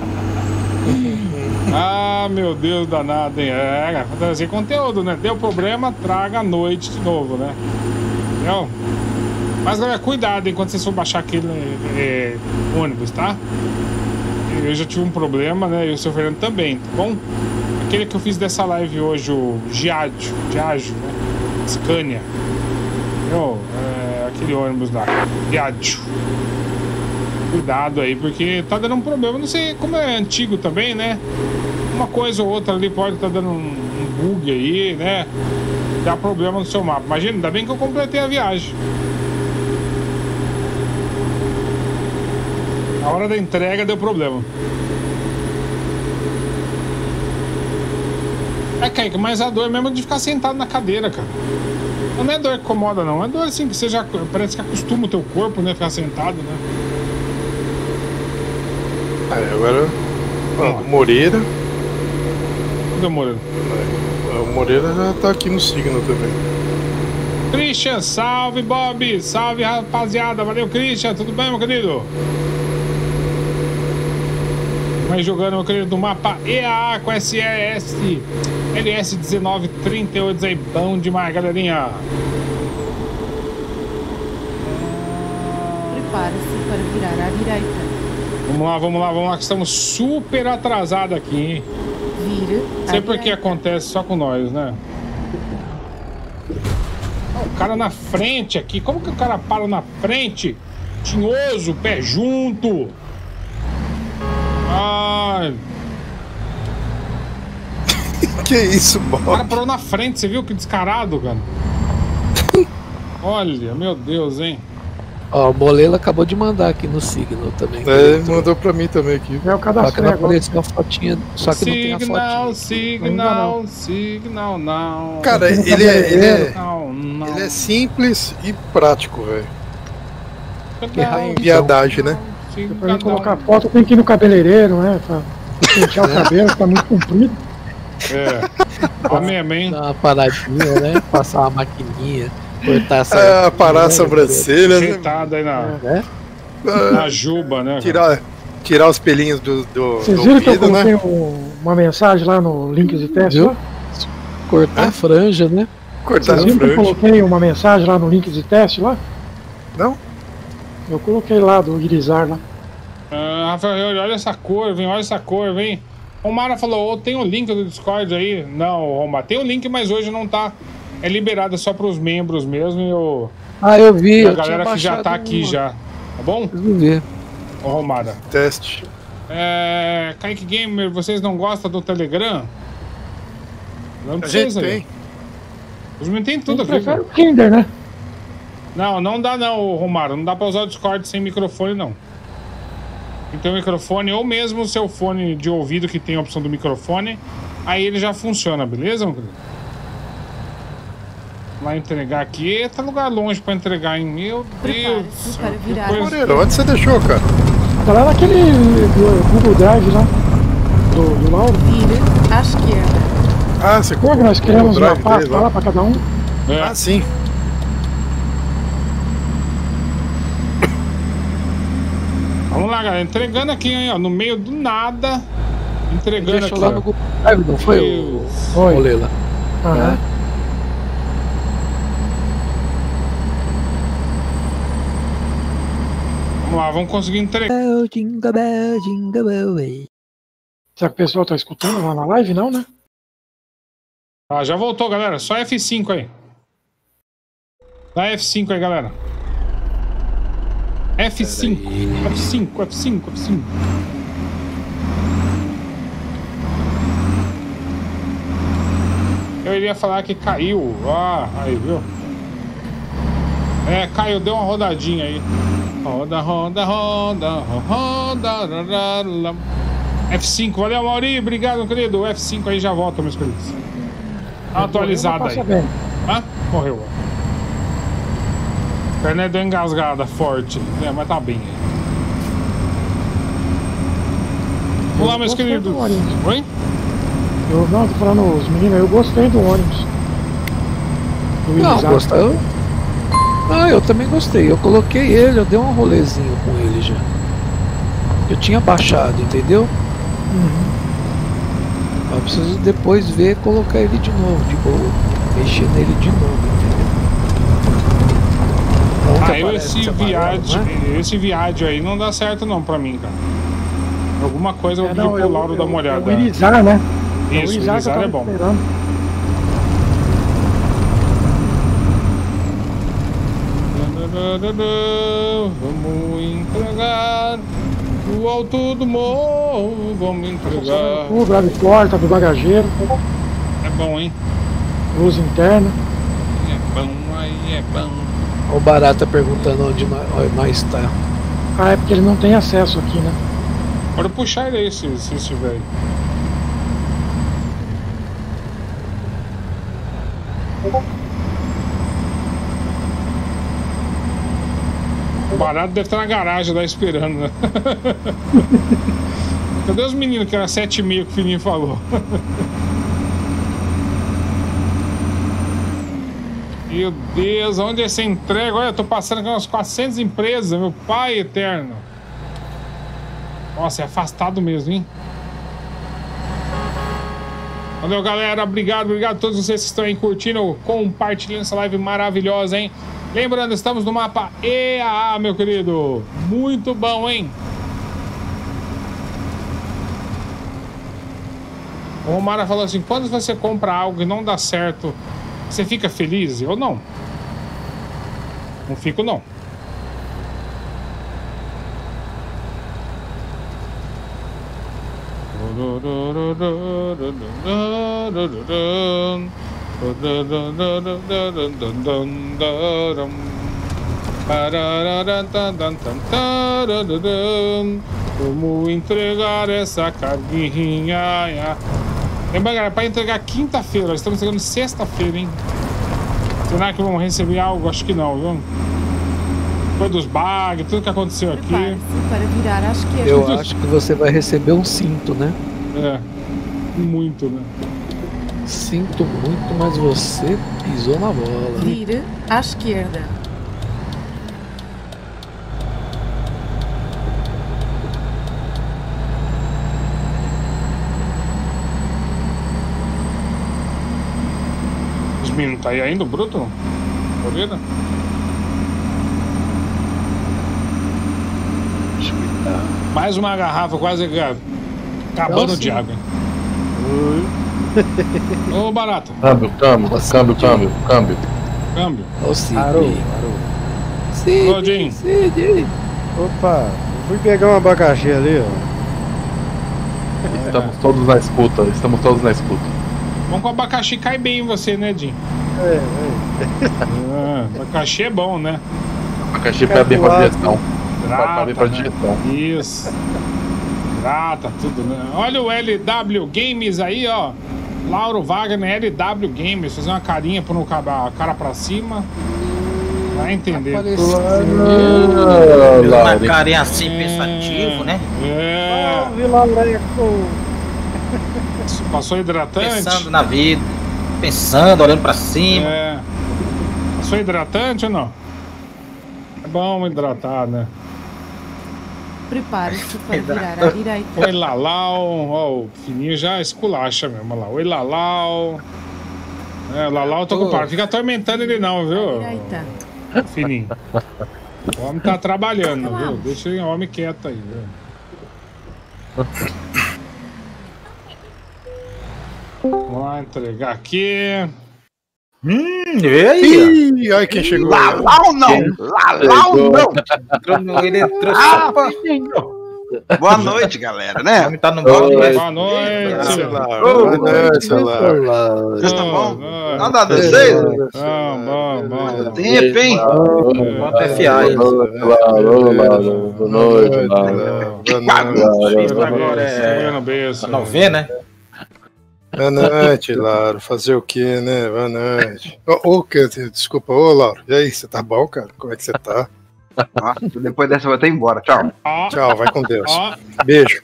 Ah, meu Deus danado, hein? É, trazer conteúdo, né? Deu problema, traga à noite de novo, né? Entendeu? Mas, galera, cuidado enquanto vocês for baixar aquele ônibus, tá? Eu já tive um problema, né? E o seu Fernando também, tá bom? Aquele que eu fiz dessa live hoje, o Giaggio, né? Scania. Entendeu? Aquele ônibus lá, Giaggio. Cuidado aí, porque tá dando um problema. Não sei como é antigo também, né? Uma coisa ou outra ali pode estar dando um bug aí, né? Dá problema no seu mapa. Imagina, ainda bem que eu completei a viagem. A hora da entrega deu problema. Kaique, mas a dor mesmo é de ficar sentado na cadeira, cara. Não é dor que incomoda, não. É dor assim que você já parece que acostuma o teu corpo, né? Ficar sentado, né? Agora o Moreira. Cadê o Moreira? O Moreira já tá aqui no signo também. Christian, salve Bob, salve rapaziada, valeu Christian, tudo bem, meu querido? Mas jogando, meu querido, do mapa EAA com SES LS 1938 aí, bom demais, galerinha. Prepare-se para virar à direita. Vamos lá, que estamos super atrasados aqui, hein? Vire à Sempre que direita. acontece só com nós, né? O cara na frente aqui, como que o cara para na frente? Tinhoso, pé junto. Ai. Que isso, O Bob? cara parou na frente, você viu que descarado, cara? Olha, meu Deus, hein? Ó, o Molela acabou de mandar aqui no signo também. Mandou pra mim também aqui. É o Só que cadastro não agora. apareceu uma fotinha, só que não tem a fotinha. Signal, não. Cara, Não, ele é Não. ele é simples e prático, velho. Signal, Viadagem, né? Pra mim colocar foto, tem que ir no cabeleireiro, né? Pra pentear o cabelo, tá muito comprido. Tá mesmo, hein? Dar uma paradinha, né? Passar uma maquininha, cortar essa. Parar a sobrancelha, né? Ajeitado aí Né? na juba, né? Tirar os pelinhos do Vocês viram que eu ouvido, coloquei né? uma mensagem lá no link de teste? Viu? Lá? Cortar a franja, né? Cortar Vocês a viram que eu franja. coloquei uma mensagem lá no link de teste lá? Não? Eu coloquei lá do Irizar lá. Rafael, olha essa cor, vem. O Mara falou, tem o link do Discord aí? Não, Roma, tem o link, mas hoje não tá. É liberado só pros membros mesmo Eu vi. e a eu galera tinha que já tá baixado aqui uma. já. Tá bom? Preciso ver. Ô, Romada. Teste. Kaique Gamer, vocês não gostam do Telegram? Não A precisa gente aí. tem. Os meninos tem tudo Eu aqui. prefiro o Kinder, né? Não dá não, Romário. Não dá pra usar o Discord sem microfone, não. Tem que ter um microfone ou mesmo o seu fone de ouvido que tem a opção do microfone. Aí ele já funciona, beleza, meu querido? Vai entregar aqui. Tá lugar longe pra entregar, hein? Meu Deus. Prepare-se para Que virar. coisa. Moreira, onde você deixou, cara? Tá lá naquele Google Drive lá. Do Lauro. Vire à esquerda. Ah, você Lembra que nós criamos o uma drive pasta dele lá pra cada um? É. Ah, sim. Vamos lá, galera. Entregando aqui, hein, ó. No meio do nada. Entregando Deixou aqui. lá Ó. no Google Drive, não foi o Oi. Molela? Aham. Vamos lá, vamos conseguir entregar. Jingle bell, jingle bell, way. Será que o pessoal tá escutando lá na live? Não, né? Ah, já voltou, galera. Só F5 aí. Dá F5 aí, galera. F5. F5, F5, F5. Eu iria falar que caiu. Ah, aí, viu? É, caiu, deu uma rodadinha aí. Roda, roda, roda, roda, roda. F5, valeu, Mauri. Obrigado, querido. F5 aí já volta, meus queridos. Dá uma atualizada aí. Hã? Morreu. A perna deu engasgada, forte. É, mas tá bem aí. Vamos lá, meus queridos. Oi? Não, tô falando, os meninos, eu gostei do ônibus. Não, gostou? Ah, eu também gostei. Eu coloquei ele, eu dei um rolezinho com ele já. Eu tinha baixado, entendeu? Eu preciso depois ver, colocar ele de novo, de boa. Mexer nele de novo, entendeu? Esse viádio aí não dá certo não pra mim, cara. Alguma coisa eu vou pedir pro Lauro dar uma olhada. O Irizar, né? Isso, o Irizar é bom. Vamos entregar o alto do morro, vamos entregar. O grave porta do bagageiro. É bom, hein? Luz interna. É bom, aí é bom. O Barata perguntando onde nós tá. Ah, é porque ele não tem acesso aqui, né? Pode puxar ele aí se estiver aí. O Barato deve estar na garagem lá esperando, né? Cadê os meninos que era 7,5 que o Fininho falou? Meu Deus, onde é essa entrega? Olha, eu tô passando aqui umas 400 empresas, meu pai eterno. Nossa, é afastado mesmo, hein? Valeu, galera. Obrigado a todos vocês que estão aí curtindo, compartilhando essa live maravilhosa, hein? Lembrando, estamos no mapa EAA, meu querido. Muito bom, hein? O Romara falou assim, quando você compra algo e não dá certo, você fica feliz? Eu não. Não fico, não. Como entregar essa carguinha? Lembra, galera, para entregar quinta-feira, estamos chegando sexta-feira, hein? Será que vamos receber algo? Acho que não, viu? Depois dos bugs, tudo que aconteceu aqui. Para virar à esquerda. Eu acho que você vai receber um cinto, né? É, muito, né? Sinto muito, mas você pisou na bola. Vire à esquerda. Os meninos tá aí ainda, o Bruto? Corrida? Mais uma garrafa quase acabando de água. Ô, Barata. Câmbio. Ô, Cid. Parou. Ô, Jim. Cid. Opa, fui pegar um abacaxi ali, ó. Estamos todos na escuta. Bom que o abacaxi cai bem em você, né, Jim? Abacaxi é bom, né? Abacaxi pega bem pra digestão. Grata, né? Isso. Grata, tudo, né? Olha o LW Games aí, ó. Lauro Wagner, LW Games. Fazer uma carinha, pôr a cara pra cima. Vai entender. Uma carinha assim, pensativo, né? É. Passou hidratante? Pensando na vida. Pensando, olhando pra cima. É. Passou hidratante ou não? É bom hidratar, né? Prepare-se para virar à direita. Oi, Lalau. Ó, o Fininho já esculacha mesmo. Olha lá. Oi, Lalau. É, Lalau, tô com Fica atormentando ele não, viu? Direita. Fininho. O homem tá trabalhando, viu? Deixa o homem quieto aí, viu? Vamos lá entregar aqui. Vê aí. Ih, olha quem chegou. Lalau não! Lalau não! Ele entrou só pra... Boa noite, galera, né? Tá no bolo, né? Boa noite. Boa noite, Olá. Vocês estão bom? Nada a vocês? Bom. Tempo, hein? Bota FA aí. Boa noite. Isso agora é... Não vê, né? Boa noite, Lauro. Fazer o quê, né? Boa noite. Desculpa, ô, Lauro. E aí, você tá bom, cara? Como é que você tá? Nossa, depois dessa eu vou até embora. Tchau. Tchau, vai com Deus. Beijo.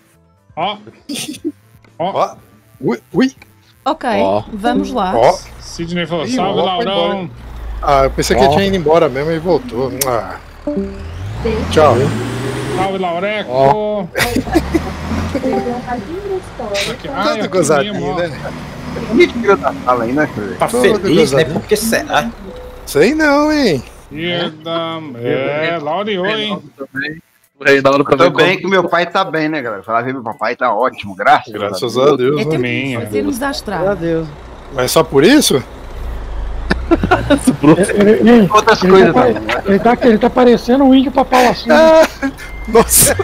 Ui. Ok, vamos lá. Sidney falou, salve, Laurão. Eu pensei que ele tinha ido embora mesmo e voltou. Tchau. Salve, Laureco. Todo gozadinho, né? Mentira da sala aí, né? Tá feliz, né? Por que será? Sei não, hein? Laureou, hein? Tô bem que meu pai tá bem, né, galera? Falar que meu papai tá ótimo, graças a Deus. É tempo de fazermos à estrada. Deus. Mas só por isso? Outras coisas também. Ele tá parecendo um índio papau assim. Nossa.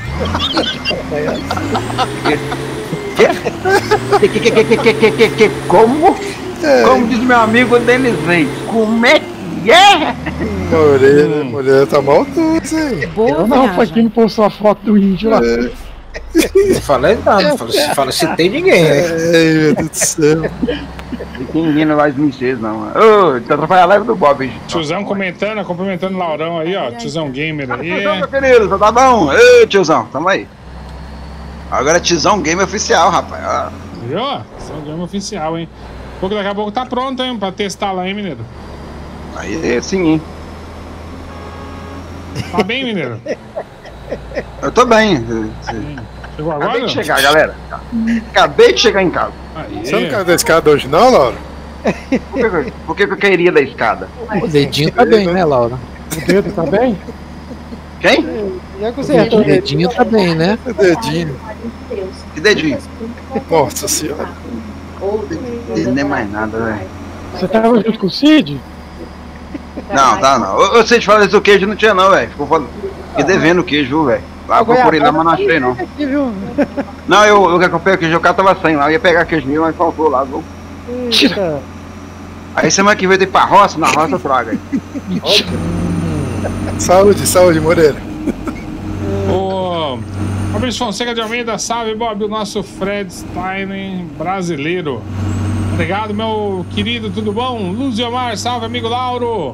Como? Como diz meu amigo Denis Reis, como é que é? Mulher tá maldosa, hein? Eu não, foi quem postou a foto do índio lá. Não falei nada, não citei ninguém, né? Ai, meu Deus do céu. Ninguém não vai me ser, não. Ô, tá atrapalhando a live do Bob, hein? Tiozão cumprimentando o Laurão aí, ó. Tiozão Gamer aí. Tiozão, meu querido, tá bom? Ei, tiozão, tamo aí. Agora é Tiozão Gamer oficial, rapaz. Viu? Tiozão Gamer oficial, hein? Daqui a pouco tá pronto, hein? Pra testar lá, hein, mineiro? Aí sim, hein? Tá bem, mineiro? Eu tô bem. Chegou agora? Acabei de chegar, galera. Acabei de chegar em casa. Você não caiu da escada hoje não, Laura? Por que eu cairia da escada? O dedinho tá bem, né, Laura? O dedo tá bem? Quem? O dedinho tá bem, né? O dedinho. Que dedinho? Nossa senhora. Ele não é mais nada, velho. Você tava junto com o Cid? Não, tá não. Eu sei de falar desse queijo, não tinha não, velho. Fiquei devendo o queijo, velho. Lá eu procurei lá, mas não achei não. Não, eu comprei o queijo, o cara tava sem lá. Eu ia pegar queijo meu, mas faltou lá, viu? Tira. Aí semana que vem tem pra roça, na roça eu trago aí. Saúde, Moreira. Ô, Fabrício Fonseca de Almeida, salve, Bob, o nosso Fred Stein brasileiro. Obrigado, meu querido, tudo bom? Luziomar, salve, amigo Lauro.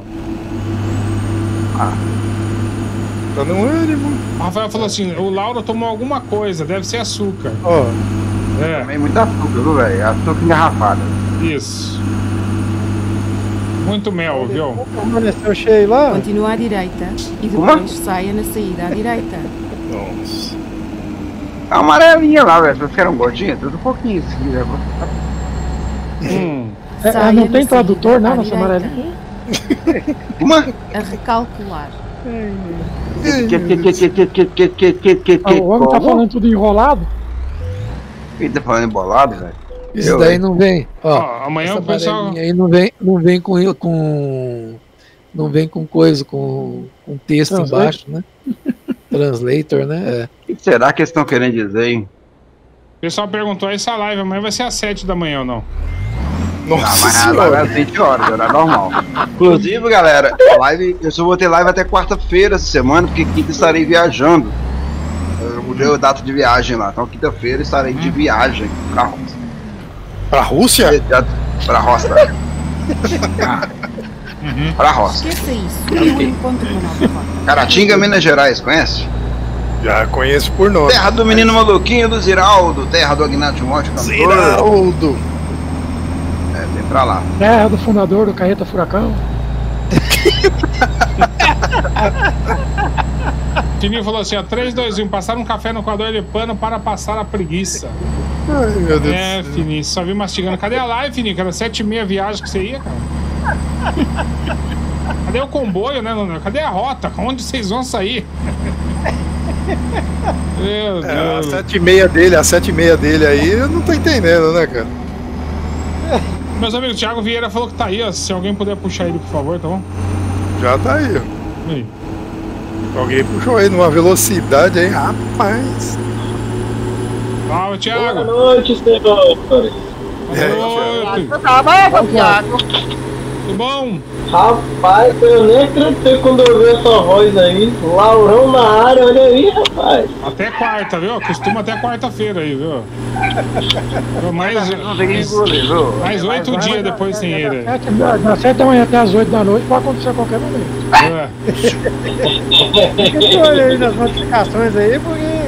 Tá no ânimo. O Rafael falou assim, o Lauro tomou alguma coisa, deve ser açúcar. Tomei muito açúcar, viu, velho? Açúcar engarrafada. Isso. Muito mel, viu? Amanheceu cheio lá? Continua à direita e depois saia na saída à direita. Nossa. A amarelinha lá, velho. Vocês querem gordinha? Tudo um pouquinho, se quiser. Não tem tradutor, não, nessa amarelinha? A recalcular. O homem tá falando tudo enrolado? Ele tá falando embolado, velho? Isso daí não vem. Ó, amanhã essa o pessoal. amarelinha aí não vem com coisa, com texto Translator. embaixo, né? Translator, né? O que será que eles estão querendo dizer, hein? O pessoal perguntou, essa live amanhã vai ser às 7 da manhã ou não? Mas vai às 20 horas, era normal. Inclusive, galera, a live, eu só vou ter live até quarta-feira essa semana, porque quinta estarei viajando. Eu mudei a data de viagem lá, então quinta-feira estarei de viagem pra Rússia. Pra Rússia? Pra roça. Pra roça. Esqueça isso. Eu encontro uma nova rota. Caratinga, Minas Gerais, conhece? Já conheço por nome. Terra do menino maluquinho do Ziraldo, terra do Agnaldo Monte, cantor. Ziraldo. Vem pra lá. Terra do fundador do Carreta Furacão. Fininho falou assim, ó, 3, 2, 1, passar um café no coador de pano para passar a preguiça. Ai, meu Deus. Fininho, só vi mastigando. Cadê a live, Fininho? Que era 7h30 viagem que você ia, cara. Cadê o comboio, né? Cadê a rota? Onde vocês vão sair? Meu Deus. A 7h30 dele aí, eu não tô entendendo, né, cara? Meus amigos, o Thiago Vieira falou que tá aí, ó. Se alguém puder puxar ele, por favor, tá bom? Já tá aí, ó. Aí. Alguém puxou aí numa velocidade aí, rapaz. Fala, Thiago. Boa noite, senhores. Boa noite. Tá bom, Thiago? Tudo bom? Rapaz, eu nem acreditei quando eu vi essa voz aí. Laurão na área, olha aí, rapaz. Até quarta, viu? Costuma até quarta-feira aí, viu? Mais 8 dias depois sem ele. Das 7 da manhã até as 8 da noite pode acontecer a qualquer momento. É. Fica de olho aí nas notificações aí, porque.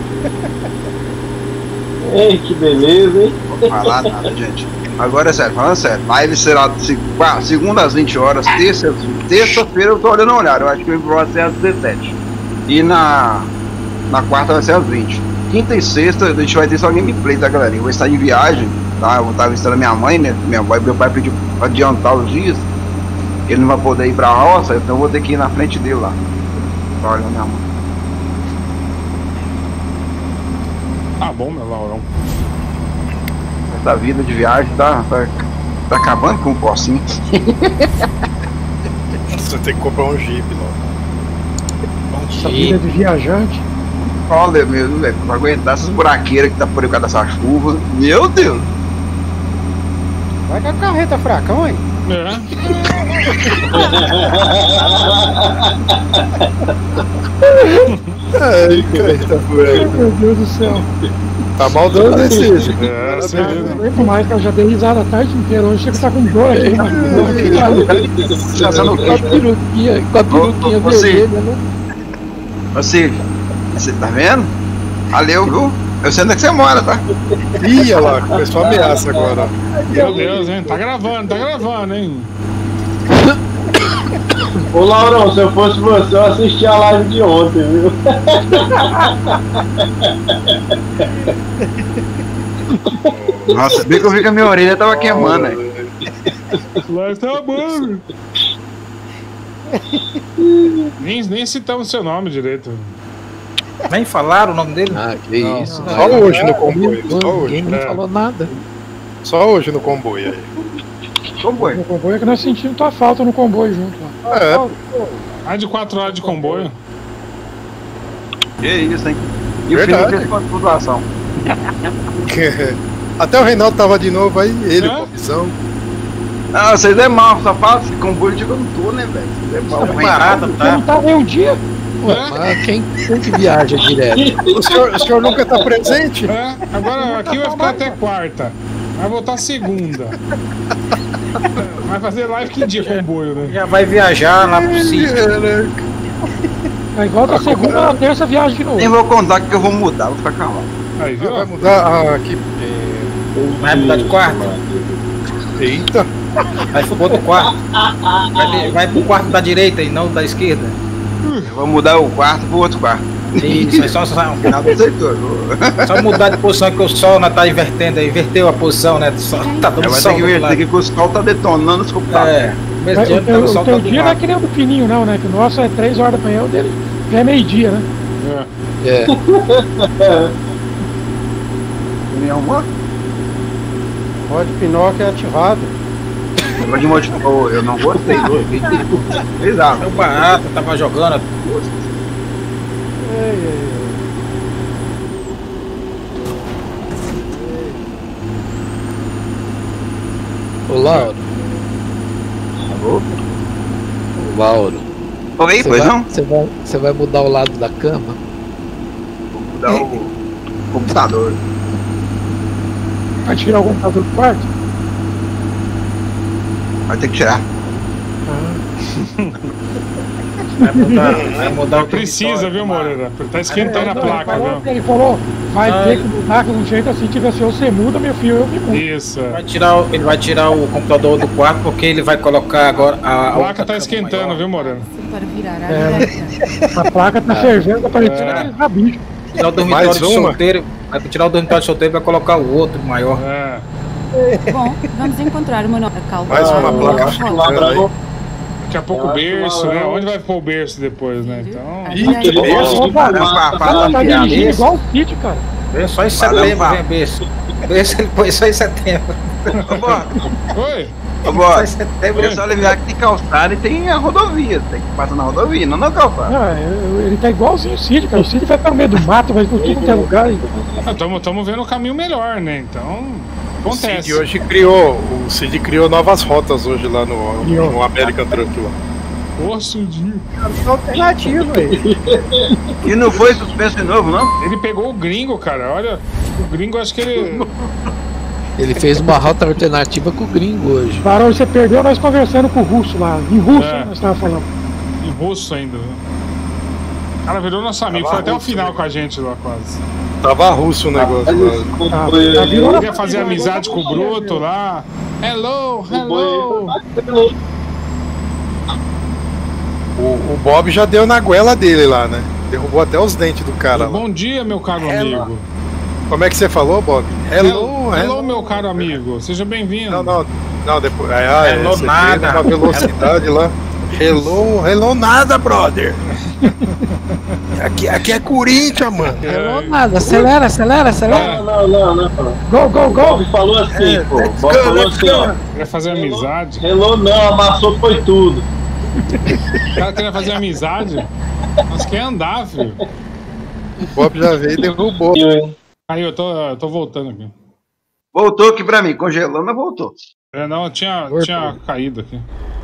Ei, que beleza, hein? Não vou falar nada, gente. Agora é sério, falando sério, live será segunda às 20 horas, terça-feira eu tô olhando o horário, eu acho que vai ser às 17. E na quarta vai ser às 20. Quinta e sexta a gente vai ter só gameplay, tá, galera? Eu vou estar em viagem, tá? Eu vou estar visitando a minha mãe, né? Meu pai pediu pra adiantar os dias. Ele não vai poder ir pra roça, então eu vou ter que ir na frente dele lá. Tá olhando minha mãe. Tá bom, meu Laurão. Essa vida de viagem tá acabando com o Corsinho. Você tem que comprar um Jeep, não. Essa vida de viajante. Olha mesmo, velho, pra aguentar essas buraqueiras que tá por aí por causa dessa chuva. Meu Deus! Vai com a carreta fracão, hein? Ai, carreta furacão. Meu Deus do céu. Tá maldoso esse jeito. Não aguento mais, que eu já dei risada a tarde inteira. Hoje chega a estar com dor aqui. Com a peruquinha vermelha, né? Ô Silvio, você tá vendo? Valeu, viu? Eu sei onde é que você mora, tá? Ih, olha lá, começou a ameaça agora. Meu Deus, hein? Tá gravando, hein? Ô Laurão, se eu fosse você, eu assistia a live de ontem, viu? Nossa, bem que eu vi que a minha orelha tava queimando, aí. Lá tá bom. Nem citamos seu nome direito. Nem falaram o nome dele? Ah, que isso. Só hoje no comboio. Só hoje. Ninguém me falou nada. Só hoje no comboio aí. Comboio. No comboio é que nós sentimos tua falta no comboio junto lá. É. Mais de 4 horas de comboio. Que isso, hein? E Verdade. o filho fez quanto pontuação? Até o Reinaldo tava de novo aí, ele com a visão. Ah, vocês é mal, só fala esse comboio de eu não tô, né, velho? Vocês é mal. Parada, Você não tá nem um dia? Ué, mas quem que viaja direto? O senhor nunca tá presente? É, agora aqui vai ficar até quarta. Vai voltar segunda. Vai fazer live que dia comboio, né? Já vai viajar lá pro sítio. Aí volta a segunda, a terça viagem de novo. Nem vou contar que eu vou mudar, vou ficar calado. Aí, viu? Vai mudar aqui. Vai mudar de quarto. Eita. Vai pro outro quarto. Vai pro quarto da direita e não da esquerda. Eu vou mudar o quarto pro outro quarto. Isso, é só mudar de posição que o sol não tá invertendo, inverteu a posição, né? Tá dando Vai sol ter que do ver, lado. tem que o sol tá detonando os computadores. É, mesmo O dia tá o sol tá teu do dia não é lado. que nem o do Fininho, não, né? Que o nosso é 3 horas da manhã, o dele já é meio-dia, né? É. Me arrumou? Pode Pinóquio é ativado. Negócio de modificou, eu não gostei. Exato. É o barato, tava jogando. Ô, Lauro. Alô? Lauro. Oi, pois não? Você vai mudar o lado da cama? Vou mudar o computador. Vai tirar o computador do quarto? Vai ter que tirar. Vai mudar o Precisa, viu, Moreira? Tá esquentando a placa, viu? Ele falou, vai ter que mudar de um jeito assim, tipo assim, ou você muda, meu filho, eu que mudo. Isso. Ele vai tirar o computador do quarto porque ele vai colocar agora A placa tá esquentando, viu, Moreira? Para virar à direita. A placa tá fervendo, tá parecendo aquele rabicho. Tirar o dormitório de solteiro, vai tirar o dormitório de solteiro e vai colocar o outro maior. É. Bom, vamos encontrar uma nova calma. Mais uma placa chegando aí. Daqui a pouco o berço, né? Onde vai pôr o berço depois, né? Então. Ih, que berço! Tá dirigindo igual o Cid, cara. Vem só em setembro, vem berço. Berço ele põe só em setembro. Oi? Ô, Bob, eu só lembrar que tem calçada e tem a rodovia. Tem que passar na rodovia, não na calçada. Não, ele tá igualzinho o Cid, cara. O Cid vai estar no meio do mato, vai por tudo que é lugar. Estamos vendo o caminho melhor, né? Então, acontece. O Cid criou novas rotas hoje lá no American Truck lá. Ô, Cidinho. Alternativo aí. E não foi suspenso de novo, não? Ele pegou o gringo, cara. Olha, o gringo, acho que ele... Ele fez uma rota alternativa com o gringo hoje. Barão, você perdeu nós conversando com o russo lá. Em russo, nós estávamos falando. Em russo ainda, né? O cara virou nosso amigo, foi até o final com a gente lá, quase. Tava russo o negócio lá. Ele queria fazer amizade com o Bruto lá. Hello. O Bob já deu na goela dele lá, né? Derrubou até os dentes do cara lá. Bom dia, meu caro amigo. Como é que você falou, Bob? Hello, meu caro amigo. Seja bem-vindo. Não, depois. Hello nada. Uma velocidade lá. Hello nada, brother. Aqui é Corinthians, mano. Hello nada. Acelera. Não. Go. O Bob falou assim, pô. O Bob falou assim, ó. Queria fazer amizade. Hello não, amassou foi tudo. O cara queria fazer amizade. Mas quer andar, filho. O Bob já veio e derrubou. Aí, eu tô voltando aqui. Voltou aqui pra mim, congelando, mas voltou. Não, tinha caído aqui.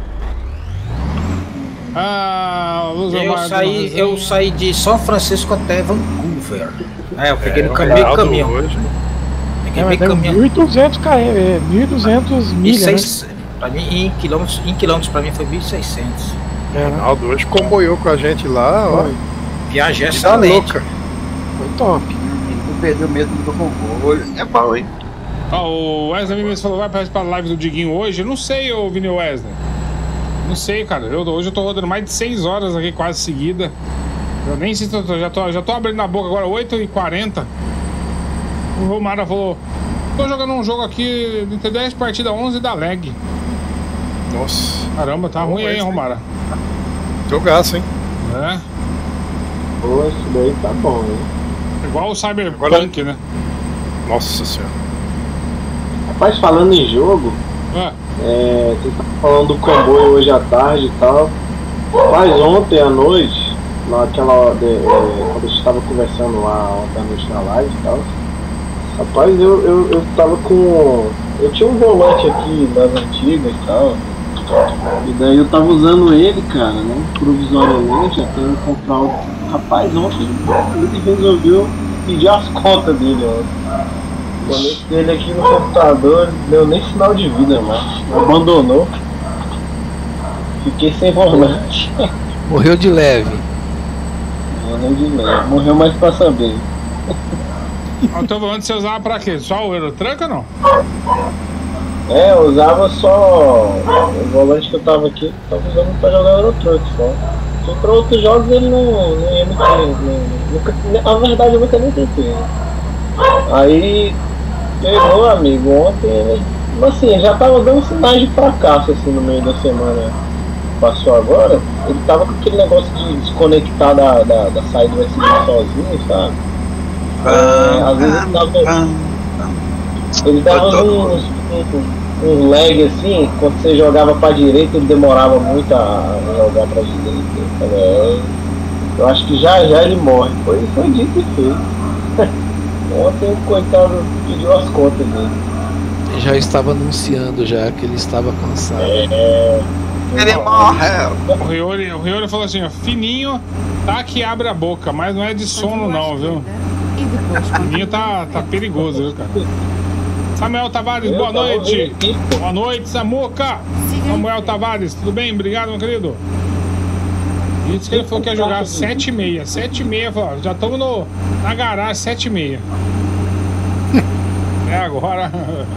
Eu saí de São Francisco até Vancouver. Eu peguei no caminhão. Peguei meio caminhão. 1.200 km, 1.200 milhas. Pra mim, em quilômetros pra mim foi 1.600. Reinaldo hoje comboiou com a gente lá, ó. Viagem excelente. Foi top. Não perdeu mesmo do comboio. É bom, hein? O Wesley mesmo falou, vai participar da live do Diguinho hoje? Eu não sei, ô Vini Wesley. Não sei, cara. Hoje eu tô rodando mais de 6 horas aqui, quase seguida. Eu nem sei se já tô abrindo a boca agora, 8h40. O Romara falou, tô jogando um jogo aqui, entre 10 partidas 11 da lag. Nossa. Caramba, tá ruim aí, Romara. Jogaço, hein? É. Pô, isso daí tá bom, hein? Igual o Cyberpunk, né? Nossa senhora. Rapaz, falando em jogo, você tá falando do comboio hoje à tarde e tal. Mas ontem à noite, quando a gente estava conversando lá ontem à noite na live e tal, rapaz, eu tava com... Eu tinha um volante aqui das antigas e tal. E daí eu tava usando ele, cara, né? Provisoriamente, até eu comprar o... Rapaz, ontem ele resolveu pedir as contas dele ontem. Conectei ele aqui no computador, não deu nem sinal de vida, mano. Abandonou. Fiquei sem volante. Morreu de leve. Morreu mais pra saber. Então volante você usava pra quê? Só o Eurotruck ou não? Eu usava só o volante que eu tava aqui, tava usando pra jogar Eurotruck só. E pra outros jogos ele não ia me ter. Na verdade eu nunca nem tentei. Aí pegou, amigo, ontem ele, assim, já tava dando sinais de fracasso assim no meio da semana. Passou agora, ele tava com aquele negócio de desconectar da saída USB sozinho, sabe? Às vezes ele dava um lag assim, quando você jogava pra direita ele demorava muito a jogar pra direita. Eu acho que já ele morre. Foi dito e feito. Ontem o coitado pediu as contas dele. Já estava anunciando já que ele estava cansado. Ele morreu. O Riori falou assim, ó, fininho, tá que abre a boca, mas não é de sono não, viu? Fininho tá perigoso, viu, cara? Samuel Tavares, boa noite. Boa noite, Samuca. Samuel Tavares, tudo bem? Obrigado, meu querido. E disse que ele falou que ia jogar 7h30. 7h30, falou, já estamos na garagem, 7h30. É agora.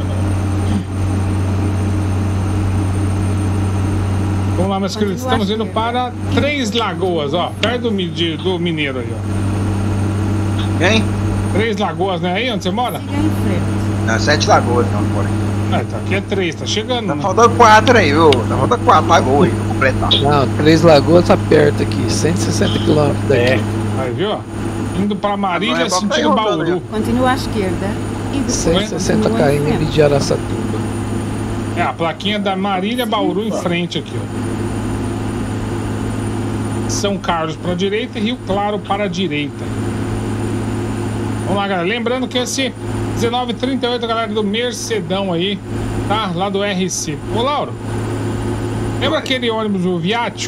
Vamos lá, meus queridos. Estamos indo para Três Lagoas, ó. Perto do Mineiro aí, ó. Quem? Três Lagoas, né? Aí onde você mora? Não, 7 Lagoas, não, por aqui. Tá aqui é 3, tá chegando. Tá faltando 4 aí, viu? Tá faltando 4 lagoas aí, pra completar. Não, Três Lagoas tá perto aqui, 160 km daqui. Aí, viu? Indo pra Marília, sentido Bauru. Continua à esquerda e depois 160 km de Araçatuba. É, a plaquinha da Marília Bauru em frente aqui, ó. São Carlos para a direita e Rio Claro para a direita. Vamos lá, galera. Lembrando que esse 1938, galera do Mercedão aí, tá? Lá do RC. Ô, Lauro, lembra aquele ônibus, o Viatio?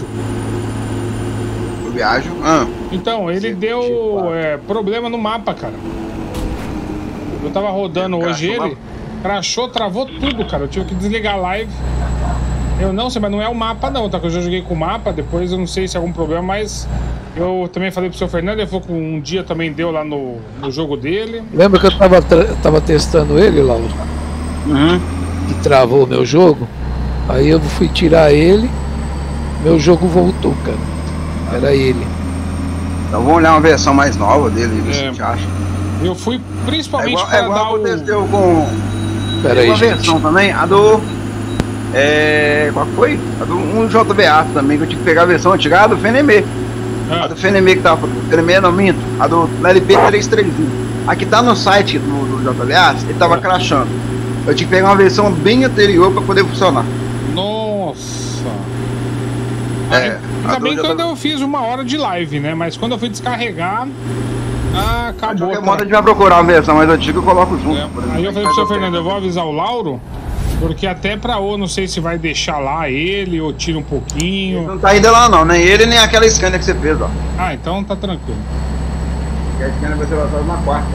O Viagem? Então, ele deu problema no mapa, cara. Eu tava rodando hoje ele, crashou, travou tudo, cara. Eu tive que desligar a live. Eu não sei, mas não é o mapa não, tá? Que eu já joguei com o mapa, depois eu não sei se é algum problema, mas eu também falei pro seu Fernando, ele falou que um dia também deu lá no jogo dele. Lembra que eu tava testando ele, Lauro? Que travou o meu jogo? Aí eu fui tirar ele, meu jogo voltou, cara. Era ele. Então vamos olhar uma versão mais nova dele, ver se a gente acha. Eu fui principalmente para dar o... aconteceu com... Pera aí, uma versão também, a do... qual foi? A do um JBA também, que eu tinha que pegar a versão antiga, a do FNME. A do FNME que tava... FNME não minto, a do LP331. A que tá no site do JBA, ele tava crashando. Eu tinha que pegar uma versão bem anterior para poder funcionar. Nossa! Ainda bem que quando eu fiz 1 hora de live, né? Mas quando eu fui descarregar, acabou. De qualquer modo, a gente vai procurar uma versão mais antiga e eu coloco junto. Aí eu falei pro seu Fernando, eu vou avisar o Lauro, porque até pra O, não sei se vai deixar lá ele ou tira um pouquinho. Ele não tá ainda lá não, nem ele nem aquela scanner que você fez, ó. Ah, então tá tranquilo. E a scanner vai ser lançada na quarta.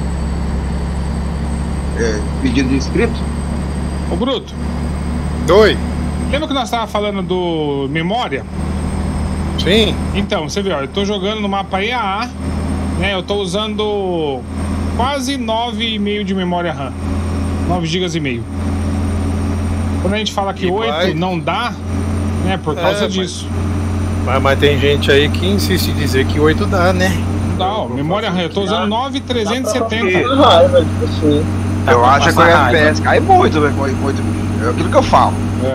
Pedido de inscrito? Ô Bruto. Oi. Lembra que nós tava falando do memória? Sim. Então, você viu, ó, eu tô jogando no mapa EAA, né? Eu tô usando quase 9,5 de memória RAM. 9 GB e meio. Quando a gente fala que 8 não dá, né? Por causa disso. Mas tem gente aí que insiste em dizer que 8 dá, né? Não dá, ó. Memória RAM, eu tô usando 9,370. Eu acho que o FPS cai muito, velho. É aquilo que eu falo.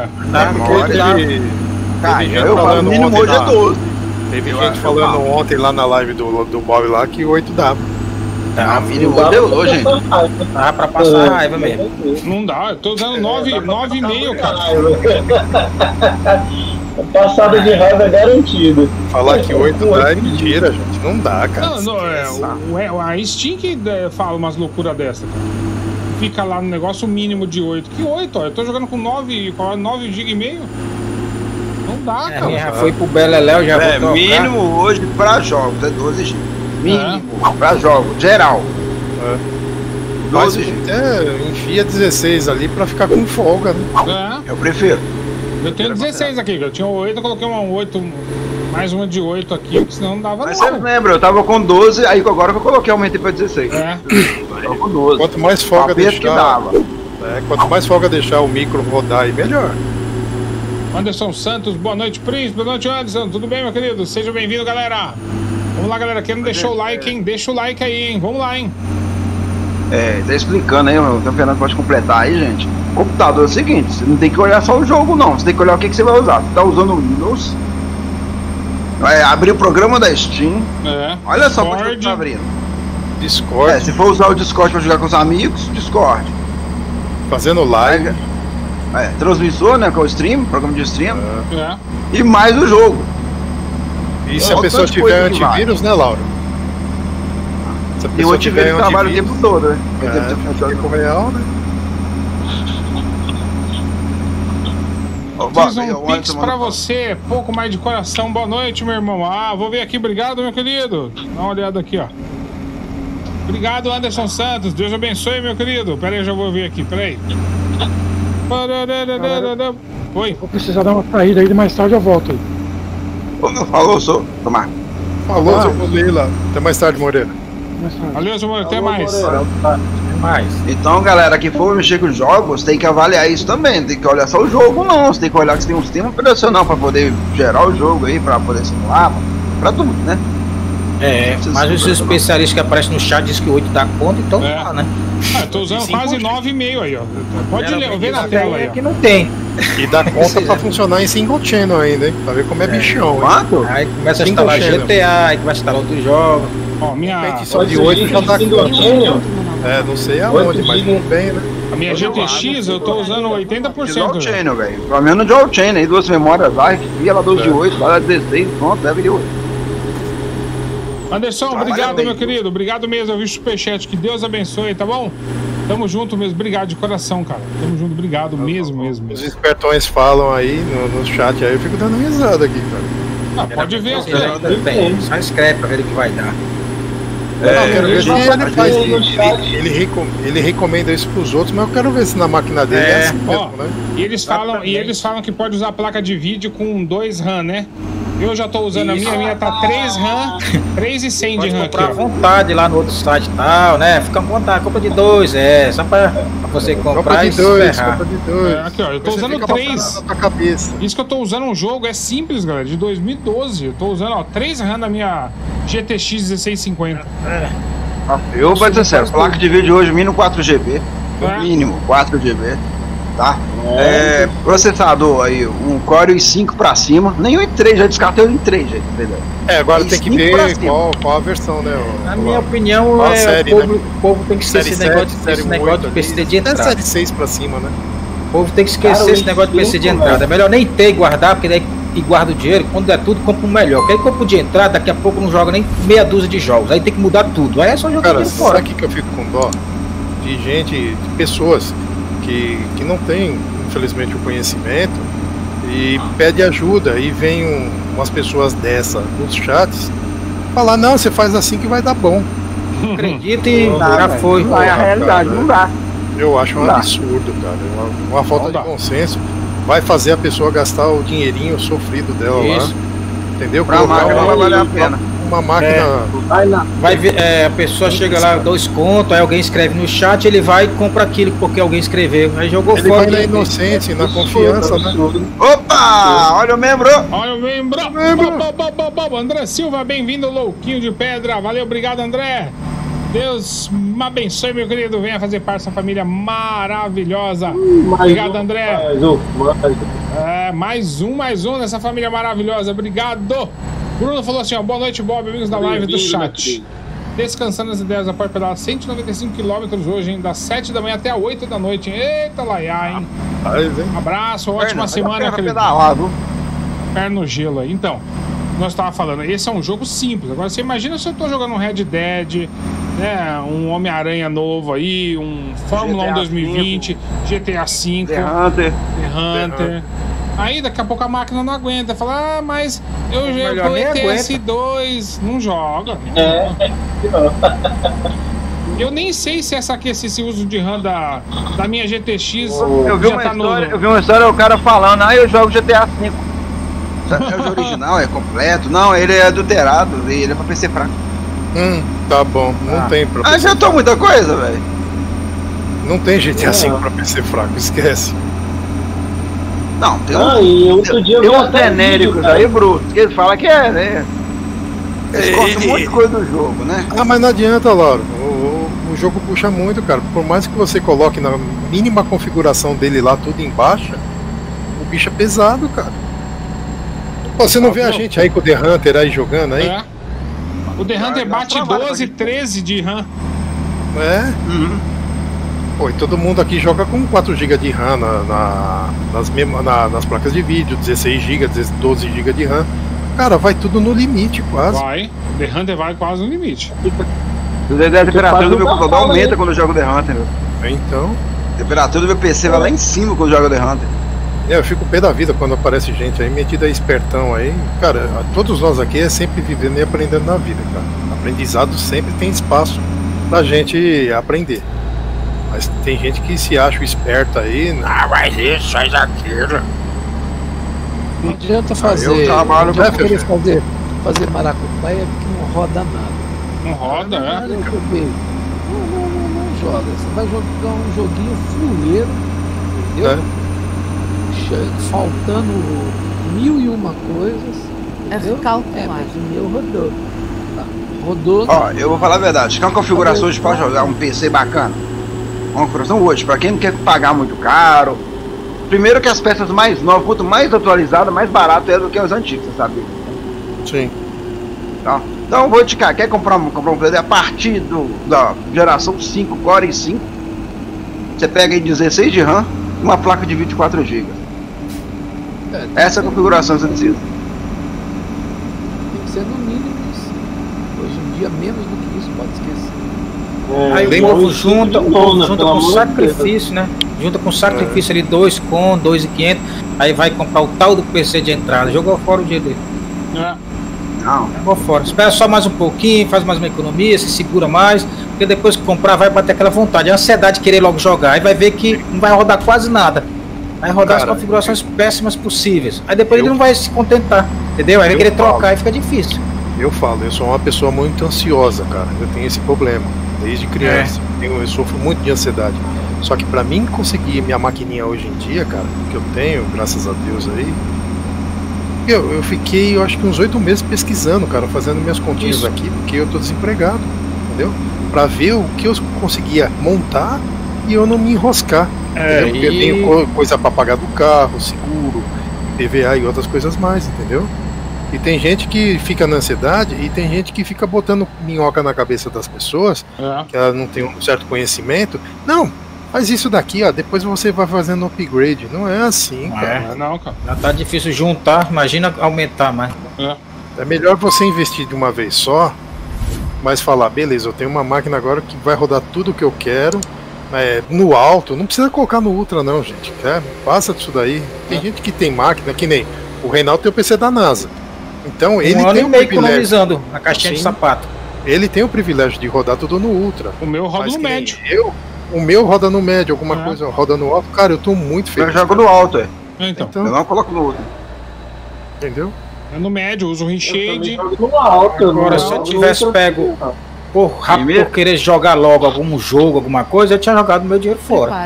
Eu falo, o mínimo hoje é 12. Teve gente falando ontem lá na live do Bob lá que 8 dava. Tá, mínimo deu, gente. Dá pra passar raiva mesmo. Não dá, eu tô usando 9,5, cara. Passada de raiva é garantida. Falar que 8 dá é mentira, gente. Não dá, cara. Não, a Steam que fala umas loucuras dessa, cara. Fica lá no negócio mínimo de 8. Que 8, ó? Eu tô jogando com 9 GB e meio. Não dá, cara. Já foi pro Beleléu, já voltou. Mínimo hoje pra jogos, é 12 GB. Mínimo pra jogos, geral. 12 GB. Enfia 16 ali pra ficar com folga, né? Eu prefiro. Eu tenho 16 aqui, eu tinha 8, eu coloquei uma 8, mais uma de 8 aqui, porque senão não dava. Mas você lembra, eu tava com 12, aí agora que eu coloquei, aumentei pra 16. Eu tava com 12. Quanto mais folga deixar, que dava. Quanto mais folga deixar o micro rodar aí, melhor. Anderson Santos, boa noite, Príncipe, boa noite, Anderson, tudo bem, meu querido? Seja bem-vindo, galera. Vamos lá, galera, quem não deixou o like, hein? Deixa o like aí, hein? Vamos lá, hein? Tá explicando aí, o Fernando pode completar aí, gente. O computador é o seguinte, você não tem que olhar só o jogo, não. Você tem que olhar o que você vai usar. Você tá usando o Windows, vai abrir o programa da Steam. Olha só o que tá abrindo. Discord. Se for usar o Discord pra jogar com os amigos, Discord. Fazendo live. Transmissor, né? Com o stream, programa de stream. E mais o jogo. E se a pessoa tiver antivírus, né, Laura? Se a pessoa tiver trabalho o tempo todo, né? Tempo real, né? Fiz um pix pra você, pouco mais de coração. Boa noite, meu irmão. Vou ver aqui, obrigado, meu querido. Dá uma olhada aqui, ó. Obrigado, Anderson Santos. Deus abençoe, meu querido. Pera aí, eu já vou ver aqui, pera aí. Oi. Vou precisar dar uma saída aí, mais tarde eu volto aí. Falou, sou. Tomar. Falou, seu Leila. Até mais tarde, Moreira. Valeu, seu Moreira. Até mais. Então, galera, que for mexer com os jogos, tem que avaliar isso também. Tem que olhar só o jogo, não. Você tem que olhar que você tem um sistema operacional pra poder gerar o jogo aí, pra poder simular, pra tudo, né? Mas os especialistas que aparecem no chat dizem que 8 dá conta, então tá, né? Eu tô usando quase 9,5 aí, ó. Pode ver na tela aí, ó. Que não tem. E dá conta pra funcionar em single channel ainda, hein? Pra ver como é bichão. Aí começa a instalar GTA, aí começa a instalar outros jogos. Ó, minha edição de 8 já dá conta. Não sei aonde, mas tudo bem, né? A minha GTX eu tô usando 80%. Dual channel, velho. Pelo menos dual channel aí, 2 memórias lá, e ela 12 de 8, lá 16, pronto, leva de 8. Anderson, obrigado, meu querido. Obrigado mesmo. Eu vi o superchat. Que Deus abençoe, tá bom? Tamo junto mesmo. Obrigado de coração, cara. Tamo junto. Obrigado mesmo. Os espertões falam aí no chat, aí eu fico dando risada aqui, cara. Ah, pode ver aqui. Só escreve pra ver o que vai dar. Ele recomenda isso pros outros, mas eu quero ver se na máquina dele é assim mesmo, né? E eles falam que pode usar a placa de vídeo com 2 RAM, né? Eu já tô usando a minha tá 3 RAM, 3.100 de RAM aqui. Comprar à vontade lá no outro site e tal, né? Fica à vontade, compra de 2, só pra você comprar e se ferrar. Compra de 2. Aqui, ó, eu tô usando 3. Isso que eu tô usando um jogo é simples, galera, de 2012. Eu tô usando, ó, 3 RAM da minha GTX 1650. Eu vou dizer sério, placa de vídeo hoje mínimo 4GB. Mínimo 4GB. Tá? Processador aí, um Core i5 pra cima, nem o i3, já descartei o i3, já, entendeu? Agora tem que ver qual a versão, né? Na minha opinião, o povo tem que esquecer esse negócio de PC de entrada. Série 6 pra cima, né? O povo tem que esquecer esse negócio de PC de entrada. É melhor nem ter e guardar, porque daí guarda o dinheiro, quando der tudo, compra o melhor. Porque aí compra o de entrada, daqui a pouco não joga nem meia dúzia de jogos. Aí tem que mudar tudo. Aí é só jogar tudo fora. Sabe o que eu fico com dó? De gente, de pessoas que não tem, infelizmente, o conhecimento e pede ajuda, e vem umas pessoas dessa nos chats falar, não, você faz assim que vai dar bom. Acredita e já foi. Não é a realidade, não dá. Eu acho um absurdo, cara. Uma falta de bom senso. Vai fazer a pessoa gastar o dinheirinho sofrido dela lá. Entendeu? Pra máquina não vai valer a pena. Uma máquina. Vai ver, a pessoa chega lá, 2 contos, aí alguém escreve no chat, ele vai e compra aquilo porque alguém escreveu. Aí jogou ele fora. Ele vai na inocência, na confiança, né? Opa! Olha o membro! Olha o membro! André Silva, bem-vindo, louquinho de pedra. Valeu, obrigado, André. Deus me abençoe, meu querido. Venha fazer parte dessa família maravilhosa. Obrigado, André. Mais um dessa família maravilhosa. Obrigado. Bruno falou assim, ó, boa noite, Bob, amigos da live do chat. Descansando as ideias após pedalar 195 km hoje, hein? Das 7 da manhã até 8 da noite, hein? Eita, laiá, hein? Abraço, ótima semana, querido. Perna no gelo aí. Então, nós tava falando, esse é um jogo simples. Agora, você imagina se eu tô jogando um Red Dead, né? Um Homem-Aranha novo aí, um Fórmula 1 2020, GTA V, The Hunter. Aí daqui a pouco a máquina não aguenta. Fala, mas eu jogo ETS2. Não joga. Eu nem sei se esse uso de RAM da minha GTX eu vi uma história, o cara falando, eu jogo GTA V. É o original, é completo. Não, ele é adulterado, ele é pra PC fraco. Tá bom, não tem pra PC. Adiantou muita coisa, velho. Não tem GTA V pra PC fraco, esquece. Não, tem tem uns genéricos aí, Bruto, que eles falam que né? Eles cortam um monte de coisa do jogo, né? Mas não adianta, Lauro. O jogo puxa muito, cara. Por mais que você coloque na mínima configuração dele lá, tudo em baixa, o bicho é pesado, cara. Pô, você não vê a gente aí com o The Hunter aí jogando aí? O The Hunter bate 12, 13 de RAM. Pô, e todo mundo aqui joga com 4 GB de RAM nas placas de vídeo, 16 GB, 12 GB de RAM. Cara, vai tudo no limite quase. Vai, o The Hunter vai quase no limite. A temperatura do meu computador aumenta quando eu jogo The Hunter, meu. Então. A temperatura do meu PC vai lá em cima quando eu jogo The Hunter. Eu fico pé da vida quando aparece gente aí metida espertão aí. Cara, todos nós aqui é sempre vivendo e aprendendo na vida, cara. Aprendizado sempre tem espaço pra gente aprender. Mas tem gente que se acha esperta aí. Mas isso, faz aquilo. Não adianta fazer. Fazer maracutaia porque não roda nada. Não roda, Não joga. Você vai jogar um joguinho fuleiro, entendeu? Faltando 1001 coisas. É calcular. Mas o meu rodou. Rodou. Ó, eu vou falar a verdade. Quer uma configuração hoje pra jogar um PC bacana? Uma configuração hoje, pra quem não quer pagar muito caro. Primeiro que as peças mais novas, quanto mais atualizada, mais barato é do que as antigas, você sabe? Sim. Então vou te quer comprar um PC a partir da geração 5, Core i5. Você pega aí 16 de RAM, uma placa de 24 GB. Essa é a configuração que você precisa. Tem que ser no mínimo isso. Hoje em dia, menos do que isso, pode esquecer. Aí o povo junta com sacrifício, né? Junta com sacrifício ali 2 com 2.500, aí vai comprar o tal do PC de entrada. Jogou fora o dia dele. Não. Jogou fora. Espera só mais um pouquinho, faz mais uma economia, se segura mais, porque depois que comprar vai bater aquela vontade, a ansiedade de querer logo jogar. Aí vai ver que não vai rodar quase nada. Vai rodar as configurações péssimas possíveis. Aí depois ele não vai se contentar, entendeu? Aí vai querer trocar e fica difícil. Eu sou uma pessoa muito ansiosa, cara. Eu tenho esse problema desde criança. Eu sofro muito de ansiedade. Só que pra mim conseguir minha maquininha hoje em dia, cara, que eu tenho, graças a Deus aí, eu fiquei, eu acho que uns 8 meses pesquisando, cara, fazendo minhas continhas aqui, porque eu tô desempregado, entendeu? Pra ver o que eu conseguia montar e eu não me enroscar. Porque eu tenho coisa pra pagar do carro, seguro, PVA e outras coisas mais, entendeu? E tem gente que fica na ansiedade e tem gente que fica botando minhoca na cabeça das pessoas, que elas não tem um certo conhecimento. Não, faz isso daqui, ó, depois você vai fazendo upgrade. Não é assim, cara. Não, cara. Já tá difícil juntar, imagina aumentar mais. É melhor você investir de uma vez só, mas falar, beleza, eu tenho uma máquina agora que vai rodar tudo o que eu quero, no alto, não precisa colocar no Ultra não, gente. Passa disso daí. Tem gente que tem máquina, que nem o Reinaldo tem o PC da NASA. Então ele tem o privilégio, economizando na caixinha de sapato. Ele tem o privilégio de rodar tudo no Ultra. O meu roda no médio. O meu roda no médio, alguma coisa roda no alto. Cara, eu tô muito feliz. Eu jogo no alto, Então. Eu não coloco no Ultra. Entendeu? É no médio, uso o Rinshade. Agora, se eu tivesse pego por querer jogar logo algum jogo, alguma coisa, eu tinha jogado meu dinheiro fora.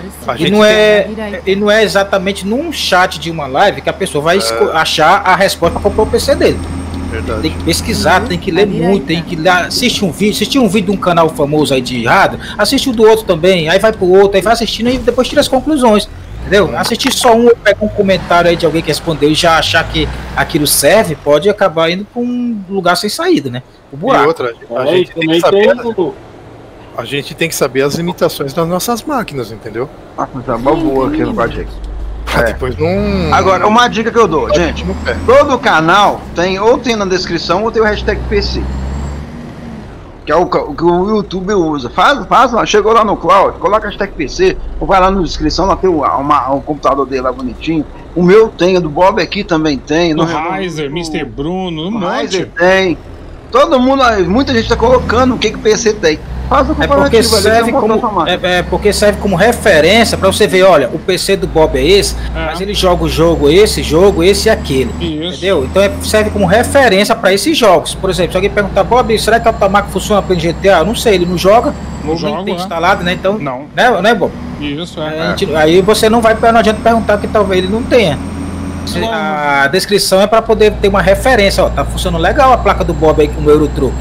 E não é exatamente num chat de uma live que a pessoa vai achar a resposta para comprar o PC dele. Verdade. Tem que pesquisar, tem que ler muito, tem que assistir um vídeo de um canal famoso aí de rádio, assiste o do outro também, aí vai pro outro, aí vai assistindo e depois tira as conclusões. Entendeu? Assistir só um, pega um comentário aí de alguém que respondeu e já achar que aquilo serve, pode acabar indo pra um lugar sem saída, né? O buraco. E outra, a gente tem que saber as limitações das nossas máquinas, entendeu? Tá boa aqui no Project. Depois não. Agora, uma dica que eu dou, gente. Todo canal tem na descrição ou tem o hashtag PC. Que é o que o YouTube usa. Faz lá, chegou lá no Cloud, coloca a hashtag PC, ou vai lá na descrição, lá tem o computador dele lá bonitinho. O meu tem, o do Bob aqui também tem. No Heiser, Mr. Bruno, no Heiser tem. Todo mundo, muita gente tá colocando o que o PC tem. Faz o comparativo porque serve como referência para você ver, olha, o PC do Bob é esse, mas ele joga o jogo, esse e aquele. Entendeu? Então serve como referência para esses jogos. Por exemplo, se alguém perguntar, Bob, será que a tua máquina funciona para GTA? Eu não sei, ele não joga, não tem instalado, né? Então, não é Bob? Isso, aí você não adianta perguntar que talvez ele não tenha. A descrição é para poder ter uma referência, ó, tá funcionando legal a placa do Bob aí com o Eurotruck.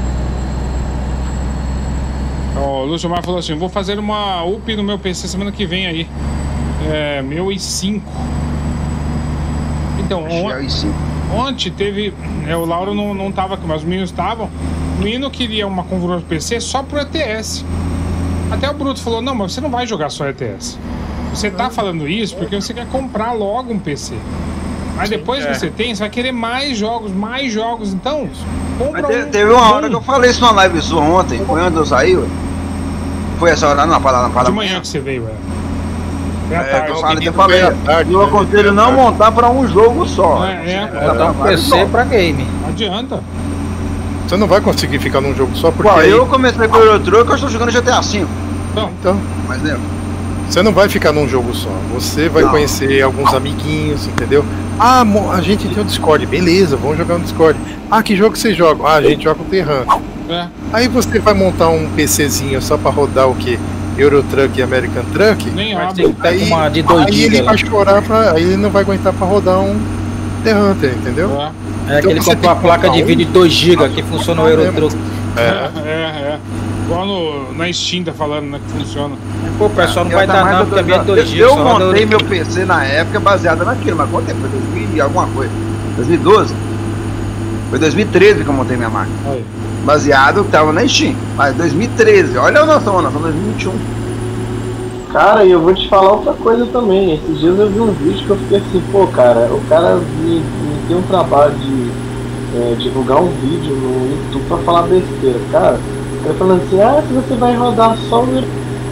O Lúcio Mar falou assim: vou fazer uma UP no meu PC semana que vem aí. Meu i5. Então, ontem teve. O Lauro não tava aqui, mas os meninos estavam. O menino queria uma configuração do PC só pro ETS. Até o Bruto falou: não, mas você não vai jogar só ETS. Você tá falando isso porque você quer comprar logo um PC. Mas depois que você tem, você vai querer mais jogos. Então, compra teve uma hora que eu falei isso numa live sua ontem. Foi onde eu saí, ué. Foi essa hora na parada. De manhã que você veio, ué. Eu aconselho não montar para um jogo só. Botar um PC para game. Não adianta. Você não vai conseguir ficar num jogo só porque. Eu comecei com o Eurotruck, eu estou jogando GTA V. Então. Mas lembra? Você não vai ficar num jogo só. Você vai conhecer alguns amiguinhos, entendeu? A gente tem o Discord. Beleza, vamos jogar no Discord. Que jogo você joga? A gente joga o Terran. Aí você vai montar um PCzinho só pra rodar o quê? Eurotruck e American Truck? Nem aí, uma de 2 GB. Aí ele vai chorar, aí ele não vai aguentar pra rodar um The Hunter, entendeu? Então, que ele comprou a placa de vídeo de 2 GB que funciona o Eurotruck. Igual na Steam tá falando, né, que funciona. Pô, o pessoal não vai dar não, porque a minha 2 GB. Eu montei meu PC na época baseado naquilo, mas quanto tempo? Foi 2000 e alguma coisa. 2012? Foi 2013 que eu montei minha máquina. Baseado que tava na Steam. Mas 2013, olha a noção, 2021. Cara, e eu vou te falar outra coisa também. Esses dias eu vi um vídeo que eu fiquei assim, pô, cara, o cara me deu um trabalho de divulgar um vídeo no YouTube pra falar besteira. Cara, ele falando assim, se você vai rodar só o...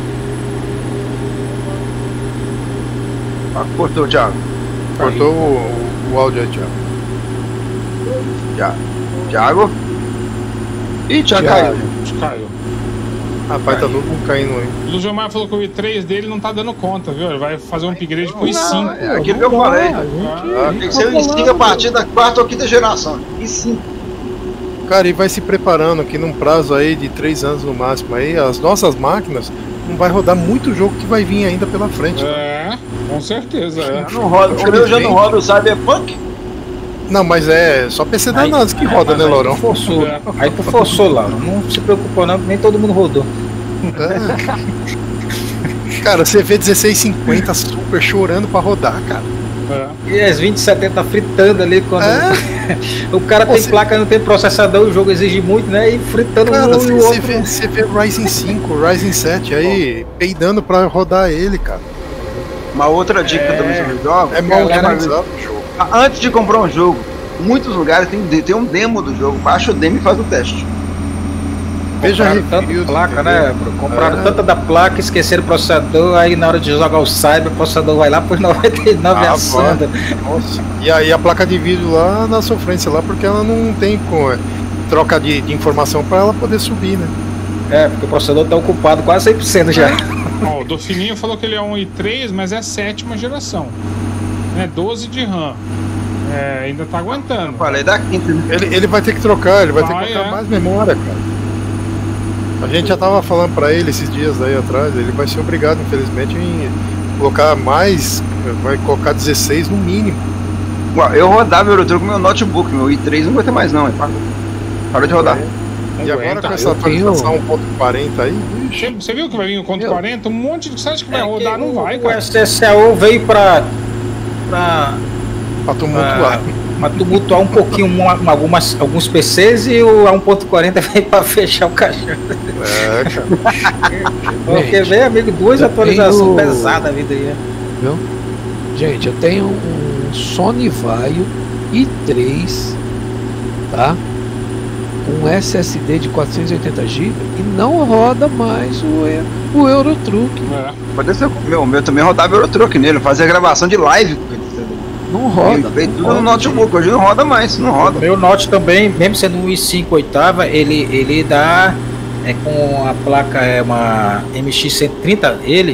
Cortou, Thiago. Cortou o áudio aí, Thiago. Thiago? Ih, Thiago caiu. Caiu. Rapaz, tá todo mundo caindo aí. O Lugomar falou que o i3 dele não tá dando conta, viu? Ele vai fazer um upgrade pro i5. É aquilo que eu falei. Tem que ser o i5 a partir da 4ª ou 5ª geração. i5. Cara, e vai se preparando aqui num prazo aí de 3 anos no máximo aí. As nossas máquinas não vai rodar muito jogo que vai vir ainda pela frente. Com certeza. Não roda, o meu já não roda o Cyberpunk? Não, mas é só PC danados que roda, né, Laurão? Forçou. Aí tu forçou, Laurão. Não se preocupa não, nem todo mundo rodou. Cara, você vê 1650 super chorando pra rodar, cara. E as 2070 fritando ali quando o cara tem placa, não tem processador, o jogo exige muito, né? E fritando cara, um e o outro. Você vê Ryzen 5, Ryzen 7 aí peidando pra rodar ele, cara. Uma outra dica também sobre os jogos. É mal otimizado o jogo. Antes de comprar um jogo, em muitos lugares tem um demo do jogo. Baixa o demo e faz o teste. Veja tanta placa, né, bro? Compraram tanta da placa, esqueceram o processador, aí na hora de jogar o Cyber, o processador vai lá por 99 assando. Nossa. E aí a placa de vídeo lá na sofrência lá, porque ela não tem troca de informação pra ela poder subir, né? Porque o processador tá ocupado quase 100% já. O Dofininho falou que ele é um i3, mas é 7ª geração. 12 de RAM. Ainda tá aguentando. Falei da 5ª. Ele vai ter que trocar, ele vai ter que colocar mais memória, cara. A gente já tava falando pra ele esses dias aí atrás, ele vai ser obrigado, infelizmente, em colocar mais, vai colocar 16 no mínimo. Eu rodava Eurotruck com meu notebook, meu i3 não vai ter mais não, parou de rodar. E agora com essa atualização 1.40 aí, você viu que vai vir o 1.40? Um monte de site que vai rodar, não vai, cara. O SSAO veio pra tumultuar. Pra tumultuar um pouquinho alguns PCs e o A1.40 veio pra fechar o caixão. Cara. Porque veio, amigo, duas atualizações pesadas a vida aí. Viu? Gente, eu tenho um Sony Vaio i3, tá? Um SSD de 480 GB e não roda mais o Eurotruck. Pode ser, o meu também rodava Eurotruck nele, fazia gravação de live. Não roda. Veio tudo no notebook, hoje não roda mais, não roda. O meu Note também, mesmo sendo um i5 8ª, ele dá com a placa, uma MX 130, ele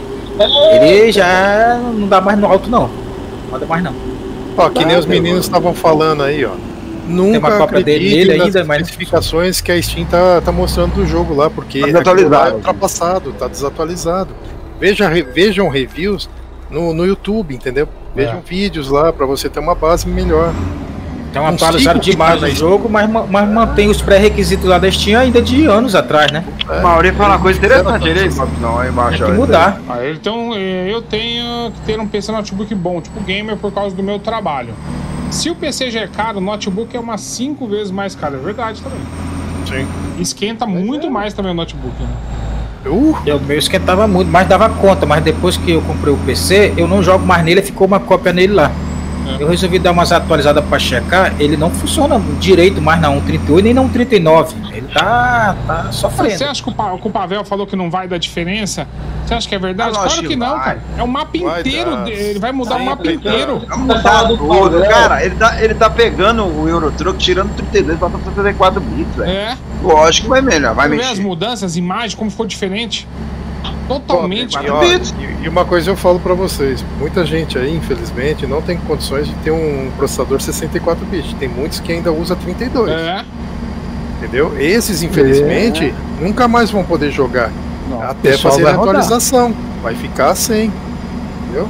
já não dá mais no alto não roda mais não. Ó, que nem os meninos estavam falando aí, ó. Nunca acredite nas especificações que a Steam tá mostrando do jogo lá, porque tá ultrapassado, tá desatualizado. Vejam reviews no YouTube, entendeu? Vejam vídeos lá pra você ter uma base melhor. Tem uma atualizada demais no jogo, mas mantém os pré-requisitos lá da Steam ainda de anos atrás, né? Mauri fala uma coisa interessante, não, aí embaixo. Tem que mudar. Então eu tenho que ter um PC notebook bom, tipo gamer, por causa do meu trabalho. Se o PC já é caro, o notebook é umas 5 vezes mais caro, é verdade também. Sim. Esquenta muito mais também o notebook, né? O meu esquentava muito, mas dava conta. Mas depois que eu comprei o PC, eu não jogo mais nele, ficou uma cópia nele lá. Eu resolvi dar umas atualizadas pra checar. Ele não funciona direito mais na 1.38 nem na 1.39. Ele tá sofrendo. Você acha que o Pavel falou que não vai dar diferença? Você acha que é verdade? Claro que não, cara. É o mapa inteiro. Ele vai mudar o mapa inteiro. Vai mudar tudo, cara. Ele tá pegando o Eurotruck, tirando 32 pra 64 bits, velho. Lógico que vai melhor, vai mexer. As mudanças, as imagens, como ficou diferente. Totalmente. E uma coisa eu falo pra vocês, muita gente aí, infelizmente, não tem condições de ter um processador 64 bits. Tem muitos que ainda usa 32. Entendeu? Esses, infelizmente, nunca mais vão poder jogar. Não, até fazer a atualização. Vai ficar sem. Entendeu?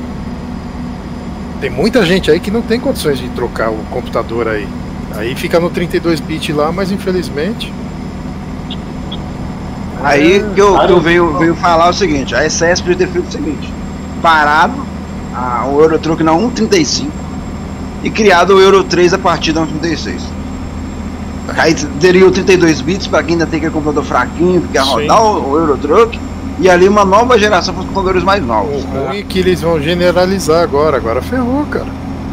Tem muita gente aí que não tem condições de trocar o computador aí. Aí fica no 32 bits lá, mas infelizmente. Aí que eu veio falar o seguinte, a SS podia ter feito o seguinte, parado o Eurotruck na 1.35 e criado o Euro 3 a partir da 1.36. Aí teria o 32 bits para quem ainda tem aquele computador fraquinho que quer rodar o Eurotruck, e ali uma nova geração para os computadores mais novos. O ruim é que eles vão generalizar agora ferrou, cara.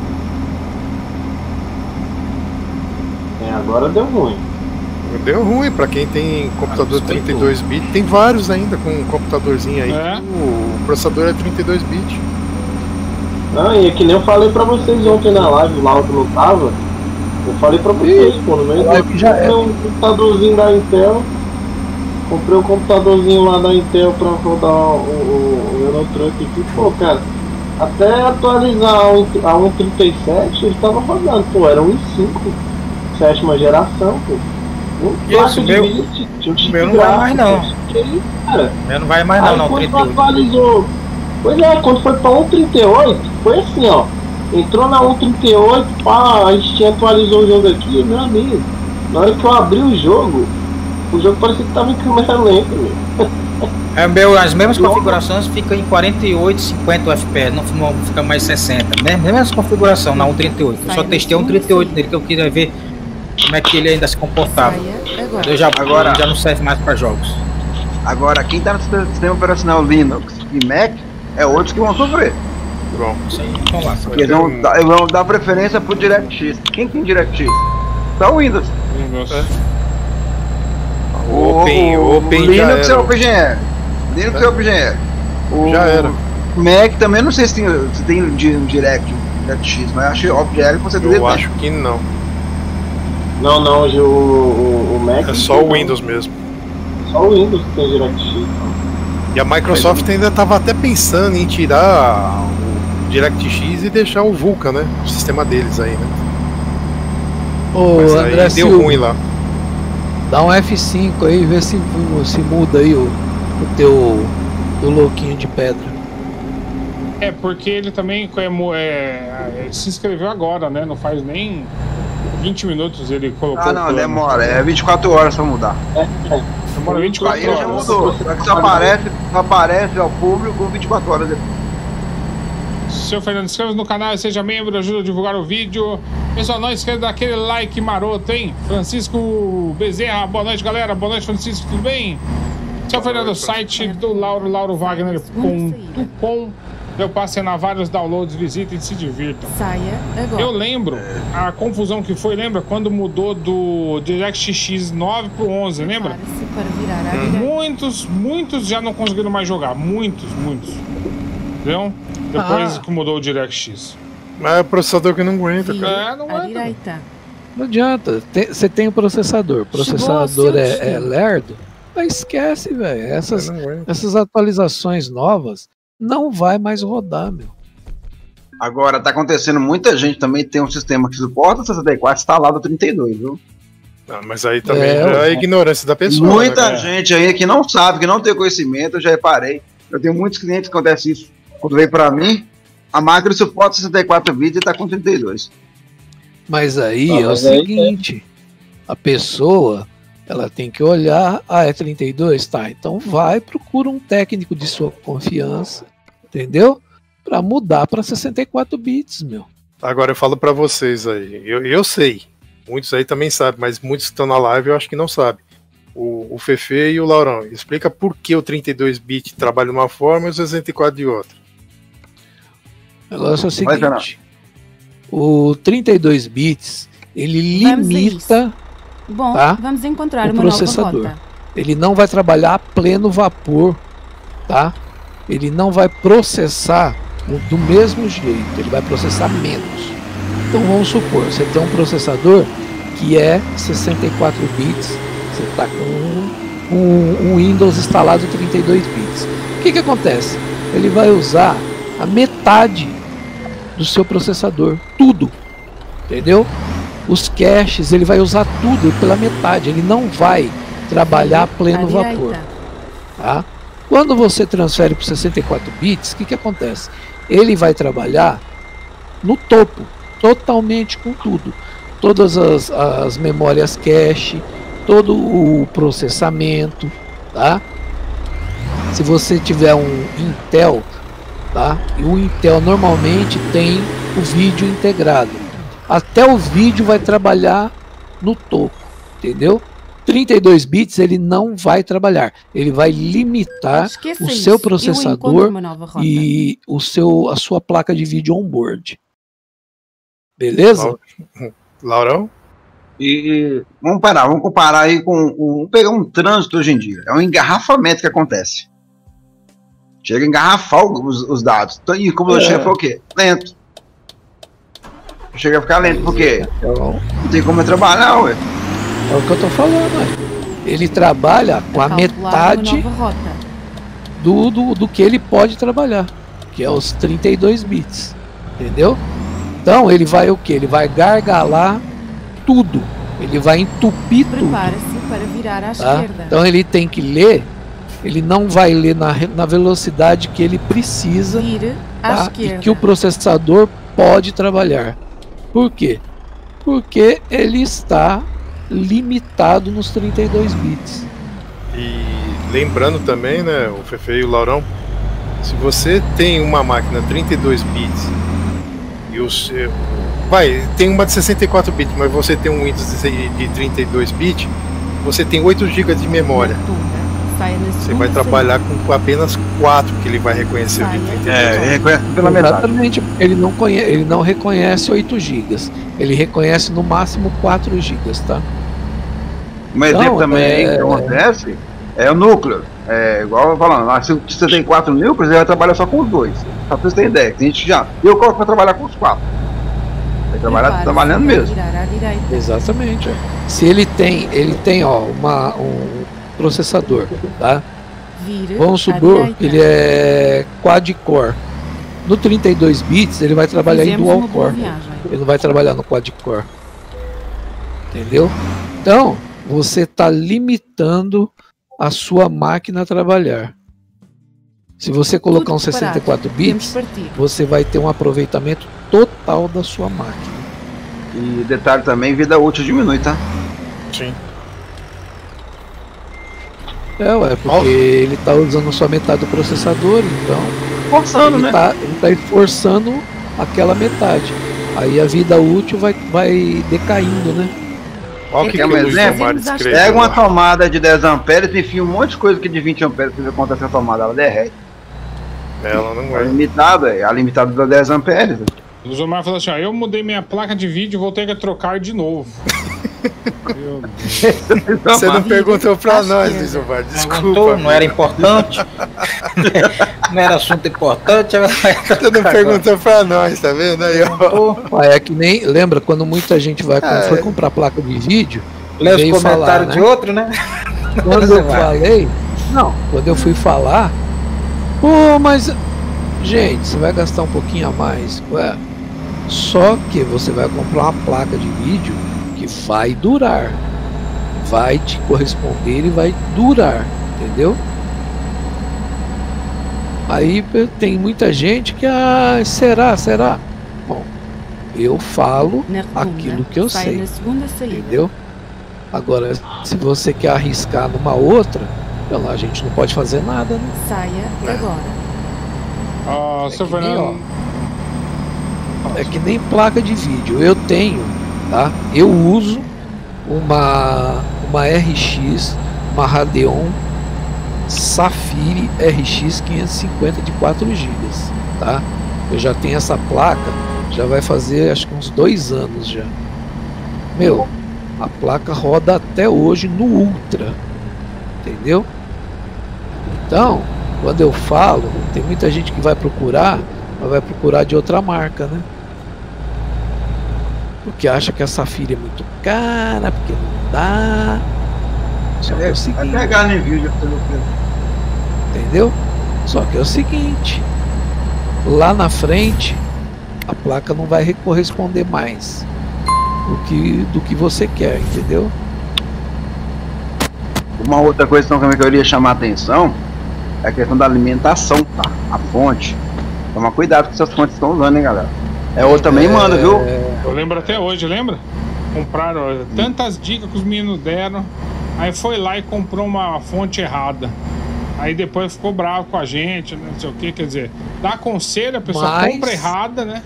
Agora deu ruim. Deu ruim pra quem tem computador 32 bits. Tem vários ainda com um computadorzinho aí. O processador é 32 bits. Não, e é que nem eu falei pra vocês ontem na live, lá que eu não tava. Eu falei pra vocês, pô, no meio da já comprei um computadorzinho da Intel. Comprei um computadorzinho lá da Intel pra rodar o Eurotruck aqui. Pô, cara, até atualizar a 1.37 ele tava rodando. Pô, era 1.5, 7ª geração, pô. Isso, o meu não vai mais não. O meu não vai mais não, quando atualizou. Pois é, quando foi pra 1.38, foi assim, ó. Entrou na 1.38, pá, a Steam atualizou o jogo aqui, meu amigo. Na hora que eu abri o jogo parecia que tava em câmera lenta, meu. As mesmas configurações ficam em 48, 50 FPS, não fica mais 60, né? Mesma configuração na 1.38. Eu só testei 1.38 nele, que eu queria ver como é que ele ainda se comportava. Ele já não serve mais para jogos. Agora, quem tá no sistema operacional Linux e Mac é outros que vão sofrer. Bom, vamos lá. Porque vão dar preferência pro DirectX. Quem tem DirectX? Só o Windows. Open Linux é OpenGL. Linux é OpenGL. Já era. Mac também, não sei se tem DirectX, mas acho que OpenGL você deve ter. Eu acho que não. Não, hoje o Mac... É só o Windows mesmo. Só o Windows que tem DirectX. E a Microsoft ainda estava até pensando em tirar o DirectX e deixar o Vulkan, né? O sistema deles aí, né? Ô, André, deu ruim lá. Dá um F5 aí e vê se muda aí o teu louquinho de pedra. É, porque ele também se inscreveu agora, né? Não faz nem 20 minutos ele colocou. Ah, não, demora. É 24 horas pra mudar. Demora 24 aí horas. Já mudou. Só aparece ao público 24 horas depois. Seu Fernando, inscreva-se no canal e seja membro, ajuda a divulgar o vídeo. Pessoal, não esqueça daquele like maroto, hein? Francisco Bezerra, boa noite, galera. Boa noite, Francisco, tudo bem? Seu Fernando, o site do laurovagner.com. Eu passei na vários downloads, visitem e se divirtam. Saia agora. Eu lembro a confusão que foi, lembra? Quando mudou do DirectX 9 pro 11, lembra? Muitos já não conseguiram mais jogar. Muitos. Entendeu? Depois que mudou o DirectX. Mas é o processador que não aguenta, cara. Não aguenta. Não adianta. Você tem o processador. O processador é lerdo. Mas esquece, velho. Essas atualizações novas não vai mais rodar, meu. Agora, tá acontecendo, muita gente também tem um sistema que suporta o 64 instalado 32, viu? Ah, mas aí também é a ignorância da pessoa. Muita gente aí que não sabe, que não tem conhecimento, eu já reparei. Eu tenho muitos clientes que acontece isso. Quando vem pra mim, a máquina suporta 64 bits e tá com 32. Mas aí é o seguinte, a pessoa, ela tem que olhar, é 32, tá, então procura um técnico de sua confiança, entendeu? Pra mudar pra 64 bits, meu. Agora eu falo pra vocês aí, eu sei, muitos aí também sabem, mas muitos que estão na live eu acho que não sabem. O Fefe e o Laurão, explica por que o 32 bit trabalha de uma forma e o 64 de outra. O negócio é o seguinte, o 32 bits, ele limita vamos encontrar o processador. Ele não vai trabalhar a pleno vapor, tá? Ele não vai processar do mesmo jeito, ele vai processar menos. Então vamos supor, você tem um processador que é 64 bits, você está com um Windows instalado 32 bits. O que acontece? Ele vai usar a metade do seu processador, tudo, entendeu? Os caches, ele vai usar tudo pela metade, ele não vai trabalhar a pleno vapor, tá? Quando você transfere para 64 bits, o que acontece? Ele vai trabalhar no topo, totalmente com tudo, todas as memórias cache, todo o processamento, tá? Se você tiver um Intel, tá? E o Intel normalmente tem o vídeo integrado. Até o vídeo vai trabalhar no topo, entendeu? 32 bits ele não vai trabalhar. Ele vai limitar o seu processador e a sua placa de vídeo on-board. Beleza? Laurão? E vamos comparar aí vamos pegar um trânsito hoje em dia. É um engarrafamento que acontece. Chega a engarrafar os dados. E como chega a ficar o quê? Lento. Chega a ficar lento, porque não tem como trabalhar, ué. É o que eu tô falando, ué. Ele trabalha com a metade do que ele pode trabalhar, que é os 32 bits. Entendeu? Então ele vai o que? Ele vai gargalar tudo. Ele vai entupir tudo. Prepara-se para virar à esquerda. Então ele tem que ler. Ele não vai ler na velocidade que ele precisa, tá? E que o processador pode trabalhar. Por quê? Porque ele está limitado nos 32 bits. E lembrando também, né, o Fefe e o Laurão, se você tem uma máquina 32 bits e o seu... tem uma de 64 bits, mas você tem um Windows de 32 bits, você tem 8 GB de memória. Você vai trabalhar com apenas 4 que ele vai reconhecer de 32. Ele reconhece pela metade. Exatamente, ele não reconhece 8 GB. Ele reconhece no máximo 4 GB, tá? Um exemplo também que acontece é o núcleo. É igual eu falando, se você tem 4 núcleos, ele vai trabalhar só com os 2. Só pra você ter ideia. Tem gente eu coloco pra trabalhar com os 4. Vai trabalhar trabalhando mesmo. Exatamente. Se ele tem um processador, tá? Vamos supor que ele é quad-core. No 32 bits ele vai trabalhar em dual-core. Ele não vai trabalhar no quad-core. Entendeu? Então, você está limitando a sua máquina a trabalhar. Se você colocar um 64 bits, você vai ter um aproveitamento total da sua máquina. E detalhe também, vida útil diminui, tá? Sim. Porque ele tá usando só metade do processador, então forçando, ele tá esforçando aquela metade. Aí a vida útil vai decaindo, né? Olha que pega uma tomada de 10 amperes e enfia um monte de coisa que de 20 amperes pra ver quanto essa tomada, ela derrete. Ela não é limitada, a limitada da 10 amperes. O Zomar falou assim, eu mudei minha placa de vídeo e vou ter que trocar de novo. Você não perguntou pra nós, Zomar, desculpa. Não era importante. Não era assunto importante. Você não perguntou pra nós, tá vendo aí, ó. É que nem, lembra quando muita gente foi comprar placa de vídeo, lê os comentários de outro, né? Quando eu fui falar, mas gente, você vai gastar um pouquinho a mais. Só que você vai comprar uma placa de vídeo que vai durar, vai te corresponder e vai durar, entendeu? Aí tem muita gente que será? Bom, eu falo aquilo que eu sei, entendeu? Agora, se você quer arriscar numa outra, então a gente não pode fazer nada, né? Saia agora. Seu Fernando. É que nem placa de vídeo. Eu tenho, tá? Eu uso uma RX, uma Radeon Safire RX 550 de 4 GB, tá? Eu já tenho essa placa, já vai fazer acho que uns 2 anos já. A placa roda até hoje no Ultra, entendeu? Então, quando eu falo, tem muita gente que vai procurar, mas vai procurar de outra marca, né? Porque acha que a Safira é muito cara, porque não dá. Só que é o seguinte, vai pegar no vídeo, entendeu? Só que é o seguinte, lá na frente a placa não vai corresponder mais do que você quer, entendeu? Uma outra coisa também que eu queria chamar a atenção é a questão da alimentação, tá? A fonte. Toma cuidado com essas fontes que estão usando, hein, galera? Eu também mando, viu? Eu lembro até hoje, lembra? Compraram tantas dicas que os meninos deram. Aí foi lá e comprou uma fonte errada. Aí depois ficou bravo com a gente, não sei o que, quer dizer, dá conselho, a pessoa compra errada, né?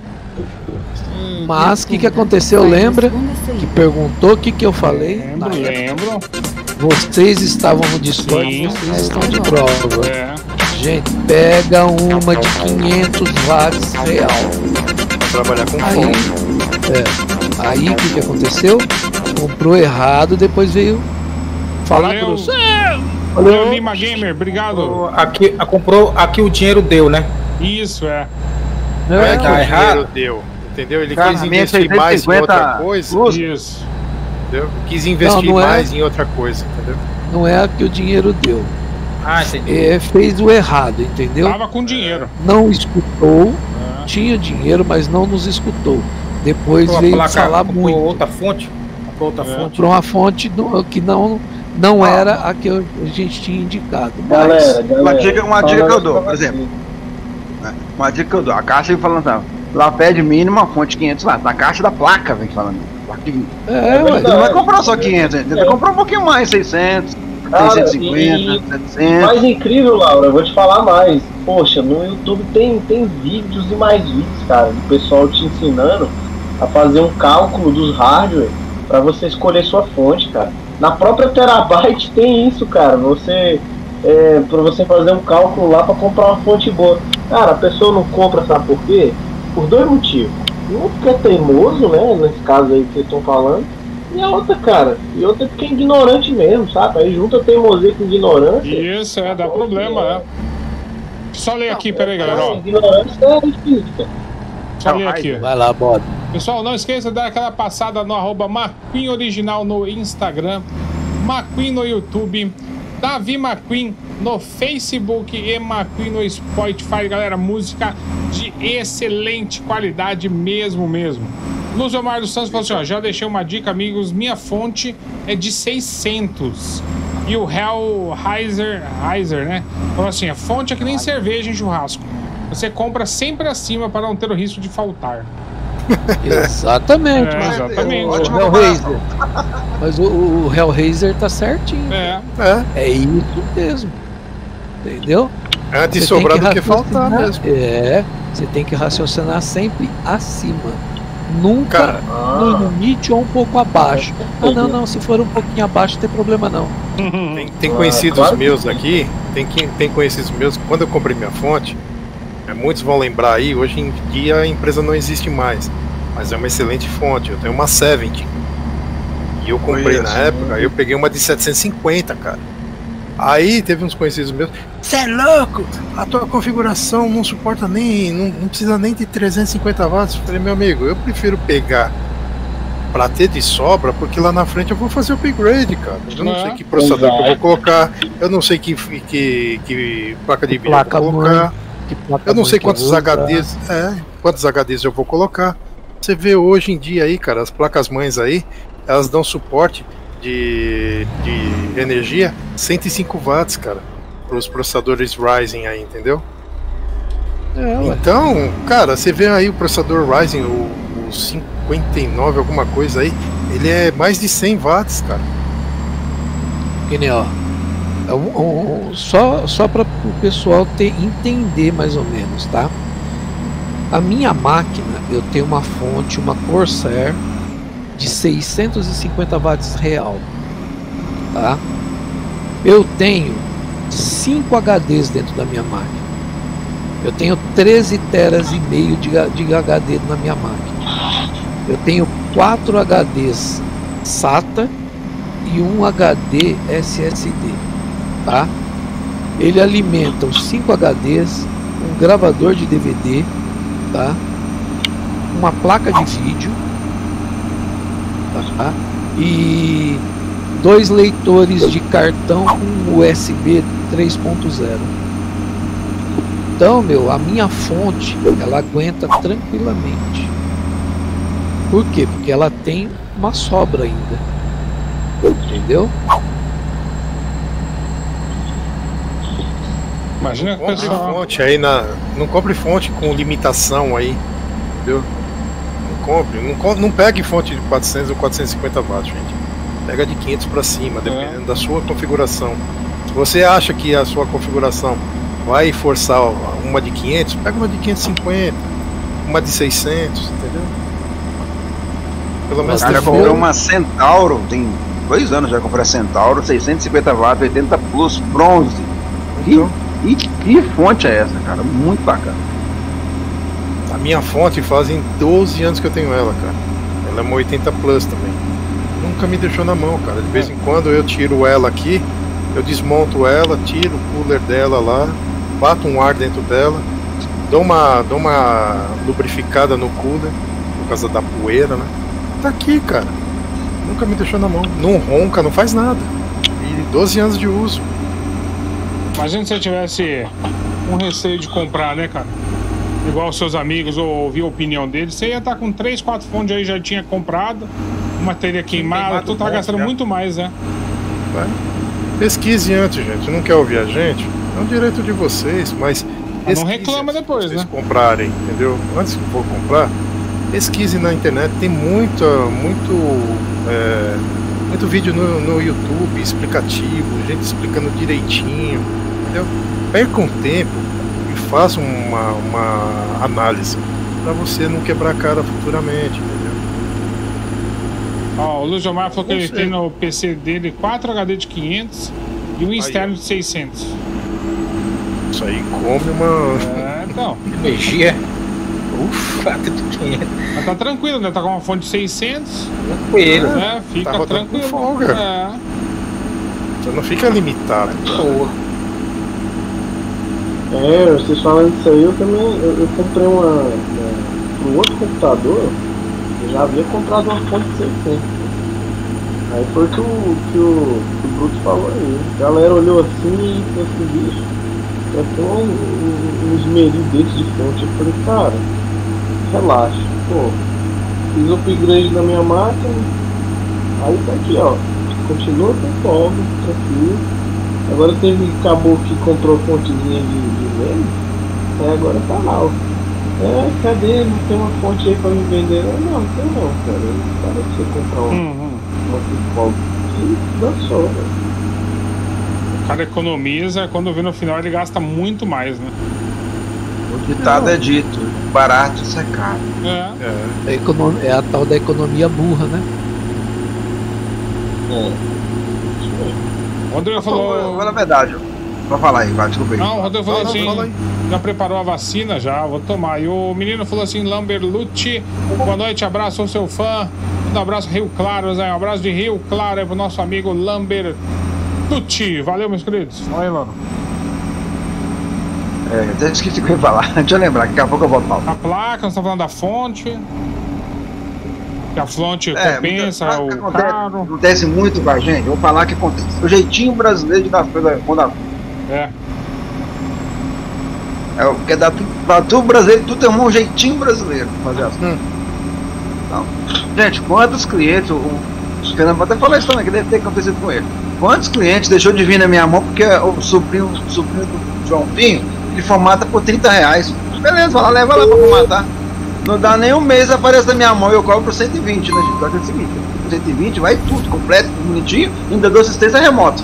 Mas o que aconteceu, lembra? Que perguntou o que eu falei? Lembro. Vocês estavam no Discord, Sim. vocês estão de prova. É. Gente, pega uma de 500 watts real. Pra trabalhar com Aí, aí o que aconteceu? Comprou errado, depois veio falar Valeu. grosso. Valeu, Lima Gamer, obrigado. Comprou, aqui o dinheiro deu, né? Isso, é. Não é que Tá o errado. dinheiro deu, entendeu? Ele Cara, quis a minha investir mais em 650 outra coisa, Isso. entendeu? Quis investir Não é. mais em outra coisa, entendeu? Não é a que o dinheiro deu. Ah, entendi. Fez o errado, entendeu? Tava com dinheiro. Não escutou, tinha dinheiro, mas não nos escutou. Depois Comprou a veio placa, falar comprou muito. outra fonte? Comprou outra fonte? Comprou uma fonte que não era a que a gente tinha indicado. Galera, Uma dica que eu dou, pra por exemplo. vocês. Uma dica que eu dou. A caixa vem falando, tá? Lá pede mínimo uma fonte 500 watts. Na caixa da placa vem falando. Placa de... Ué. Você não vai comprar só 500, tenta comprar um pouquinho mais, 600, Cara, 650, 700. Mais incrível, Laura, eu vou te falar mais. Poxa, no YouTube tem vídeos e mais vídeos, cara, do pessoal te ensinando a fazer um cálculo dos hardware para você escolher sua fonte, cara. Na própria Terabyte tem isso, cara. Para você fazer um cálculo lá para comprar uma fonte boa. Cara, a pessoa não compra, sabe por quê? Por dois motivos. Um porque é teimoso, né? Nesse caso aí que vocês estão falando. E a outra, cara, porque é ignorante mesmo, sabe? Aí junta teimosia com ignorância. Isso, dá problema, né? Só ler aqui, peraí, galera, ó. Ignorância é difícil, cara. Só ler aqui. Vai lá, bota. Pessoal, não esqueça de dar aquela passada no @McQueen Original no Instagram, McQueen no YouTube, Davi McQueen no Facebook e McQueen no Spotify. Galera, música de excelente qualidade mesmo. Luz Omar dos Santos falou assim, ó, já deixei uma dica, amigos, minha fonte é de 600. E o Hellraiser, né? Falou assim, a fonte é que nem cerveja em churrasco. Você compra sempre acima para não ter o risco de faltar. Exatamente. Exatamente. O Hellraiser. Mas o Hellraiser tá certinho. É isso mesmo. Entendeu? Antes Você sobrar tem do que faltar mesmo. Você tem que raciocinar sempre acima. Nunca Cara, no limite ou um pouco abaixo. Não, se for um pouquinho abaixo não tem problema não. Tem conhecidos meus aqui, tem conhecidos meus, quando eu comprei minha fonte, muitos vão lembrar aí, hoje em dia a empresa não existe mais, mas é uma excelente fonte, eu tenho uma 70. E eu comprei na época, eu peguei uma de 750, cara. Aí teve uns conhecidos meus, você é louco, a tua configuração não suporta não precisa nem de 350 watts. Eu falei, meu amigo, eu prefiro pegar pra ter de sobra, porque lá na frente eu vou fazer o upgrade, cara. Eu não sei que processador que eu vou colocar, eu não sei que placa de vídeo eu vou colocar, eu não sei quantos HDs, quantos HDs eu vou colocar. Você vê hoje em dia aí, cara, as placas mães aí, elas dão suporte de energia 105 watts, cara, para os processadores Ryzen aí, entendeu? Então, cara, você vê aí o processador Ryzen, o 59 alguma coisa aí, ele é mais de 100 watts, cara. Que nem, ó, só para o pessoal entender mais ou menos, tá? A minha máquina, eu tenho uma fonte, uma Corsair de 650 watts real, tá? Eu tenho 5 HDs dentro da minha máquina. Eu tenho 13 teras e meio de HD na minha máquina. Eu tenho 4 HDs SATA e 1 HD SSD, tá? Ele alimenta os 5 HDs, um gravador de DVD, tá? Uma placa de vídeo, tá? E 2 leitores de cartão com USB 3.0. Então, a minha fonte, ela aguenta tranquilamente. Por quê? Porque ela tem uma sobra ainda. Entendeu? Imagina que fonte aí não compre fonte com limitação aí, entendeu? Não pegue fonte de 400 ou 450 watts, gente. Pega de 500 para cima, dependendo da sua configuração. Se você acha que a sua configuração vai forçar uma de 500, pega uma de 550, uma de 600, entendeu? Pelo menos eu comprei uma Centauro, tem 2 anos já comprei a Centauro, 650 watts, 80 plus, bronze. E que fonte é essa, cara? Muito bacana. A minha fonte fazem 12 anos que eu tenho ela, cara. Ela é uma 80 plus também. Nunca me deixou na mão, cara. De vez em quando eu tiro ela aqui, eu desmonto ela, tiro o cooler dela lá, bato um ar dentro dela, dou uma lubrificada no cooler, por causa da poeira, né? Tá aqui, cara. Nunca me deixou na mão. Não ronca, não faz nada. E 12 anos de uso. Imagina se você tivesse um receio de comprar, né, cara? Igual os seus amigos, ou ouvir a opinião deles. Você ia estar com 3, 4 fontes aí, já tinha comprado, uma teria queimada, tu tá gastando muito mais, né? Pesquise antes, gente. Não quer ouvir a gente? É um direito de vocês, mas não reclama depois, vocês né? comprarem, entendeu? Antes que for comprar, pesquise na internet. Tem muito vídeo no YouTube explicativo, gente explicando direitinho, entendeu? Perca um tempo e faça uma análise para você não quebrar a cara futuramente, entendeu? Ó, o Luiz Omar falou que ele tem no PC dele 4 HD de 500 e um externo de 600. Isso aí come uma... então. Energia. Ufa, mas tá tranquilo, né? Tá com uma fonte de 600. Tranquilo. Fica tá tranquilo. Com folga. Você não fica limitado. Vocês falando disso aí, eu também eu comprei pro outro computador, eu já havia comprado uma fonte de 600. Aí foi que o Bruto falou aí. A galera olhou assim e falou assim, bicho, eu tenho uns meri desses de fonte. Eu falei, cara, relaxa, pô, fiz o upgrade na minha máquina, aí tá aqui, ó, continua com folga, tranquilo. Agora teve caboclo que comprou fontezinha de meme, aí agora tá lá, ó. Cadê? Não tem uma fonte aí pra me vender? Não tem não, cara. Para de você comprar uma folga aqui, dançou, velho. O cara economiza, quando vê no final ele gasta muito mais, né? O ditado é dito, barato isso é caro. É a tal da economia burra, né? O Rodrigo falou... Agora é verdade. Vou falar aí, vai, desculpa aí. Não, o Rodrigo falou assim, já preparou a vacina? Já, vou tomar. E o menino falou assim, Lamberlucci, boa noite, abraço, sou seu fã. Um abraço, Rio Claro, Zé, um abraço de Rio Claro aí pro nosso amigo Lamberlucci. Valeu, meus queridos. Fala aí, Lano. Até esqueci o que eu ia falar. Deixa eu lembrar, que daqui a pouco eu volto a falar. A placa, nós estamos falando da fonte. Que a fonte compensa o caro. Acontece muito com a gente, eu vou falar que acontece. O jeitinho brasileiro de dar as coisas quando a... porque pra tu brasileiro, tu tem um jeitinho brasileiro pra fazer as coisas. Então, gente, quantos clientes, o Fernando pode até falar isso também, que deve ter acontecido com ele. Quantos clientes deixou de vir na minha mão porque o sobrinho do João Pinho, ele formata por R$30. Beleza, vai lá, leva lá pra formatar. Não dá nem um mês, aparece na minha mão e eu cobro por 120, né, gente? Só que é o seguinte, 120 vai tudo, completo, bonitinho, ainda dou assistência remota.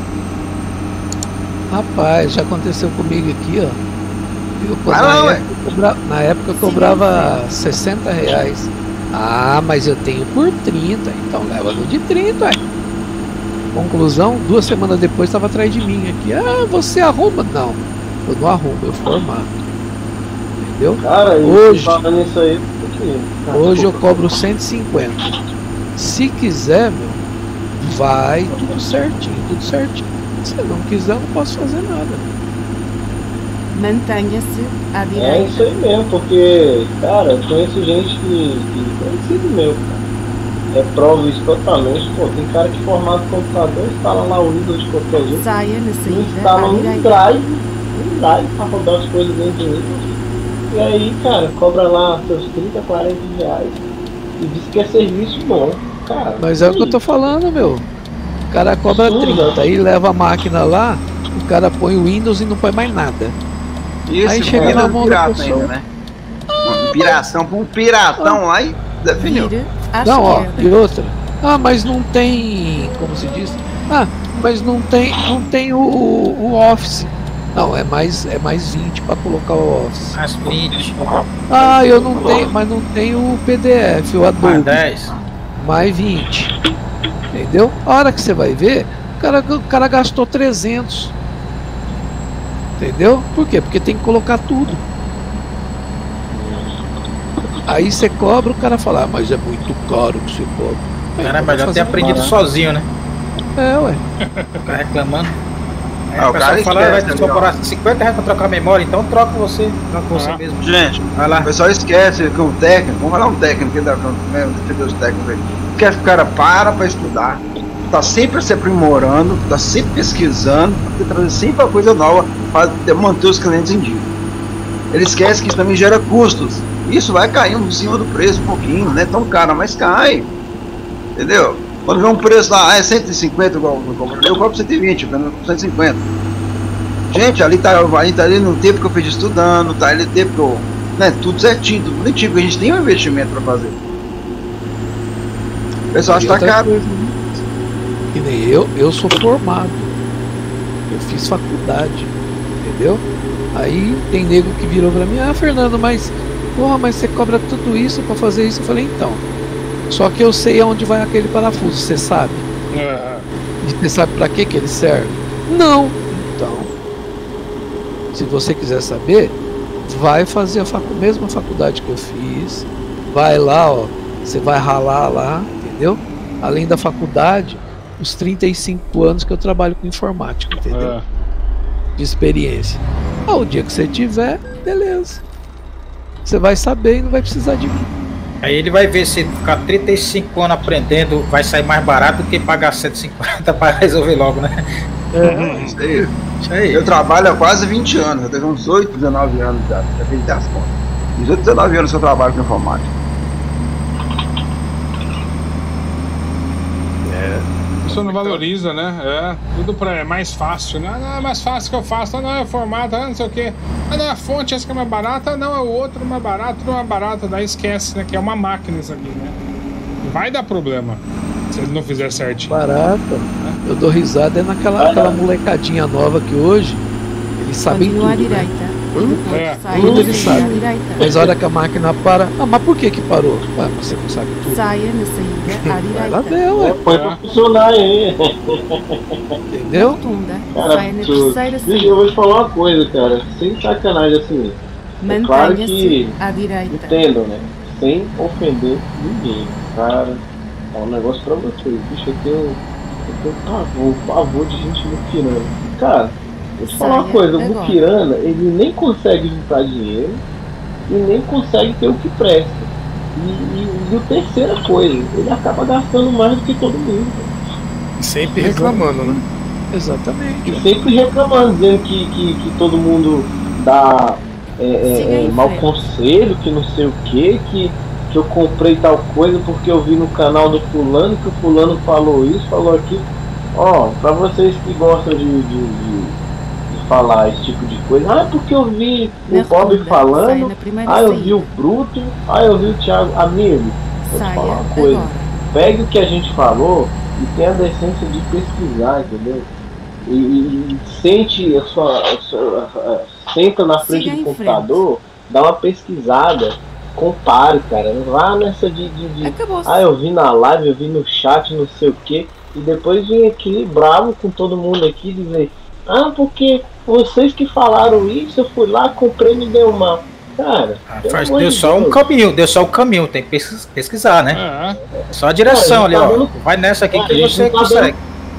Rapaz, já aconteceu comigo aqui, ó. Na época eu cobrava R$60. Ah, mas eu tenho por 30, então leva no de 30, Conclusão, 2 semanas depois estava atrás de mim aqui. Ah, você arruma? Não, eu não arrumo, eu formato. Entendeu? Cara, hoje isso aí, hoje eu cobro 150. Se quiser, meu, vai tudo certinho. Se não quiser, eu não posso fazer nada. Mantenha-se à direita. É isso aí mesmo, porque, cara, eu conheço gente que conhecido meu, cara. Reprova isso totalmente. Pô, tem cara que formado computador, instala lá o Windows de qualquer jeito. Saia na saída. Instala um drive pra rodar as coisas dentro do Windows. E aí, cara, cobra lá seus 30, R$40 e diz que é serviço bom. Cara, mas é o que eu tô falando, meu. O cara cobra 30, aí leva a máquina lá, o cara põe o Windows e não põe mais nada. Isso, aí chega na mão da pessoa. Ainda, né? Um piratão lá e definiu. Não, ó, e outra. Ah, mas não tem, como se diz? Ah, mas não tem o Office. Não, é mais 20 para colocar o Office. Mais 20. Ah, eu não tenho, mas não tenho o PDF, o Adobe. Mais 10. Mais 20. Entendeu? A hora que você vai ver, o cara gastou 300. Entendeu? Por quê? Porque tem que colocar tudo. Aí você cobra, o cara fala, mas é muito caro que você cobra. Cara, é melhor ter aprendido sozinho, né? É, ué. Ficar reclamando. Aí Ah, o o pessoal cara fala, esquece, vai te cobrar 50 reais pra trocar a memória, então troca você mesmo. Gente, Vai lá. o pessoal esquece que o técnico, vamos falar um técnico que dá defender os técnicos aí. Esquece que o cara para estudar, tá sempre se aprimorando, tá sempre pesquisando, tá trazendo sempre uma coisa nova para manter os clientes em dia. Ele esquece que isso também gera custos. Isso vai caindo em cima do preço um pouquinho, não é tão caro, mas cai. Entendeu? Quando vê um preço lá, é 150 igual eu cobro 120, 150. Gente, ali tá ali no tempo que eu fiz estudando, tá ali no tempo que eu. Né, tudo certinho, tudo bonitinho, a gente tem um investimento para fazer. O pessoal acha que tá caro. Que nem eu sou formado. Eu fiz faculdade, entendeu? Aí tem nego que virou pra mim, Fernando, mas você cobra tudo isso pra fazer isso? Eu falei, então. Só que eu sei aonde vai aquele parafuso, você sabe? E você sabe pra que ele serve? Não. Então, se você quiser saber, vai fazer a mesma faculdade que eu fiz. Vai lá, ó. Você vai ralar lá, entendeu? Além da faculdade, os 35 anos que eu trabalho com informática, entendeu? De experiência. O dia que você tiver, beleza. Você vai saber e não vai precisar de mim. Aí ele vai ver se ficar 35 anos aprendendo vai sair mais barato do que pagar 150 para resolver logo, né? Isso aí. Eu trabalho há quase 20 anos, eu tenho uns 18, 19 anos já fiz as contas. 18, 19 anos que eu trabalho com informática. Isso não valoriza, né? Tudo é mais fácil, né? Não, é mais fácil que eu faço. Não, é formato, não sei o quê. Não, a fonte essa que é mais barata. Não, é o outro mais barato, não é barato. Daí esquece, né? Que é uma máquina isso aqui, né? Vai dar problema se ele não fizer certinho. Barata. Eu dou risada naquela molecadinha nova que hoje eles sabem tudo, né? Tudo eles sabem. Mas a hora que a máquina para, mas por que parou? Você não sabe tudo. Saia na saída à direita. Vai lá ver, ué. Põe pra funcionar aí. Entendeu? Cara, bicho, eu vou te falar uma coisa, cara. Sem sacanagem assim. É claro que entendo, né? Sem ofender ninguém. Cara, é um negócio pra vocês. Bicho, eu tenho pavor de gente muquirana. Cara, vou te falar uma coisa, o muquirana, ele nem consegue juntar dinheiro e nem consegue ter o que presta. E a terceira coisa, ele acaba gastando mais do que todo mundo. E sempre reclamando, né? Exatamente. E sempre reclamando, dizendo que todo mundo dá mau conselho, que não sei o que eu comprei tal coisa porque eu vi no canal do fulano, que o fulano falou isso, falou aquilo. Ó, pra vocês que gostam de falar esse tipo de coisa, porque eu vi o Bob falando, eu vi o Bruto, eu vi o Thiago. Amigo, vou te falar uma coisa, pegue o que a gente falou e tenha a decência de pesquisar, entendeu? E sente senta na frente do computador, dá uma pesquisada, compare, cara, não vá nessa de eu vi na live, eu vi no chat, não sei o que, e depois vem aqui bravo com todo mundo aqui dizer, porque vocês que falaram isso, eu fui lá, comprei e me deu mal. Cara, deu só o caminho, tem que pesquisar, né? Só a direção ali, ó. Vai nessa aqui que você consegue.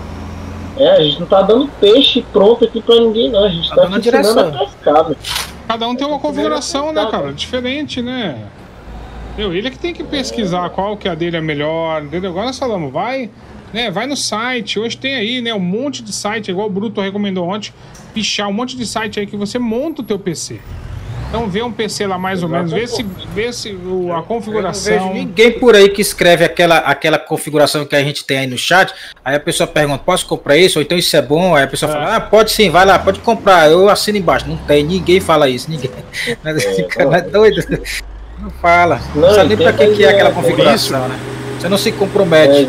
A gente não tá dando peixe pronto aqui pra ninguém, não. A gente tá dando a direção. Cada um tem uma configuração, né, cara? Diferente, né? Ele é que tem que pesquisar qual que a dele é melhor, entendeu? Agora nós falamos, vai no site. Hoje tem aí, né, um monte de site, igual o Bruto recomendou ontem, pichar um monte de site aí que você monta o teu PC. Então vê um PC lá mais ou menos, vê se a configuração. Eu não vejo ninguém por aí que escreve aquela configuração que a gente tem aí no chat. Aí a pessoa pergunta, posso comprar isso? Ou então isso é bom? Aí a pessoa fala, pode sim, vai lá, pode comprar. Eu assino embaixo. Não tem, ninguém fala isso, ninguém. Não é doido? Não fala. Não sabe nem pra que é aquela configuração, né? Você não se compromete.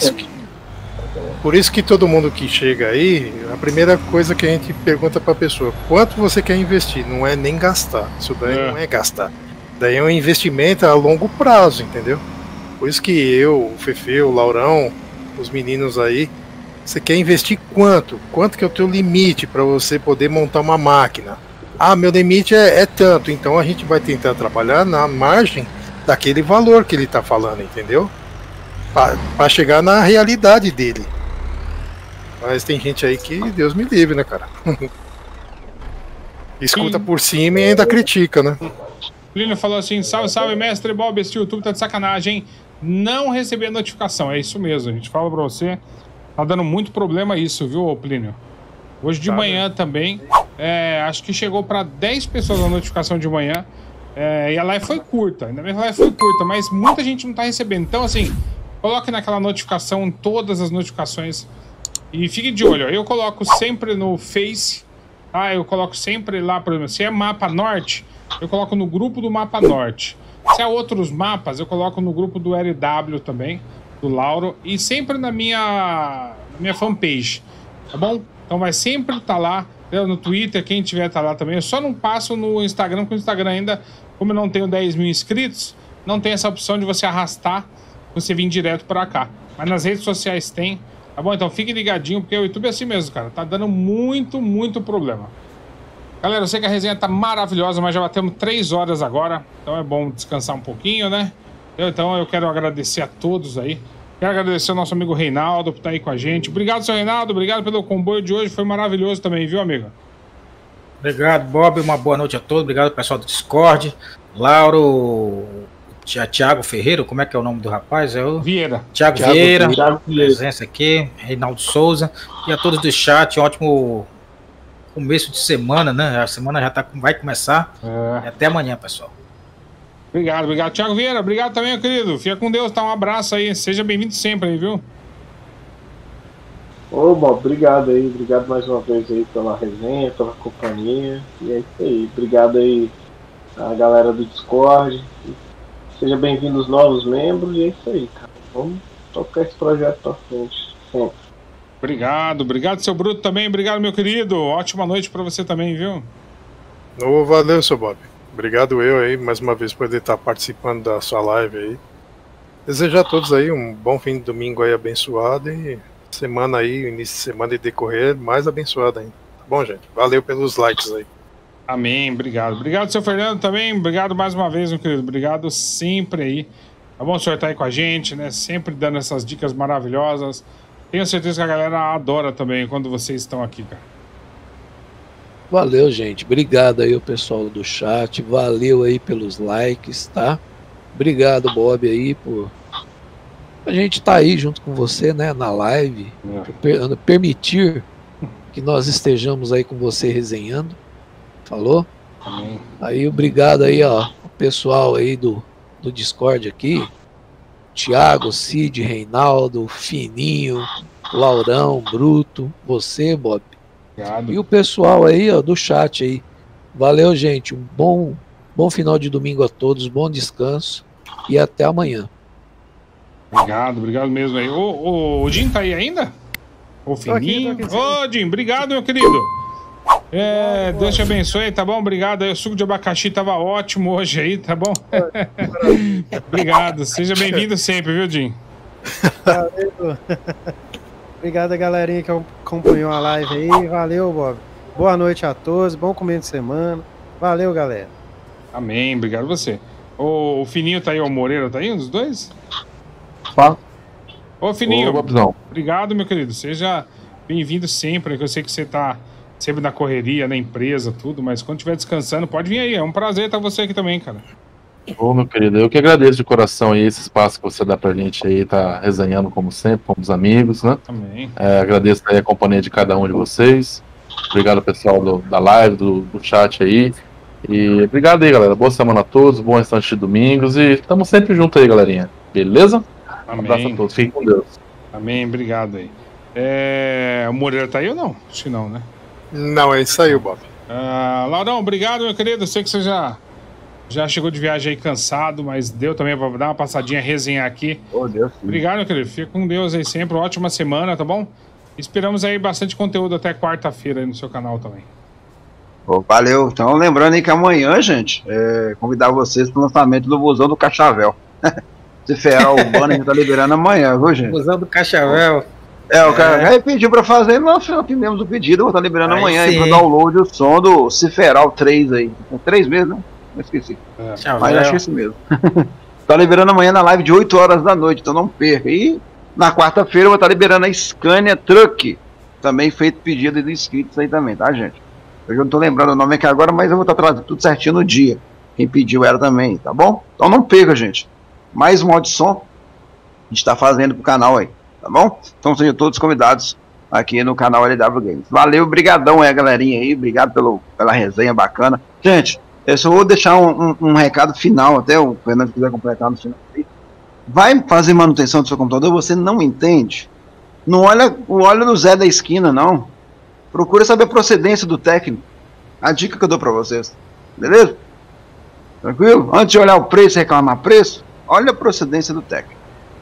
Por isso que todo mundo que chega aí, a primeira coisa que a gente pergunta pra pessoa, quanto você quer investir? Não é nem gastar. Isso daí não é gastar. Daí é um investimento a longo prazo, entendeu? Por isso que eu, o Fefe, o Laurão, os meninos aí. Você quer investir quanto? Quanto que é o teu limite para você poder montar uma máquina? Ah, meu limite é tanto, então a gente vai tentar trabalhar na margem daquele valor que ele está falando, entendeu? Para chegar na realidade dele. Mas tem gente aí que Deus me livre, né, cara? Escuta por cima e ainda critica, né? Plínio falou assim: salve, salve, mestre Bob, esse YouTube tá de sacanagem, hein? Não recebi a notificação, é isso mesmo, a gente fala pra você. Tá dando muito problema isso, viu, Plínio? Hoje de manhã também, acho que chegou pra 10 pessoas a notificação de manhã. E a live foi curta, ainda bem que a live foi curta, mas muita gente não tá recebendo. Então, assim, coloque naquela notificação, todas as notificações. E fique de olho, eu coloco sempre no Face, tá? Eu coloco sempre lá, por exemplo, se é mapa norte, eu coloco no grupo do mapa norte. Se é outros mapas, eu coloco no grupo do LW também, do Lauro, e sempre na minha fanpage, tá bom? Então vai sempre estar lá, no Twitter, quem tiver tá lá também. Eu só não passo no Instagram, porque o Instagram ainda, como eu não tenho 10 mil inscritos, não tem essa opção de você arrastar, você vir direto pra cá. Mas nas redes sociais tem, tá bom? Então fique ligadinho, porque o YouTube é assim mesmo, cara. Tá dando muito problema. Galera, eu sei que a resenha tá maravilhosa, mas já batemos 3 horas agora. Então é bom descansar um pouquinho, né? Então eu quero agradecer a todos aí. Quero agradecer ao nosso amigo Reinaldo por estar aí com a gente. Obrigado, seu Reinaldo. Obrigado pelo comboio de hoje. Foi maravilhoso também, viu, amigo? Obrigado, Bob. Uma boa noite a todos. Obrigado, pessoal do Discord. Lauro... Tiago Ferreira, como é que é o nome do rapaz? É o Vieira. Tiago Vieira, presença aqui, Reinaldo Souza, e a todos do chat, um ótimo começo de semana, né? A semana já vai começar. E até amanhã, pessoal. Obrigado. Tiago Vieira, obrigado também, meu querido. Fica com Deus, tá? Um abraço aí. Seja bem-vindo sempre aí, viu? Ô, Bob, obrigado aí. Obrigado mais uma vez aí pela resenha, pela companhia. E é isso aí. Obrigado aí a galera do Discord. Seja bem-vindo os novos membros e é isso aí, cara. Vamos tocar esse projeto pra frente, sempre. Obrigado, seu Bruto também. Obrigado, meu querido. Ótima noite pra você também, viu? Valeu, seu Bob. Obrigado eu aí, mais uma vez, por poder estar participando da sua live aí. Desejar a todos aí um bom fim de domingo aí abençoado e semana aí, início de semana e decorrer mais abençoado ainda. Tá bom, gente? Valeu pelos likes aí. Amém, obrigado. Obrigado, seu Fernando, também. Obrigado mais uma vez, meu querido. Obrigado sempre aí. Tá bom o senhor tá aí com a gente, né? Sempre dando essas dicas maravilhosas. Tenho certeza que a galera adora também quando vocês estão aqui, cara. Valeu, gente. Obrigado aí o pessoal do chat. Valeu aí pelos likes, tá? Obrigado, Bob, aí, por a gente tá aí junto com você, né? Na live. Por permitir que nós estejamos aí com você resenhando. Falou? Amém. Aí, obrigado aí, ó, o pessoal aí do Discord aqui. Thiago, Cid, Reinaldo, Fininho, Laurão, Bruto, você, Bob. Obrigado. E o pessoal aí, ó, do chat aí. Valeu, gente. Um bom final de domingo a todos, bom descanso e até amanhã. Obrigado mesmo aí. O Jim tá aí ainda? O Fininho. Ô, Jim, obrigado, meu querido. Deus te abençoe, tá bom? Obrigado aí. O suco de abacaxi tava ótimo hoje aí, tá bom? Obrigado. Seja bem-vindo sempre, viu, Jim? Valeu. Obrigado a galerinha que acompanhou a live aí. Valeu, Bob. Boa noite a todos. Bom começo de semana. Valeu, galera. Amém. Obrigado a você. O Fininho tá aí, o Moreira tá aí, um dos dois? Ô, Fininho. Obrigado, meu querido. Seja bem-vindo sempre, que eu sei que você tá sempre na correria, na empresa, tudo, mas quando estiver descansando, pode vir aí. É um prazer estar você aqui também, cara. Ô, meu querido, eu que agradeço de coração aí esse espaço que você dá pra gente aí, tá resenhando como sempre, como os amigos, né? Amém. Agradeço aí a companhia de cada um de vocês. Obrigado, pessoal da live, do chat aí. E obrigado aí, galera. Boa semana a todos, bom restante de domingos e estamos sempre juntos aí, galerinha. Beleza? Amém. Um abraço a todos, fiquem com Deus. Amém, obrigado aí. O Moreira tá aí ou não? Acho que não, né? Não, é isso aí, Bob. Laurão, obrigado, meu querido. Eu sei que você já chegou de viagem aí cansado, mas deu também pra dar uma passadinha, resenhar aqui. Oh, Deus, obrigado, meu querido. Fica com Deus aí sempre. Ótima semana, tá bom? Esperamos aí bastante conteúdo até quarta-feira aí no seu canal também. Valeu. Então, lembrando aí que amanhã, gente, convidar vocês pro lançamento do Busão do Cachavel. Ciferal urbano a gente tá liberando amanhã, viu, gente? Usando Cascavel. O cara aí pediu pra fazer, nós atendemos o pedido, eu vou estar liberando Aí amanhã sim. aí pra download o som do Ciferal 3 aí. 3 meses, né? Eu esqueci. Mas acho isso mesmo. Tá liberando amanhã na live de 8 horas da noite, então não perca. E na quarta-feira eu vou estar liberando a Scania Truck. Também feito pedido de inscritos aí também, tá, gente? Eu já não tô lembrando o nome aqui agora, mas eu vou estar trazendo tudo certinho no dia. Quem pediu era também, tá bom? Então não perca, gente. Mais um áudio de som a gente tá fazendo pro canal aí, tá bom? Então sejam todos convidados aqui no canal LW Games. Valeu, brigadão aí, galerinha aí. Obrigado pela resenha bacana. Gente, eu só vou deixar um recado final, até o Fernando quiser completar no final. Vai fazer manutenção do seu computador, você não entende? Não olha no Zé da esquina, não. Procura saber a procedência do técnico. A dica que eu dou pra vocês. Beleza? Tranquilo? Antes de olhar o preço e reclamar preço, olha a procedência do técnico.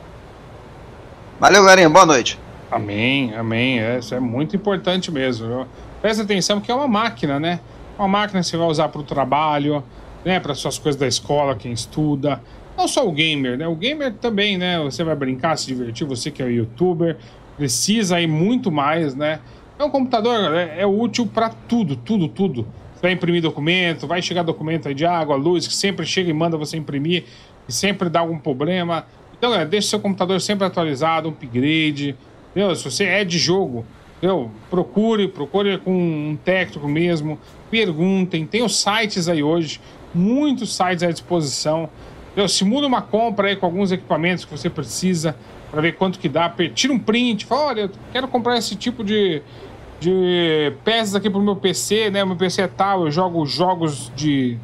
Valeu, galerinha. Boa noite. Amém, amém. Isso é muito importante mesmo. Viu? Presta atenção porque é uma máquina, né? Uma máquina que você vai usar para o trabalho, né? Para suas coisas da escola, quem estuda. Não só o gamer, né? O gamer também, né? Você vai brincar, se divertir, você que é o youtuber, precisa ir muito mais, né? É um computador, é útil para tudo. Você vai imprimir documento, vai chegar documento aí de água, luz, que sempre chega e manda você imprimir, e sempre dá algum problema. Então, galera, deixa seu computador sempre atualizado, um upgrade. Entendeu? Se você é de jogo, entendeu? Procure com um técnico mesmo, perguntem. Tem os sites aí hoje, muitos sites à disposição. Entendeu? Simula uma compra aí com alguns equipamentos que você precisa para ver quanto que dá. Tira um print, fala, olha, eu quero comprar esse tipo de peças aqui pro meu PC, né? Meu PC é tal, eu jogo jogos de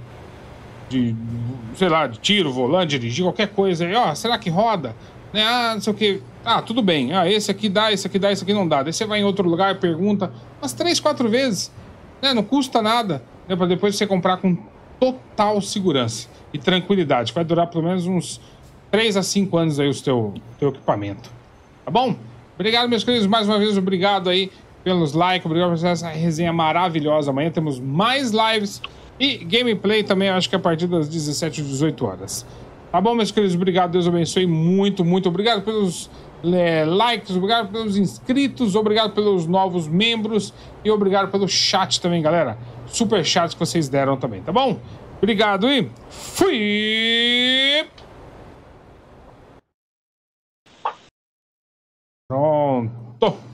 sei lá, de tiro, volante, dirigir, qualquer coisa aí, ó, será que roda? Né? Ah, não sei o que. Ah, tudo bem. Ah, esse aqui dá, esse aqui dá, esse aqui não dá. Daí você vai em outro lugar e pergunta umas 3, 4 vezes, né? Não custa nada, né? Pra depois você comprar com total segurança e tranquilidade. Vai durar pelo menos uns 3 a 5 anos aí o teu equipamento. Tá bom? Obrigado, meus queridos, mais uma vez, obrigado aí pelos likes, obrigado por essa resenha maravilhosa. Amanhã temos mais lives e gameplay também, acho que a partir das 17 e 18 horas. Tá bom, meus queridos? Obrigado, Deus abençoe muito, muito obrigado pelos likes, obrigado pelos inscritos, obrigado pelos novos membros e obrigado pelo chat também, galera. Super chat que vocês deram também, tá bom? Obrigado e fui! Pronto!